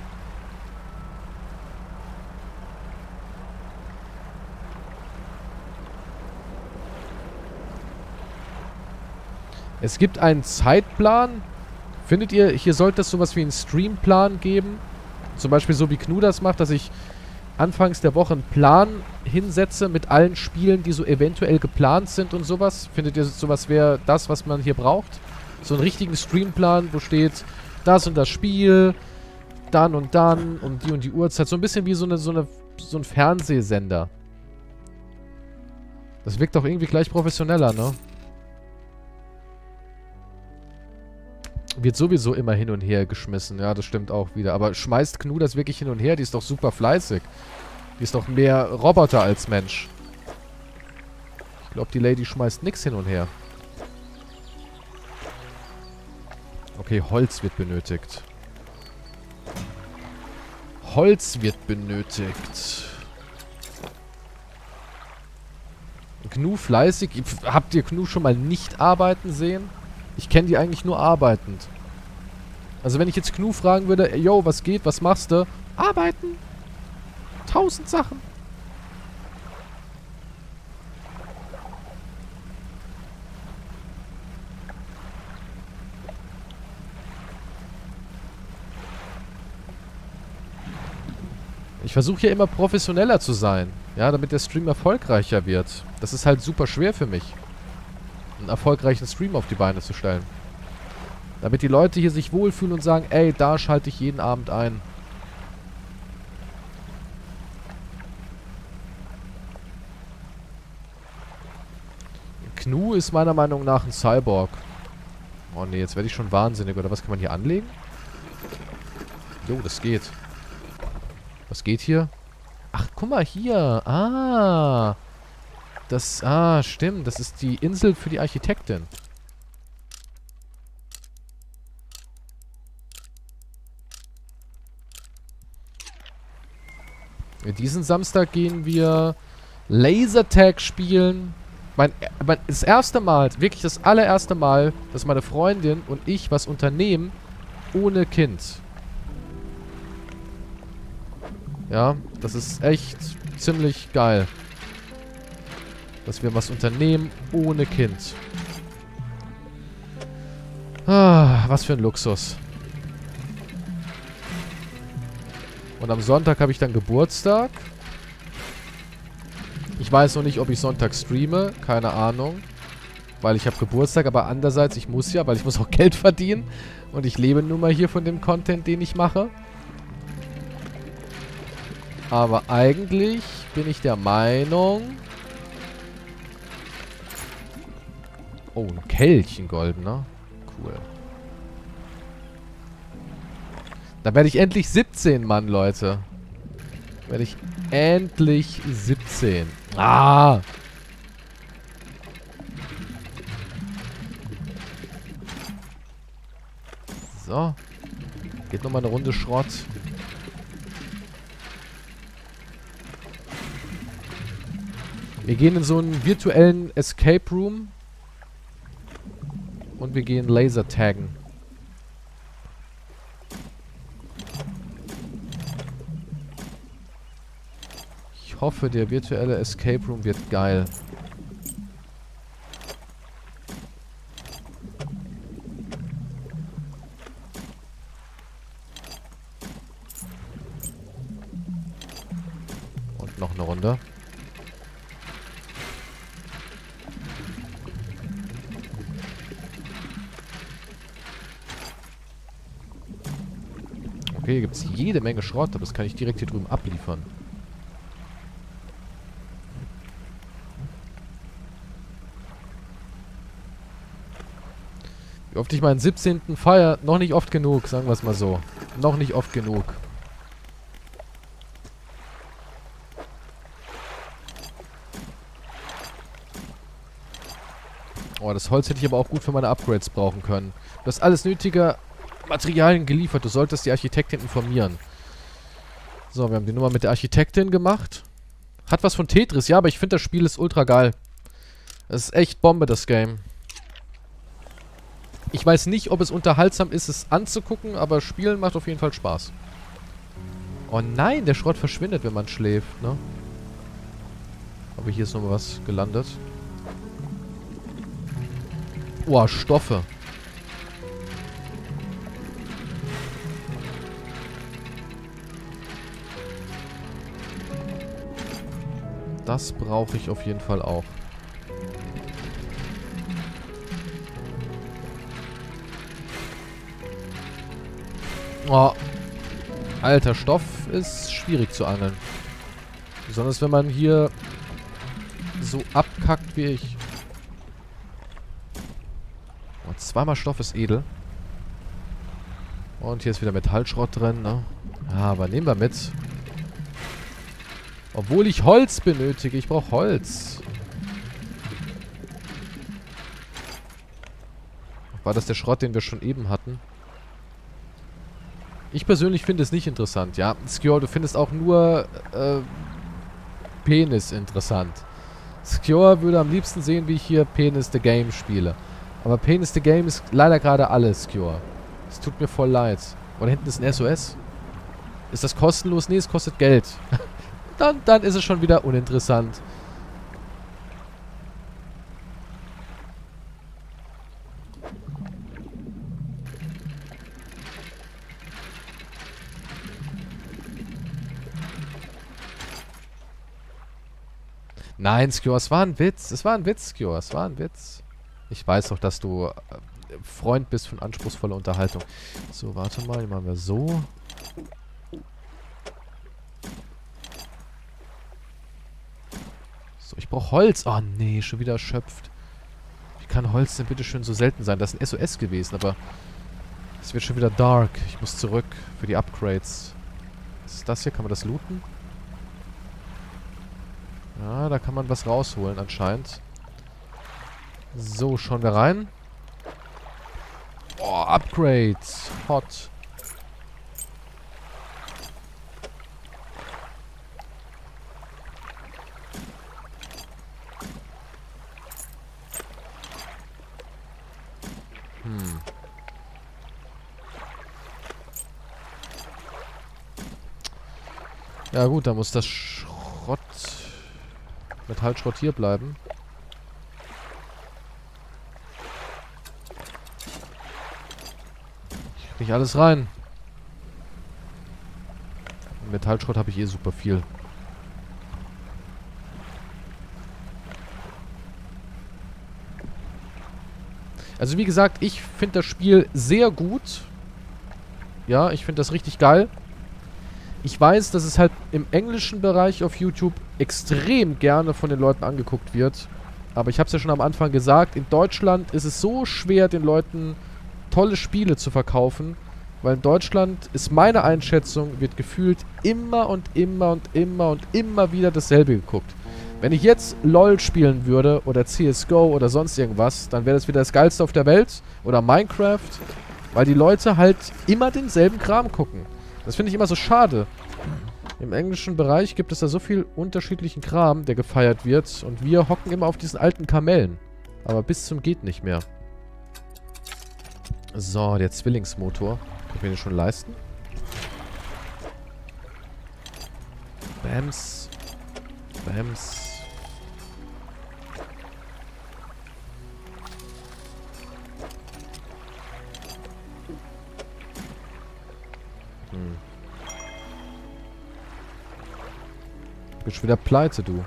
Es gibt einen Zeitplan. Findet ihr, hier sollte es sowas wie einen Streamplan geben? Zum Beispiel so wie Knu das macht, dass ich anfangs der Woche einen Plan hinsetze mit allen Spielen, die so eventuell geplant sind und sowas. Findet ihr, sowas wäre das, was man hier braucht? So einen richtigen Streamplan, wo steht das und das Spiel, dann und die Uhrzeit. So ein bisschen wie so ein Fernsehsender. Das wirkt doch irgendwie gleich professioneller, ne? Wird sowieso immer hin und her geschmissen. Ja, das stimmt auch wieder. Aber schmeißt Knu das wirklich hin und her? Die ist doch super fleißig. Die ist doch mehr Roboter als Mensch. Ich glaube, die Lady schmeißt nichts hin und her. Okay, Holz wird benötigt. Holz wird benötigt. Knu fleißig. Habt ihr Knu schon mal nicht arbeiten sehen? Ich kenne die eigentlich nur arbeitend. Also wenn ich jetzt Knu fragen würde, yo, was geht, was machst du? Arbeiten. 1000 Sachen. Ich versuche ja immer professioneller zu sein. Ja, damit der Stream erfolgreicher wird. Das ist halt super schwer für mich, einen erfolgreichen Stream auf die Beine zu stellen. Damit die Leute hier sich wohlfühlen und sagen, ey, da schalte ich jeden Abend ein. Knu ist meiner Meinung nach ein Cyborg. Oh ne, jetzt werde ich schon wahnsinnig. Oder was kann man hier anlegen? Jo, das geht. Was geht hier? Ach, guck mal hier. Ah. Stimmt. Das ist die Insel für die Architektin. Diesen Samstag gehen wir Lasertag spielen. Das erste Mal, wirklich das allererste Mal, dass meine Freundin und ich was unternehmen ohne Kind. Ja, das ist echt ziemlich geil. Dass wir was unternehmen ohne Kind. Ah, was für ein Luxus. Und am Sonntag habe ich dann Geburtstag. Ich weiß noch nicht, ob ich Sonntag streame. Keine Ahnung. weil ich habe Geburtstag, aber andererseits, ich muss ja, weil ich muss auch Geld verdienen. Und ich lebe nun mal hier von dem Content, den ich mache. Aber eigentlich bin ich der Meinung... Oh, ein Kelch, ein goldener. Cool. Da werde ich endlich 17, Mann, Leute. Werde ich endlich 17. Ah! So. Geht nochmal eine Runde Schrott. Wir gehen in so einen virtuellen Escape Room. Und wir gehen Laser taggen. Ich hoffe, der virtuelle Escape Room wird geil. Und noch eine Runde. Okay, hier gibt es jede Menge Schrott, aber das kann ich direkt hier drüben abliefern. Wie oft ich meinen 17. feier? Noch nicht oft genug, sagen wir es mal so. Noch nicht oft genug. Oh, das Holz hätte ich aber auch gut für meine Upgrades brauchen können. Du hast alles nötige Materialien geliefert. Du solltest die Architektin informieren. So, wir haben die Nummer mit der Architektin gemacht. Hat was von Tetris, ja, aber ich finde das Spiel ist ultra geil. Das ist echt Bombe, das Game. Ich weiß nicht, ob es unterhaltsam ist, es anzugucken, aber Spielen macht auf jeden Fall Spaß. Oh nein, der Schrott verschwindet, wenn man schläft, ne? Aber hier ist nochmal was gelandet. Oh, Stoffe. Das brauche ich auf jeden Fall auch. Oh. Alter, Stoff ist schwierig zu angeln. Besonders wenn man hier so abkackt wie ich. Oh, zweimal Stoff ist edel. Und hier ist wieder Metallschrott drin, ne? Ja, aber nehmen wir mit. Obwohl ich Holz benötige. Ich brauche Holz. War das der Schrott, den wir schon eben hatten? Ich persönlich finde es nicht interessant, ja. Skjor, du findest auch nur Penis interessant. Skjor würde am liebsten sehen, wie ich hier Penis the Game spiele. Aber Penis the Game ist leider gerade alles, Skjor. Es tut mir voll leid. Oh, da hinten ist ein SOS. Ist das kostenlos? Nee, es kostet Geld. Dann ist es schon wieder uninteressant. Nein, Skjor, es war ein Witz. Es war ein Witz, Skjor. Es war ein Witz. Ich weiß doch, dass du Freund bist von anspruchsvoller Unterhaltung. So, warte mal. Die machen wir so. So, ich brauche Holz. Oh, nee, schon wieder erschöpft. Wie kann Holz denn bitte schön so selten sein? Das ist ein SOS gewesen, aber es wird schon wieder dark. Ich muss zurück für die Upgrades. Was ist das hier? Kann man das looten? Ja, da kann man was rausholen anscheinend. So, schauen wir rein. Oh, Upgrades. Hot. Ja gut, da muss das Metallschrott hier bleiben. Ich krieg alles rein. Metallschrott habe ich eh super viel. Also wie gesagt, ich finde das Spiel sehr gut. Ja, ich finde das richtig geil. Ich weiß, dass es halt im englischen Bereich auf YouTube extrem gerne von den Leuten angeguckt wird. Aber ich habe es ja schon am Anfang gesagt, in Deutschland ist es so schwer, den Leuten tolle Spiele zu verkaufen. Weil in Deutschland ist meine Einschätzung, wird gefühlt immer und immer und immer und immer wieder dasselbe geguckt. Wenn ich jetzt LOL spielen würde oder CSGO oder sonst irgendwas, dann wäre das wieder das Geilste auf der Welt. Oder Minecraft. Weil die Leute halt immer denselben Kram gucken. Das finde ich immer so schade. Im englischen Bereich gibt es da so viel unterschiedlichen Kram, der gefeiert wird. Und wir hocken immer auf diesen alten Kamellen. Aber bis zum geht nicht mehr. So, der Zwillingsmotor. Kann ich mir den schon leisten? Bams. Bams. Bist wieder pleite, du.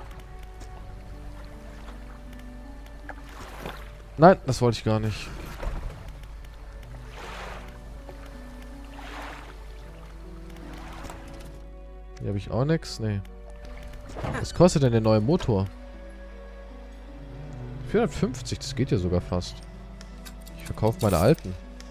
Nein, das wollte ich gar nicht. Hier habe ich auch nichts. Nee. Was kostet denn der neue Motor? 450, das geht ja sogar fast. Ich verkaufe meine alten.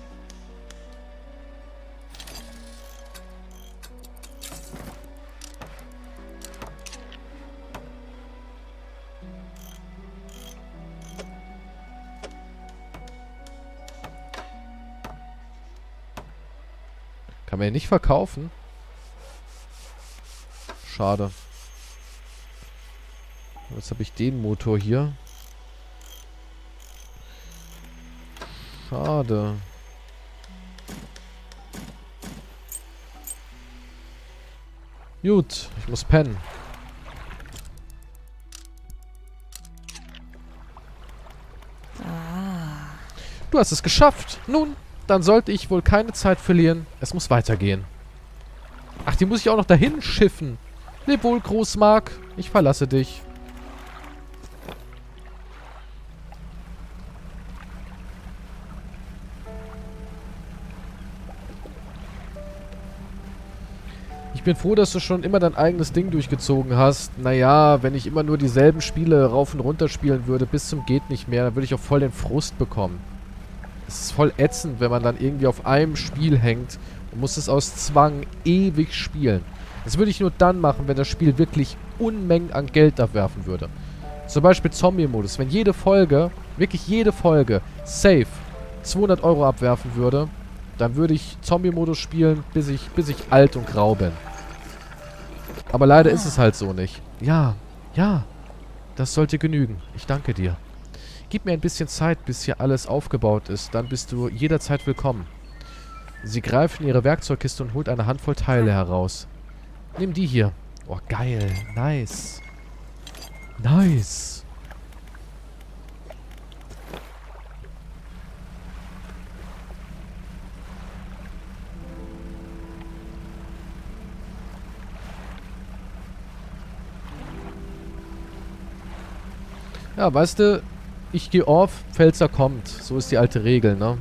Kann man ja nicht verkaufen. Schade. Jetzt habe ich den Motor hier. Schade. Gut, ich muss pennen. Du hast es geschafft. Nun, dann sollte ich wohl keine Zeit verlieren. Es muss weitergehen. Ach, die muss ich auch noch dahin schiffen. Leb wohl, Großmark. Ich verlasse dich. Ich bin froh, dass du schon immer dein eigenes Ding durchgezogen hast. Naja, wenn ich immer nur dieselben Spiele rauf und runter spielen würde, bis zum geht nicht mehr, dann würde ich auch voll den Frust bekommen. Es ist voll ätzend, wenn man dann irgendwie auf einem Spiel hängt und muss es aus Zwang ewig spielen. Das würde ich nur dann machen, wenn das Spiel wirklich Unmengen an Geld abwerfen würde. Zum Beispiel Zombie-Modus. Wenn jede Folge, wirklich jede Folge, safe 200 € abwerfen würde, dann würde ich Zombie-Modus spielen, bis ich alt und grau bin. Aber leider ist es halt so nicht. Ja, ja, das sollte genügen. Ich danke dir. Gib mir ein bisschen Zeit, bis hier alles aufgebaut ist. Dann bist du jederzeit willkommen. Sie greift in ihre Werkzeugkiste und holt eine Handvoll Teile heraus. Nimm die hier. Oh, geil. Nice. Nice. Ja, weißt du, ich gehe auf, Pfälzer kommt. So ist die alte Regel, ne?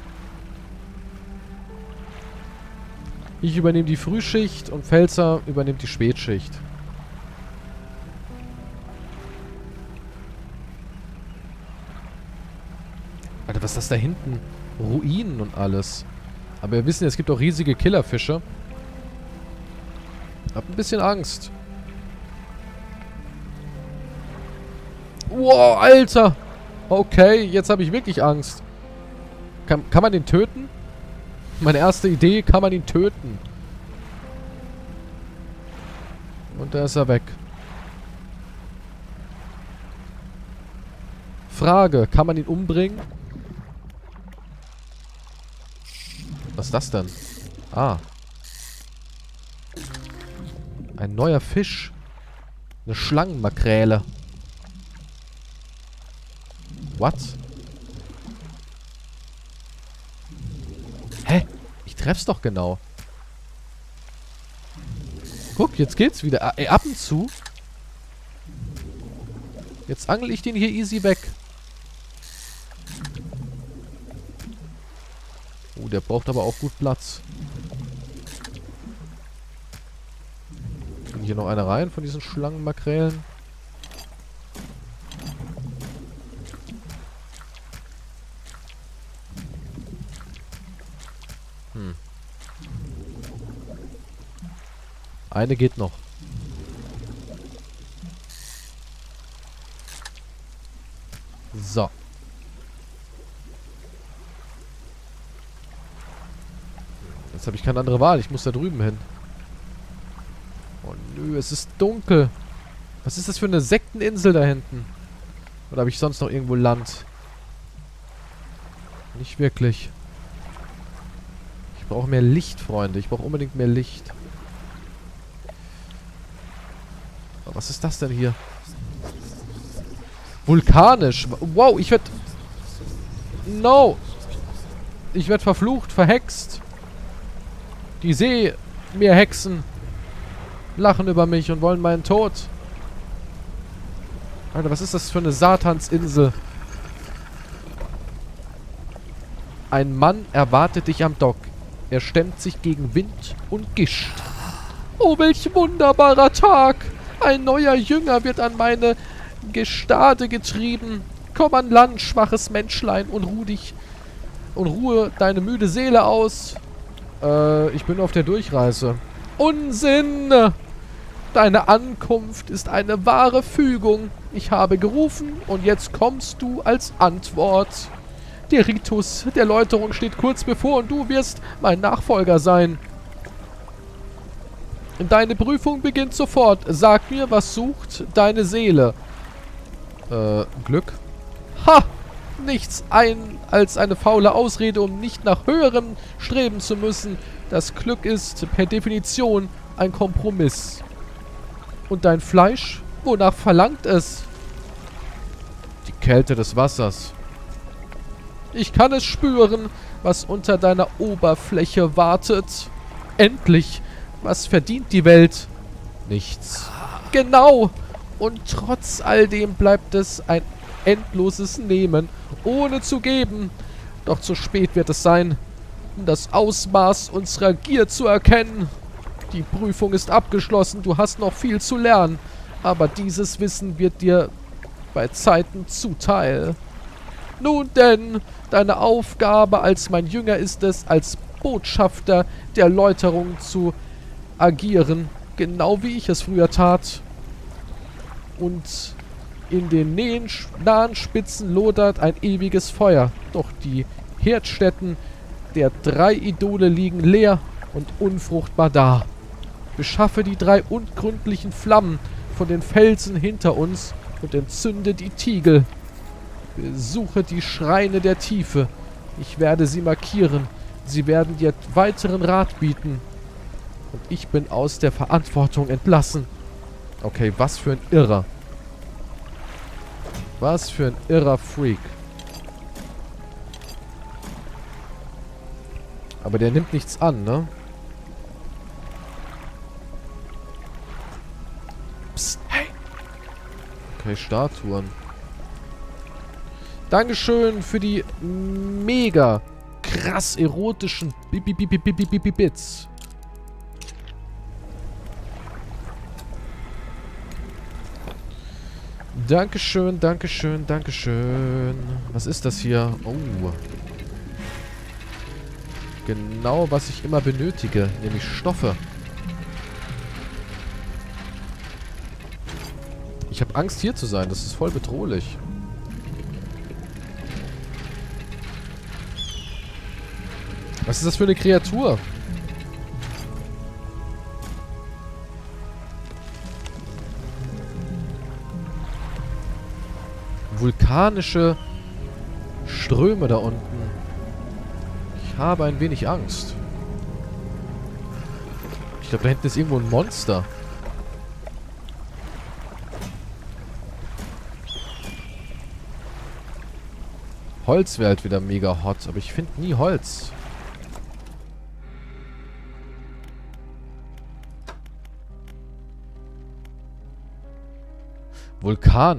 Ich übernehme die Frühschicht und Pfälzer übernimmt die Spätschicht. Alter, was ist das da hinten? Ruinen und alles. Aber wir wissen, es gibt auch riesige Killerfische. Hab ein bisschen Angst. Wow, Alter! Okay, jetzt habe ich wirklich Angst. Kann man den töten? Meine erste Idee, kann man ihn töten? Und da ist er weg. Frage, kann man ihn umbringen? Was ist das denn? Ah. Ein neuer Fisch. Eine Schlangenmakräle. What? Hä? Ich treff's doch genau. Guck, jetzt geht's wieder. Ab und zu. Jetzt angel ich den hier easy weg. der braucht aber auch gut Platz. Kann hier noch eine rein von diesen Schlangenmakrelen? Eine geht noch. So. Jetzt habe ich keine andere Wahl. Ich muss da drüben hin. Oh nö, es ist dunkel. Was ist das für eine Sekteninsel da hinten? Oder habe ich sonst noch irgendwo Land? Nicht wirklich. Ich brauche mehr Licht, Freunde. Ich brauche unbedingt mehr Licht. Aber was ist das denn hier? Vulkanisch. Wow, ich werde... No. Ich werde verflucht, verhext. Die Seemeerhexen lachen über mich und wollen meinen Tod. Alter, was ist das für eine Satansinsel? Ein Mann erwartet dich am Dock. Er stemmt sich gegen Wind und Gischt. Oh, welch wunderbarer Tag! Ein neuer Jünger wird an meine Gestade getrieben. Komm an Land, schwaches Menschlein, und ruhe deine müde Seele aus. Ich bin auf der Durchreise. Unsinn! Deine Ankunft ist eine wahre Fügung. Ich habe gerufen und jetzt kommst du als Antwort. Der Ritus der Läuterung steht kurz bevor und du wirst mein Nachfolger sein. Deine Prüfung beginnt sofort. Sag mir, was sucht deine Seele? Glück? Ha! Nichts als eine faule Ausrede, um nicht nach höherem streben zu müssen. Das Glück ist per Definition ein Kompromiss. Und dein Fleisch? Wonach verlangt es? Die Kälte des Wassers. Ich kann es spüren, was unter deiner Oberfläche wartet. Endlich! Was verdient die Welt? Nichts. Genau! Und trotz all dem bleibt es ein endloses Nehmen, ohne zu geben. Doch zu spät wird es sein, um das Ausmaß unserer Gier zu erkennen. Die Prüfung ist abgeschlossen, du hast noch viel zu lernen, aber dieses Wissen wird dir bei Zeiten zuteil. Nun denn, deine Aufgabe als mein Jünger ist es, als Botschafter der Läuterung zu agieren, genau wie ich es früher tat. Und in den nahen Spitzen lodert ein ewiges Feuer. Doch die Herdstätten der 3 Idole liegen leer und unfruchtbar da. Beschaffe die 3 ungründlichen Flammen von den Felsen hinter uns und entzünde die Tiegel. Besuche die Schreine der Tiefe. Ich werde sie markieren. Sie werden dir weiteren Rat bieten. Und ich bin aus der Verantwortung entlassen. Okay, was für ein Irrer. Was für ein irrer Freak. Aber der nimmt nichts an, ne? Psst, hey! Okay, Statuen. Dankeschön für die mega krass erotischen Bits. Dankeschön, Dankeschön, Dankeschön. Was ist das hier? Oh. Genau, was ich immer benötige. Nämlich Stoffe. Ich habe Angst, hier zu sein. Das ist voll bedrohlich. Was ist das für eine Kreatur? Vulkanische Ströme da unten. Ich habe ein wenig Angst. Ich glaube, da hinten ist irgendwo ein Monster. Holz wäre halt wieder mega hot, aber ich finde nie Holz.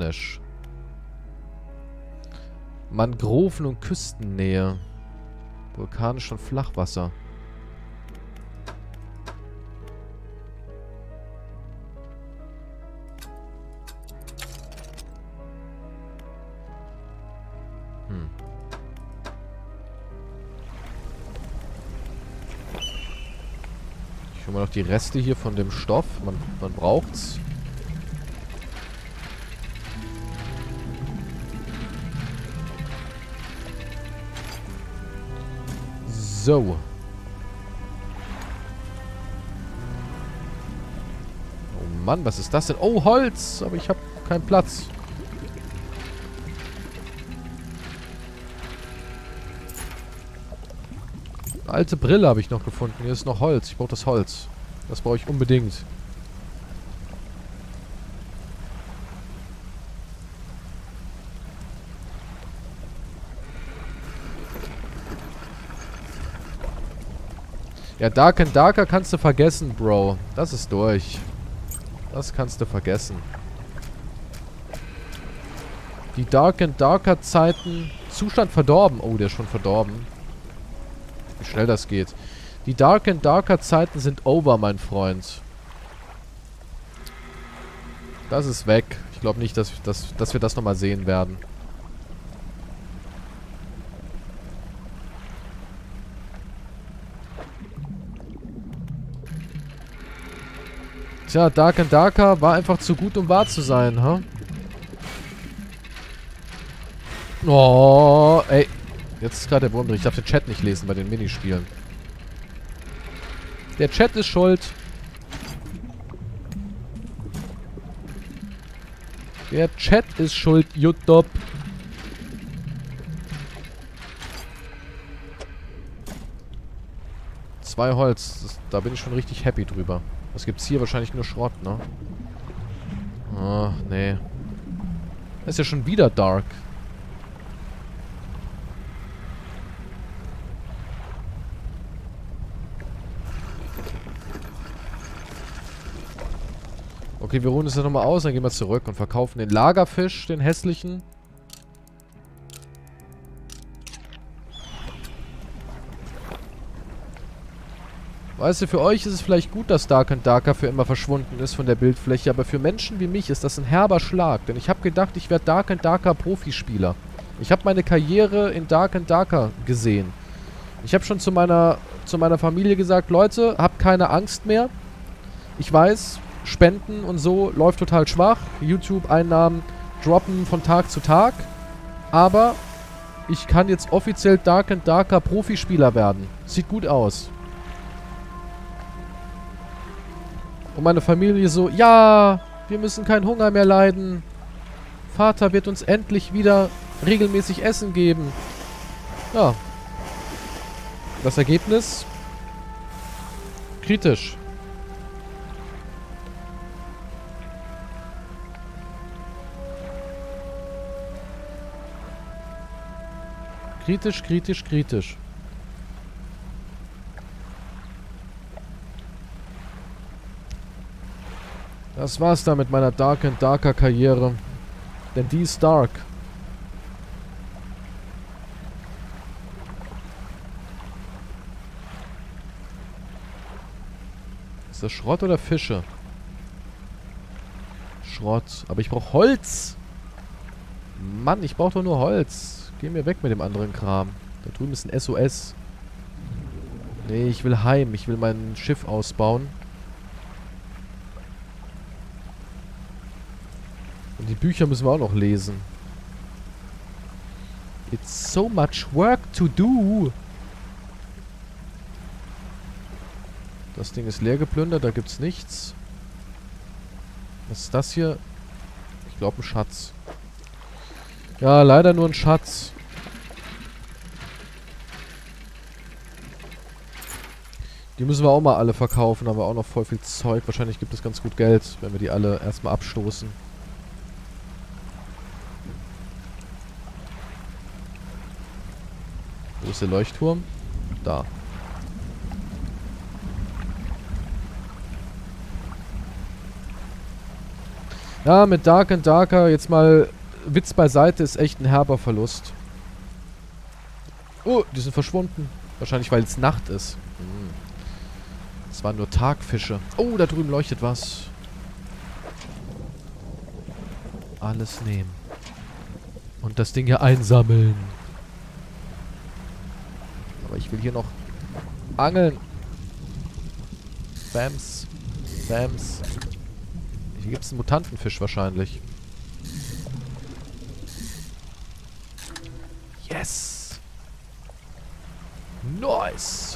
Vulkanisch. Mangroven und Küstennähe. Vulkanisch und Flachwasser. Ich hole mal noch die Reste hier von dem Stoff. Man braucht's. So. Oh Mann, was ist das denn? Oh, Holz! Aber ich habe keinen Platz. Eine alte Brille habe ich noch gefunden. Hier ist noch Holz. Ich brauche das Holz. Das brauche ich unbedingt. Ja, Dark and Darker kannst du vergessen, Bro. Das ist durch. Das kannst du vergessen. Die Dark and Darker Zeiten... Zustand verdorben. Oh, der ist schon verdorben. Wie schnell das geht. Die Dark and Darker Zeiten sind over, mein Freund. Das ist weg. Ich glaube nicht, dass wir das nochmal sehen werden. Tja, Dark and Darker war einfach zu gut, um wahr zu sein, ha? Oh, ey. Jetzt ist gerade der Wurm drin. Ich darf den Chat nicht lesen bei den Minispielen. Der Chat ist schuld. Der Chat ist schuld, YouTube. Zwei Holz. Da bin ich schon richtig happy drüber. Was gibt's hier? Wahrscheinlich nur Schrott, ne? Ah, nee. Das ist ja schon wieder dark. Okay, wir ruhen es ja nochmal aus, dann gehen wir zurück und verkaufen den Lagerfisch, den hässlichen. Weißt du, für euch ist es vielleicht gut, dass Dark and Darker für immer verschwunden ist von der Bildfläche, aber für Menschen wie mich ist das ein herber Schlag, denn ich habe gedacht, ich werde Dark and Darker Profispieler. Ich habe meine Karriere in Dark and Darker gesehen. Ich habe schon zu meiner Familie gesagt, Leute, habt keine Angst mehr. Ich weiß, Spenden und so läuft total schwach. YouTube-Einnahmen droppen von Tag zu Tag. Aber ich kann jetzt offiziell Dark and Darker Profispieler werden. Sieht gut aus. Und meine Familie so, ja, wir müssen keinen Hunger mehr leiden. Vater wird uns endlich wieder regelmäßig Essen geben. Ja. Das Ergebnis? Kritisch. Kritisch, kritisch, kritisch. Das war's dann mit meiner Dark and Darker Karriere. Denn die ist dark. Ist das Schrott oder Fische? Schrott. Aber ich brauche Holz. Mann, ich brauche doch nur Holz. Geh mir weg mit dem anderen Kram. Da drüben ist ein SOS. Nee, ich will heim. Ich will mein Schiff ausbauen. Und die Bücher müssen wir auch noch lesen. It's so much work to do. Das Ding ist leer geplündert, da gibt's nichts. Was ist das hier? Ich glaube ein Schatz. Ja, leider nur ein Schatz. Die müssen wir auch mal alle verkaufen, haben wir auch noch voll viel Zeug. Wahrscheinlich gibt es ganz gut Geld, wenn wir die alle erstmal abstoßen. Wo ist der Leuchtturm? Da. Ja, mit Dark and Darker, jetzt mal Witz beiseite, ist echt ein herber Verlust. Oh, die sind verschwunden. Wahrscheinlich, weil es Nacht ist. Es waren nur Tagfische. Oh, da drüben leuchtet was. Alles nehmen. Und das Ding hier einsammeln. Aber ich will hier noch angeln. Bams. Bams. Hier gibt es einen Mutantenfisch wahrscheinlich. Yes. Nice.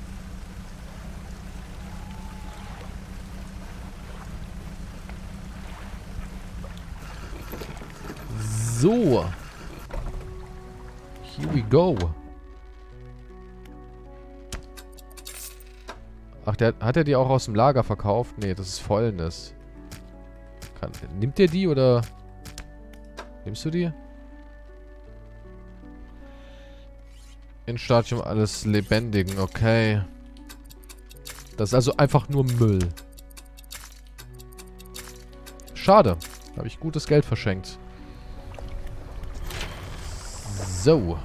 So. Here we go. Ach, hat er die auch aus dem Lager verkauft? Nee, das ist Fäulnis. Nimmt der die oder... Nimmst du die? In Stadium alles Lebendigen, okay. Das ist also einfach nur Müll. Schade. Da habe ich gutes Geld verschenkt. So.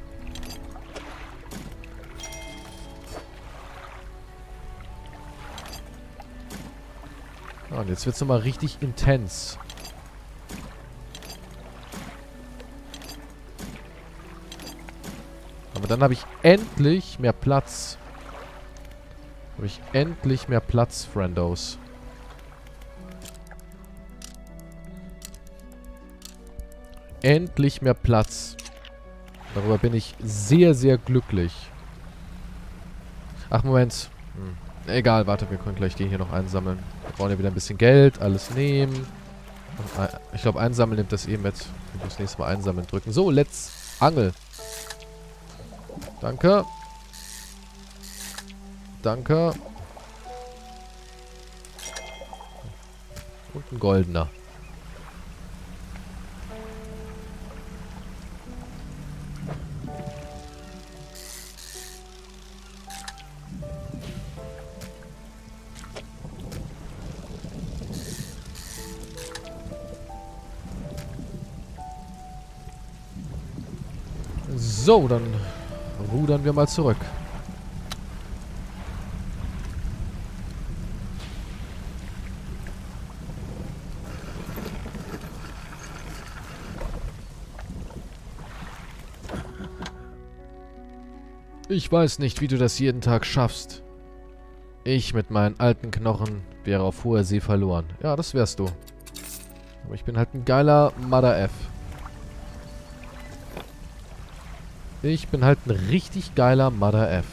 Ah, und jetzt wird es nochmal richtig intens. Aber dann habe ich endlich mehr Platz. Habe ich endlich mehr Platz, Friendos. Endlich mehr Platz. Darüber bin ich sehr, sehr glücklich. Ach, Moment. Egal, warte, wir können gleich den hier noch einsammeln. Wir brauchen ja wieder ein bisschen Geld, alles nehmen. Und, ich glaube, einsammeln nimmt das eh mit. Ich muss das nächste Mal einsammeln drücken. So, let's angel. Danke. Danke. Und ein goldener. So, dann rudern wir mal zurück. Ich weiß nicht, wie du das jeden Tag schaffst. Ich mit meinen alten Knochen wäre auf hoher See verloren. Ja, das wärst du. Aber ich bin halt ein geiler Mother F. Ich bin halt ein richtig geiler Mother F.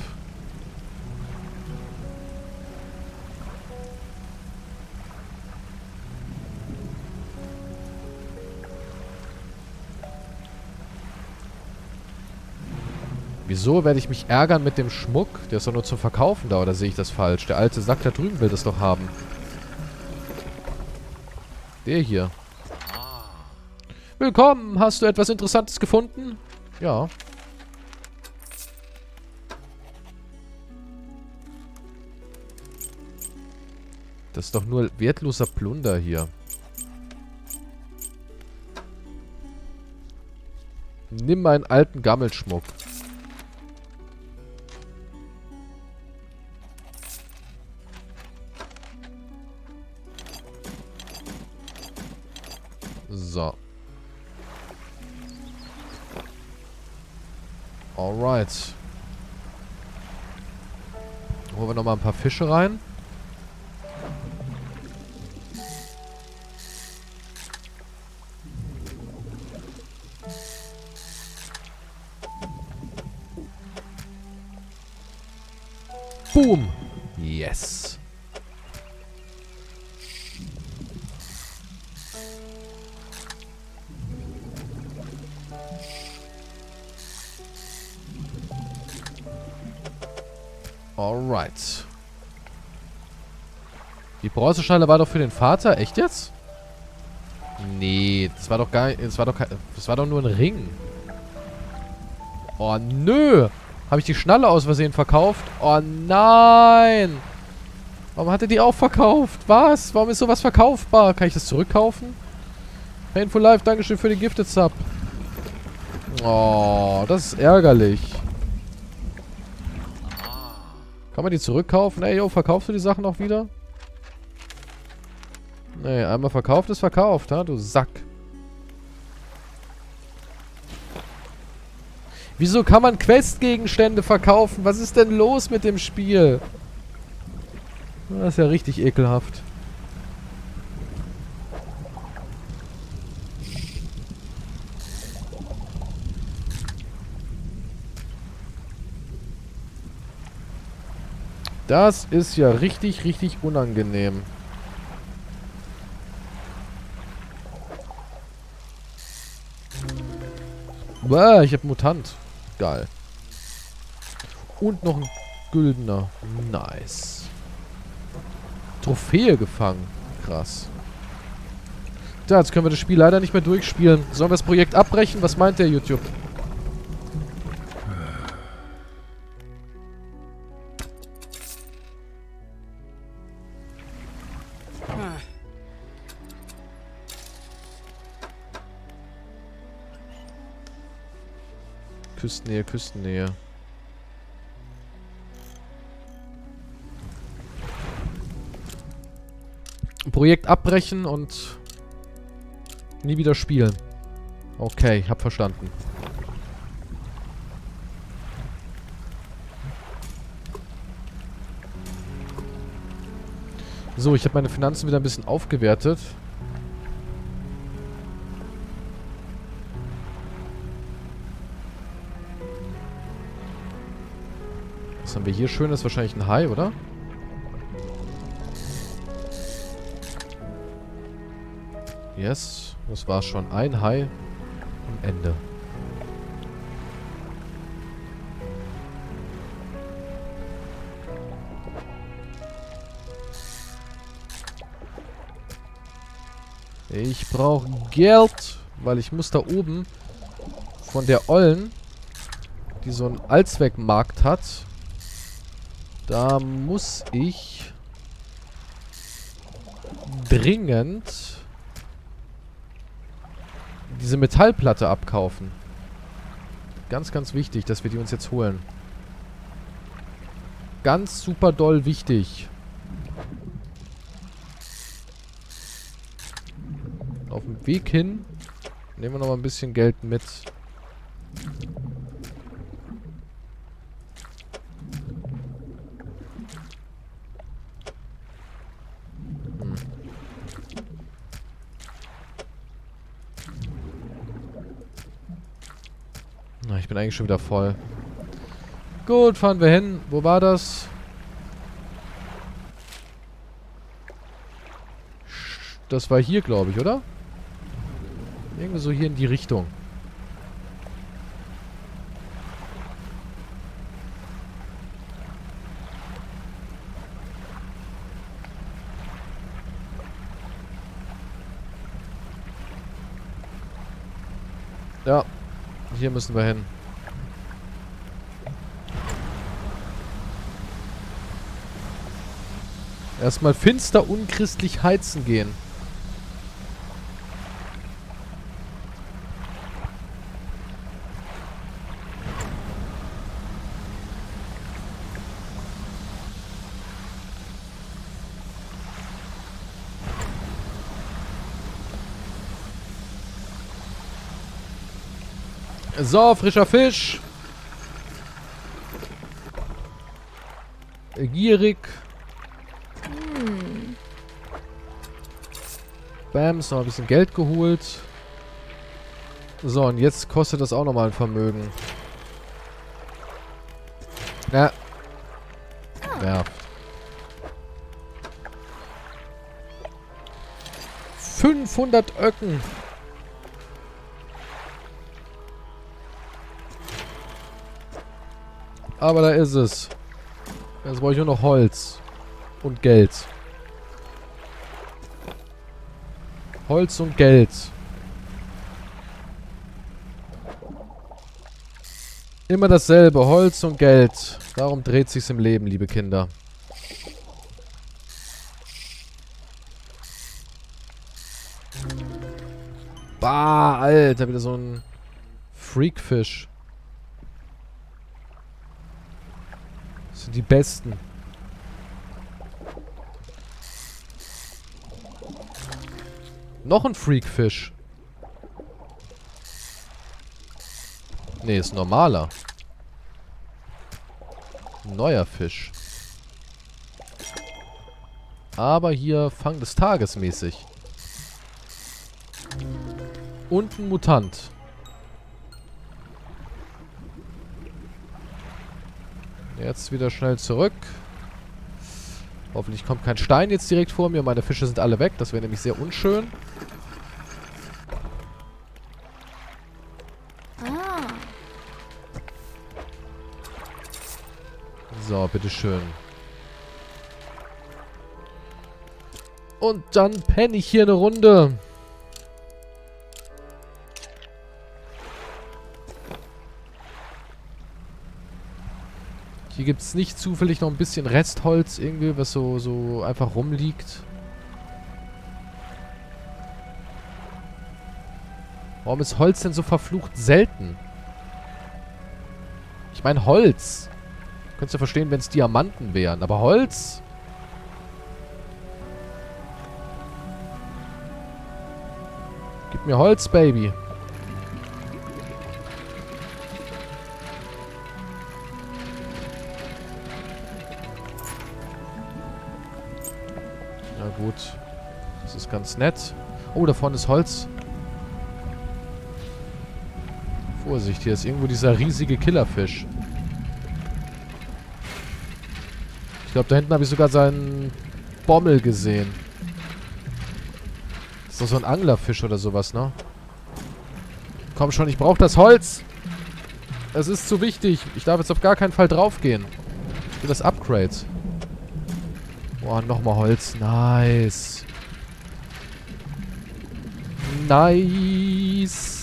Wieso werde ich mich ärgern mit dem Schmuck? Der ist doch nur zum Verkaufen da, oder sehe ich das falsch? Der alte Sack da drüben will das doch haben. Der hier. Willkommen! Hast du etwas Interessantes gefunden? Ja. Das ist doch nur wertloser Plunder hier. Nimm meinen alten Gammelschmuck. So. Alright. Holen wir nochmal ein paar Fische rein. Boom. Yes. Alright. Die Bronzeschale war doch für den Vater? Echt jetzt? Nee, das war doch gar nicht. Das war doch nur ein Ring. Oh, nö. Habe ich die Schnalle aus Versehen verkauft? Oh, nein. Warum hat er die auch verkauft? Was? Warum ist sowas verkaufbar? Kann ich das zurückkaufen? Painful Life, Dankeschön für den Gifted Sub. Oh, das ist ärgerlich. Kann man die zurückkaufen? Ey, yo, verkaufst du die Sachen auch wieder? Nee, einmal verkauft ist verkauft, ha, du Sack. Wieso kann man Questgegenstände verkaufen? Was ist denn los mit dem Spiel? Das ist ja richtig ekelhaft. Das ist ja richtig, richtig unangenehm. Wow, ich hab Mutant. Geil. Und noch ein Güldener. Nice. Trophäe gefangen. Krass. Ja, jetzt können wir das Spiel leider nicht mehr durchspielen. Sollen wir das Projekt abbrechen? Was meint der YouTube? Küstennähe, Küstennähe. Projekt abbrechen und nie wieder spielen. Okay, hab verstanden. So, ich habe meine Finanzen wieder ein bisschen aufgewertet. Was haben wir hier Schönes? Wahrscheinlich ein Hai, oder? Yes, das war's schon. Ein Hai am Ende. Ich brauche Geld, weil ich muss da oben von der Ollen, die so einen Allzweckmarkt hat, da muss ich dringend diese Metallplatte abkaufen. Ganz, ganz wichtig, dass wir die uns jetzt holen. Ganz super doll wichtig. Auf dem Weg hin nehmen wir noch mal ein bisschen Geld mit. Na, ich bin eigentlich schon wieder voll. Gut, fahren wir hin. Wo war das? Das war hier, glaube ich, oder? Irgendwie so hier in die Richtung. Ja, hier müssen wir hin. Erstmal finster unchristlich heizen gehen. So, frischer Fisch. Gierig. Bam, ist noch ein bisschen Geld geholt. So, und jetzt kostet das auch nochmal ein Vermögen. Ja. Nervt. 500 Öcken. Aber da ist es. Jetzt brauche ich nur noch Holz. Und Geld. Holz und Geld. Immer dasselbe. Holz und Geld. Darum dreht sich's im Leben, liebe Kinder. Bah, Alter. Wieder so ein Freakfisch. Das sind die besten. Noch ein Freakfisch. Nee, ist ein normaler. Ein neuer Fisch. Aber hier Fang des Tages mäßig. Und ein Mutant. Jetzt wieder schnell zurück. Hoffentlich kommt kein Stein jetzt direkt vor mir. Meine Fische sind alle weg. Das wäre nämlich sehr unschön. So, bitteschön. Und dann penne ich hier eine Runde. Hier gibt es nicht zufällig noch ein bisschen Restholz irgendwie, was so einfach rumliegt. Warum ist Holz denn so verflucht selten? Ich meine Holz. Könntest du verstehen, wenn es Diamanten wären. Aber Holz? Gib mir Holz, Baby. Na gut. Das ist ganz nett. Oh, da vorne ist Holz. Vorsicht, hier ist irgendwo dieser riesige Killerfisch. Ich glaube, da hinten habe ich sogar seinen Bommel gesehen. Das ist doch so ein Anglerfisch oder sowas, ne? Komm schon, ich brauche das Holz. Es ist zu wichtig. Ich darf jetzt auf gar keinen Fall draufgehen. Ich will das Upgrade. Boah, nochmal Holz. Nice. Nice.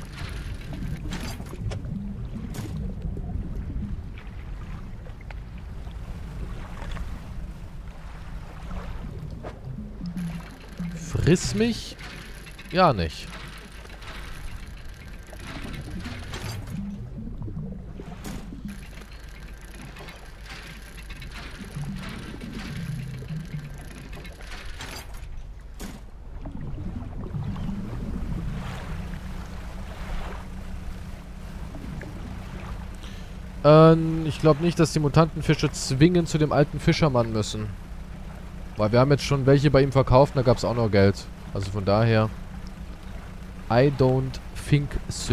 Friss mich? Ja, nicht. Ich glaube nicht, dass die Mutantenfische zwingend zu dem alten Fischermann müssen. Weil wir haben jetzt schon welche bei ihm verkauft und da gab es auch noch Geld. Also von daher. I don't think so.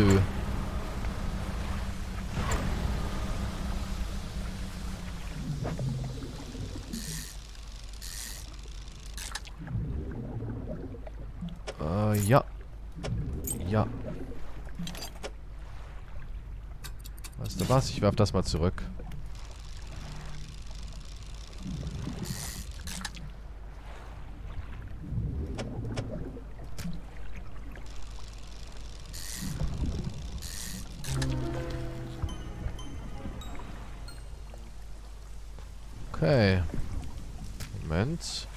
Ja. Ja. Weißt du was? Ich werf das mal zurück. Okay. Moment.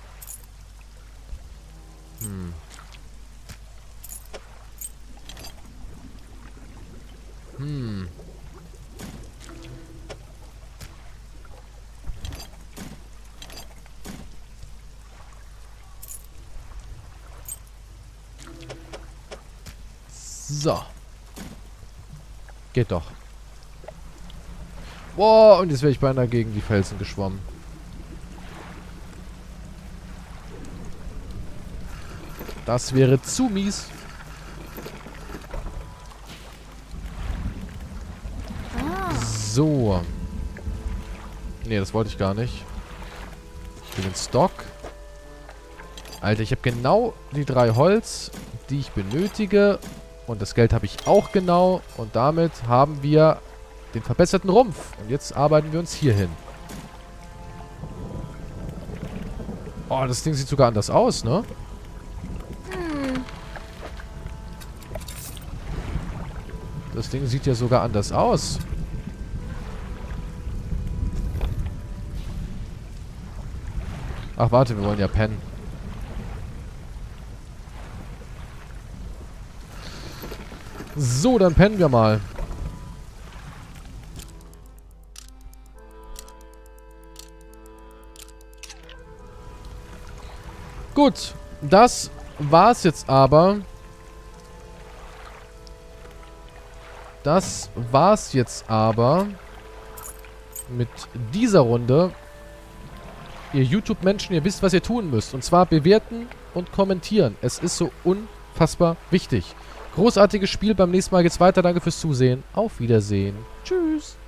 So. Geht doch. Boah, und jetzt wäre ich beinahe gegen die Felsen geschwommen. Das wäre zu mies. So. Nee, das wollte ich gar nicht. Ich will den Stock. Alter, ich habe genau die 3 Holz, die ich benötige. Und das Geld habe ich auch genau. Und damit haben wir den verbesserten Rumpf. Und jetzt arbeiten wir uns hier hin. Oh, das Ding sieht sogar anders aus, ne? Das Ding sieht ja sogar anders aus. Ach, warte, wir wollen ja pennen. So, dann pennen wir mal. Gut, das war's jetzt aber. Das war's jetzt aber mit dieser Runde. Ihr YouTube-Menschen, ihr wisst, was ihr tun müsst. Und zwar bewerten und kommentieren. Es ist so unfassbar wichtig. Großartiges Spiel. Beim nächsten Mal geht's weiter. Danke fürs Zusehen. Auf Wiedersehen. Tschüss.